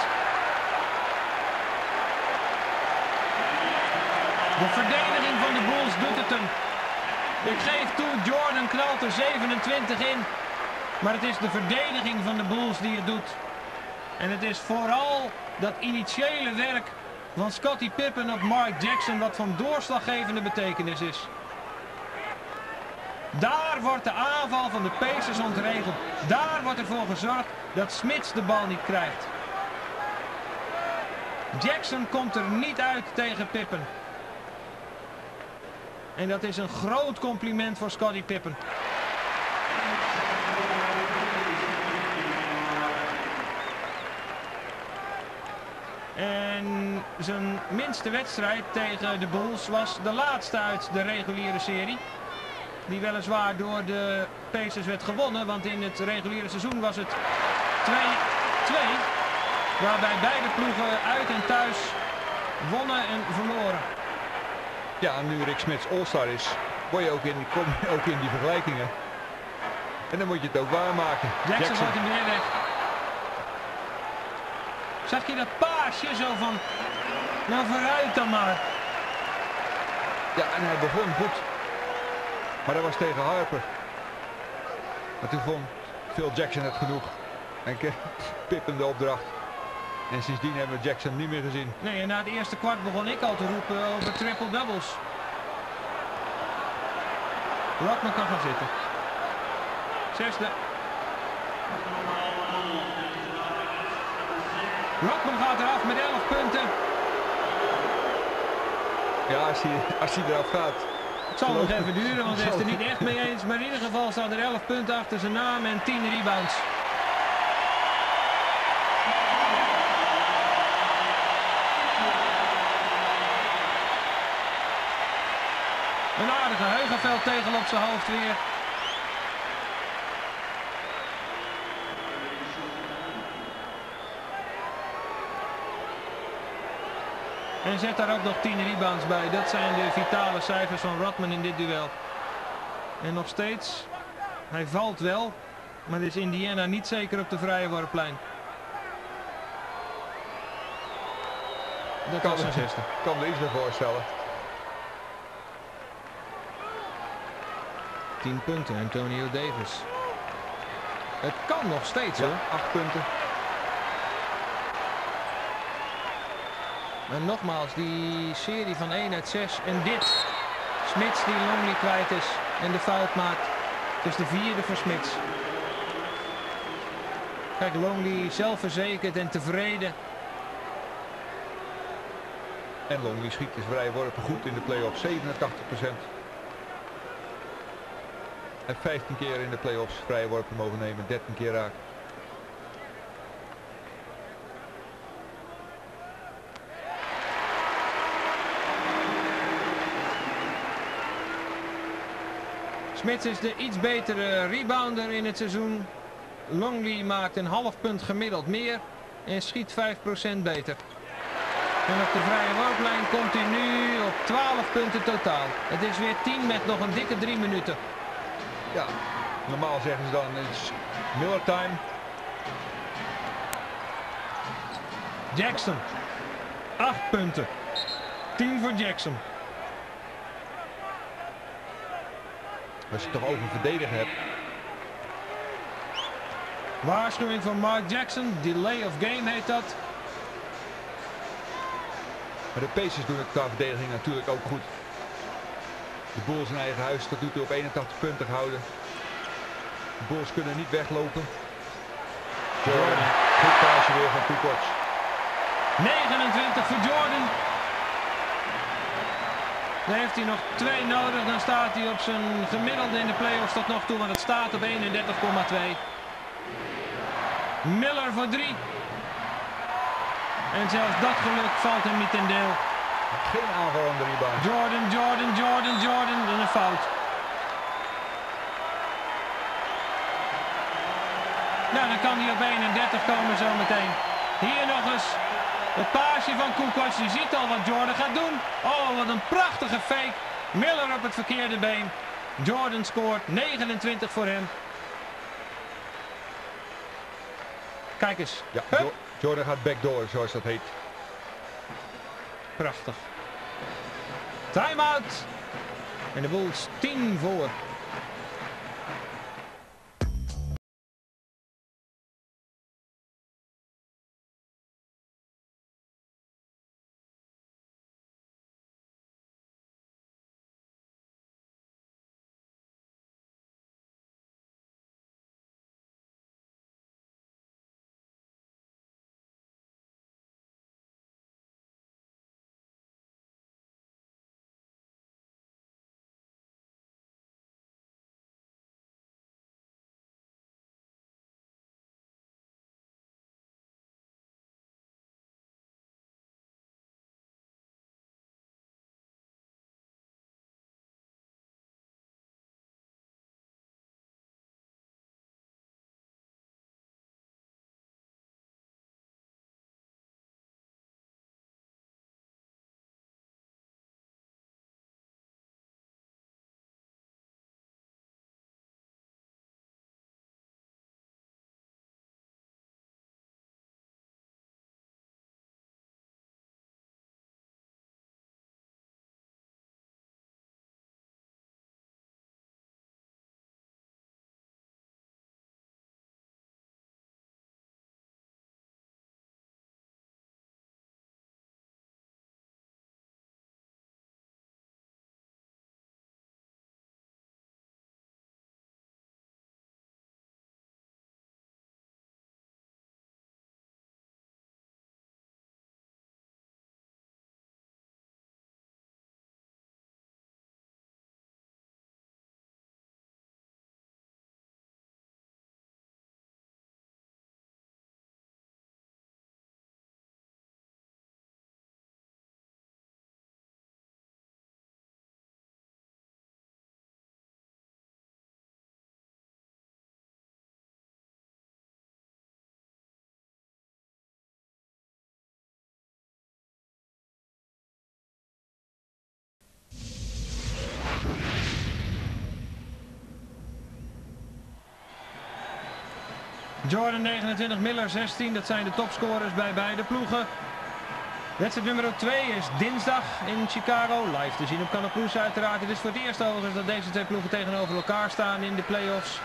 De verdediging van de Bulls doet het hem. Ik geef toe, Jordan knalt er zevenentwintig in. Maar het is de verdediging van de Bulls die het doet. En het is vooral dat initiële werk van Scottie Pippen op Mark Jackson wat van doorslaggevende betekenis is. Daar wordt de aanval van de Pacers ontregeld. Daar wordt ervoor gezorgd dat Smits de bal niet krijgt. Jackson komt er niet uit tegen Pippen. En dat is een groot compliment voor Scottie Pippen. En zijn minste wedstrijd tegen de Bulls was de laatste uit de reguliere serie. Die weliswaar door de Pacers werd gewonnen, want in het reguliere seizoen was het twee twee. Waarbij beide ploegen uit en thuis wonnen en verloren.
Ja, en nu Rick Smits All-Star is, word je ook in, kom je ook in die vergelijkingen. En dan moet je het ook waarmaken.
Jackson,
Jackson.
wordt hem weer weg. Zag je dat paasje zo van, nou vooruit dan maar.
Ja, en hij begon goed. Maar dat was tegen Harper. Maar toen vond Phil Jackson het genoeg. En kreeg Pippen de opdracht. En sindsdien hebben we Jackson niet meer gezien.
Nee, en na het eerste kwart begon ik al te roepen over triple doubles. Rodman kan gaan zitten. Zesde. Rodman gaat eraf met elf punten.
Ja, als hij, als hij eraf gaat.
Het zal nog even duren, want hij is het er niet echt mee eens. Maar in ieder geval staan er elf punten achter zijn naam en tien rebounds. Een aardige Heugenveld tegel op zijn hoofd weer. En zet daar ook nog tien rebounds bij. Dat zijn de vitale cijfers van Rodman in dit duel. En nog steeds, hij valt wel, maar is Indiana niet zeker op de vrije worplijn. Dat
kan
was zijn zesde.
Ik kan me iets meer voorstellen.
tien punten, Antonio Davis. Het kan nog steeds hoor.
Ja, acht punten.
En nogmaals, die serie van één uit zes. En dit. Smits die Longley kwijt is en de fout maakt. Het is de vierde voor Smits. Kijk, Longley zelfverzekerd en tevreden.
En Longley schiet dus vrij worpen goed in de play-offs, zevenentachtig procent. Hij heeft vijftien keer in de play-offs vrije worpen mogen nemen, dertien keer raak.
Smits is de iets betere rebounder in het seizoen. Longley maakt een half punt gemiddeld meer en schiet vijf procent beter. En op de vrije worplijn komt hij nu op twaalf punten totaal. Het is weer tien met nog een dikke drie minuten.
Ja, normaal zeggen ze dan is Miller time.
Jackson. acht punten. tien voor Jackson.
Als je het toch over verdedigen hebt.
Waarschuwing van Mark Jackson. Delay of game heet dat.
Maar de Pacers doen het qua verdediging natuurlijk ook goed. De Bulls in eigen huis tot nu toe op eenentachtig punten gehouden. De Bulls kunnen niet weglopen. Jordan, goed paasje weer van Kukoc.
negenentwintig voor Jordan. Dan heeft hij nog twee nodig. Dan staat hij op zijn gemiddelde in de playoffs tot nog toe. Want het staat op eenendertig komma twee. Miller voor drie. En zelfs dat geluk valt hem niet ten deel.
Geen aanval aan de rebound.
Jordan, Jordan, Jordan, Jordan. En een fout. Nou, dan kan hij op eenendertig komen zometeen. Hier nog eens. Het paasje van Kukoc. Je ziet al wat Jordan gaat doen. Oh, wat een prachtige fake. Miller op het verkeerde been. Jordan scoort. negenentwintig voor hem. Kijk eens.
Ja, jo Jordan gaat backdoor, zoals dat heet.
Prachtig. Time-out. En de Bulls tien voor. Jordan negenentwintig, Miller zestien. Dat zijn de topscorers bij beide ploegen. Wedstrijd nummer twee is dinsdag in Chicago. Live te zien op Canal Plus uiteraard. Het is voor het eerst overigens dat deze twee ploegen tegenover elkaar staan in de playoffs.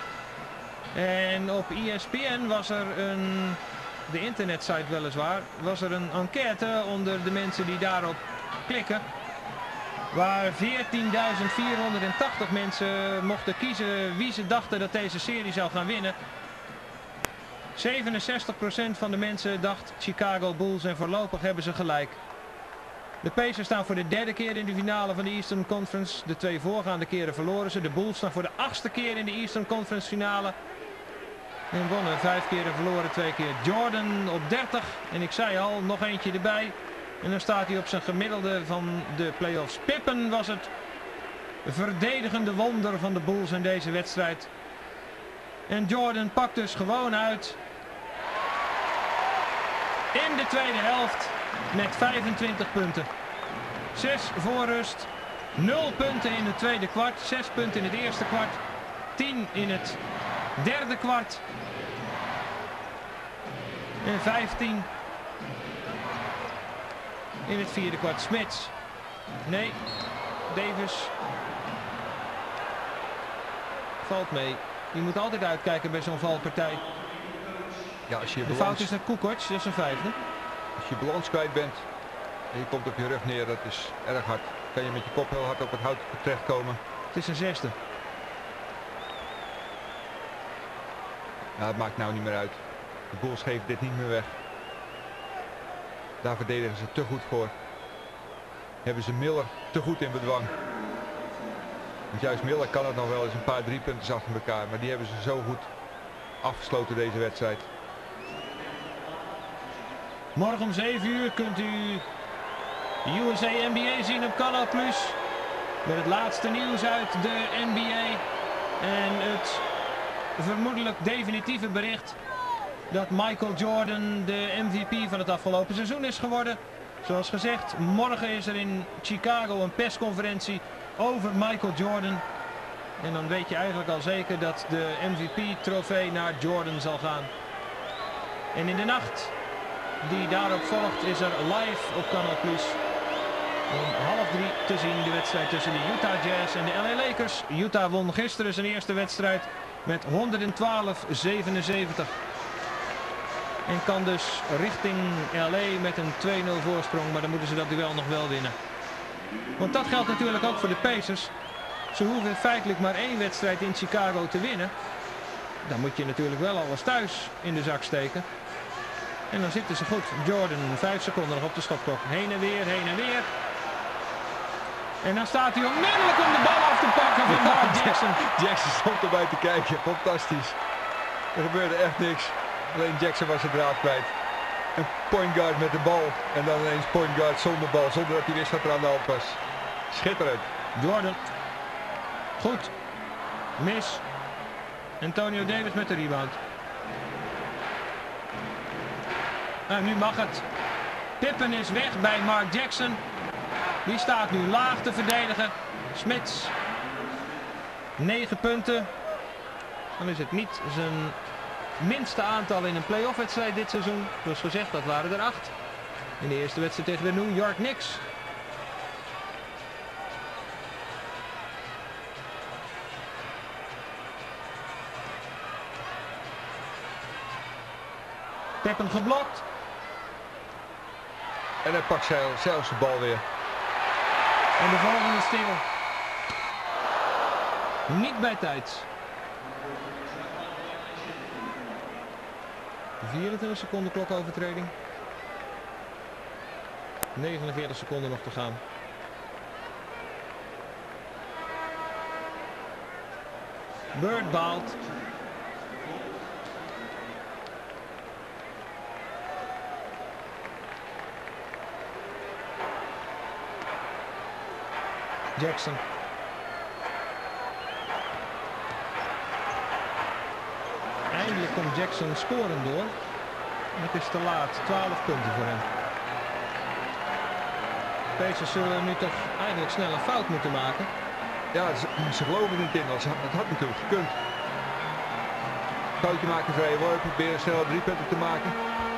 En op E S P N was er een, de internetsite weliswaar, was er een enquête onder de mensen die daarop klikken. Waar veertienduizend vierhonderdtachtig mensen mochten kiezen wie ze dachten dat deze serie zou gaan winnen. zevenenzestig procent van de mensen dacht Chicago Bulls en voorlopig hebben ze gelijk. De Pacers staan voor de derde keer in de finale van de Eastern Conference. De twee voorgaande keren verloren ze. De Bulls staan voor de achtste keer in de Eastern Conference finale. En wonnen vijf keer en verloren twee keer. Jordan op dertig. En ik zei al, nog eentje erbij. En dan staat hij op zijn gemiddelde van de playoffs. Pippen was het verdedigende wonder van de Bulls in deze wedstrijd. En Jordan pakt dus gewoon uit in de tweede helft met vijfentwintig punten. zes voor rust, nul punten in het tweede kwart, zes punten in het eerste kwart, tien in het derde kwart en vijftien in het vierde kwart. Smits, nee, Davis valt mee. Je moet altijd uitkijken bij zo'n valpartij.
Ja, als je
de
balans,
fout is naar Kukoc, dat is een vijfde.
Als je balans kwijt bent en je komt op je rug neer, dat is erg hard. Kan je met je kop heel hard op het hout terechtkomen.
Het is een zesde.
Ja, het maakt nou niet meer uit. De Bulls geven dit niet meer weg. Daar verdedigen ze te goed voor. Hebben ze Miller te goed in bedwang. Want juist Miller kan het nog wel eens een paar driepunters achter elkaar. Maar die hebben ze zo goed afgesloten deze wedstrijd.
Morgen om zeven uur kunt u U S A N B A zien op Canal Plus. Met het laatste nieuws uit de N B A. En het vermoedelijk definitieve bericht dat Michael Jordan de M V P van het afgelopen seizoen is geworden. Zoals gezegd, morgen is er in Chicago een persconferentie over Michael Jordan. En dan weet je eigenlijk al zeker dat de M V P-trofee naar Jordan zal gaan. En in de nacht die daarop volgt is er live op Canal Plus om half drie te zien de wedstrijd tussen de Utah Jazz en de L A Lakers. Utah won gisteren zijn eerste wedstrijd met honderdtwaalf zevenenzeventig. En kan dus richting L A met een twee nul voorsprong, maar dan moeten ze dat duel nog wel winnen. Want dat geldt natuurlijk ook voor de Pacers. Ze hoeven feitelijk maar één wedstrijd in Chicago te winnen. Dan moet je natuurlijk wel alles thuis in de zak steken. En dan zitten ze goed. Jordan, vijf seconden nog op de schotklok. Heen en weer, heen en weer. En dan staat hij onmiddellijk om de bal af te pakken van Mark Jackson.
Jackson stond erbij te kijken. Fantastisch. Er gebeurde echt niks. Alleen Jackson was de draad kwijt. Een point guard met de bal. En dan ineens point guard zonder bal. Zonder dat hij wist wat er aan de hand was. Schitterend.
Jordan. Goed. Mis. Antonio Davis met de rebound. Nou, nu mag het. Pippen is weg bij Mark Jackson. Die staat nu laag te verdedigen. Smits. negen punten. Dan is het niet zijn minste aantal in een playoff wedstrijd dit seizoen. Zoals gezegd, dat waren er acht. In de eerste wedstrijd tegen de New York Knicks. Pippen geblokt.
En hij pakt zelfs de bal weer.
En de volgende stil. Niet bij tijd. vierentwintig seconden klokovertreding. negenenveertig seconden nog te gaan. Bird baalt. Jackson. Eindelijk komt Jackson scoren door. Het is te laat. twaalf punten voor hem. Pacers zullen nu toch eigenlijk snel een fout moeten maken.
Ja, ze, ze geloven er niet in. Dat had natuurlijk gekund. Foutje maken, vrije worp. Proberen snel drie punten te maken.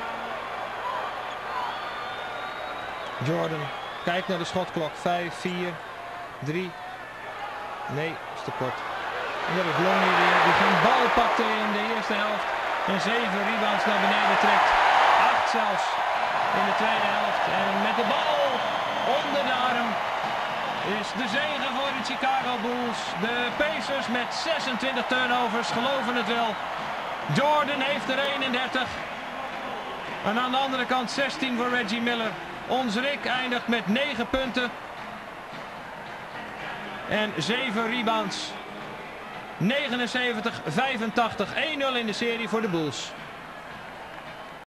Jordan kijkt naar de schotklok. vijf, vier, drie. Nee, is te kort. En dat is Longley weer. Die geen bal pakte in de eerste helft. En zeven rebounds naar beneden trekt. Acht zelfs in de tweede helft. En met de bal onder de arm is de zege voor de Chicago Bulls. De Pacers met zesentwintig turnovers, geloven het wel. Jordan heeft er eenendertig. En aan de andere kant zestien voor Reggie Miller. Ons Rick eindigt met negen punten. En zeven rebounds. negenenzeventig vijfentachtig. één nul in de serie voor de Bulls.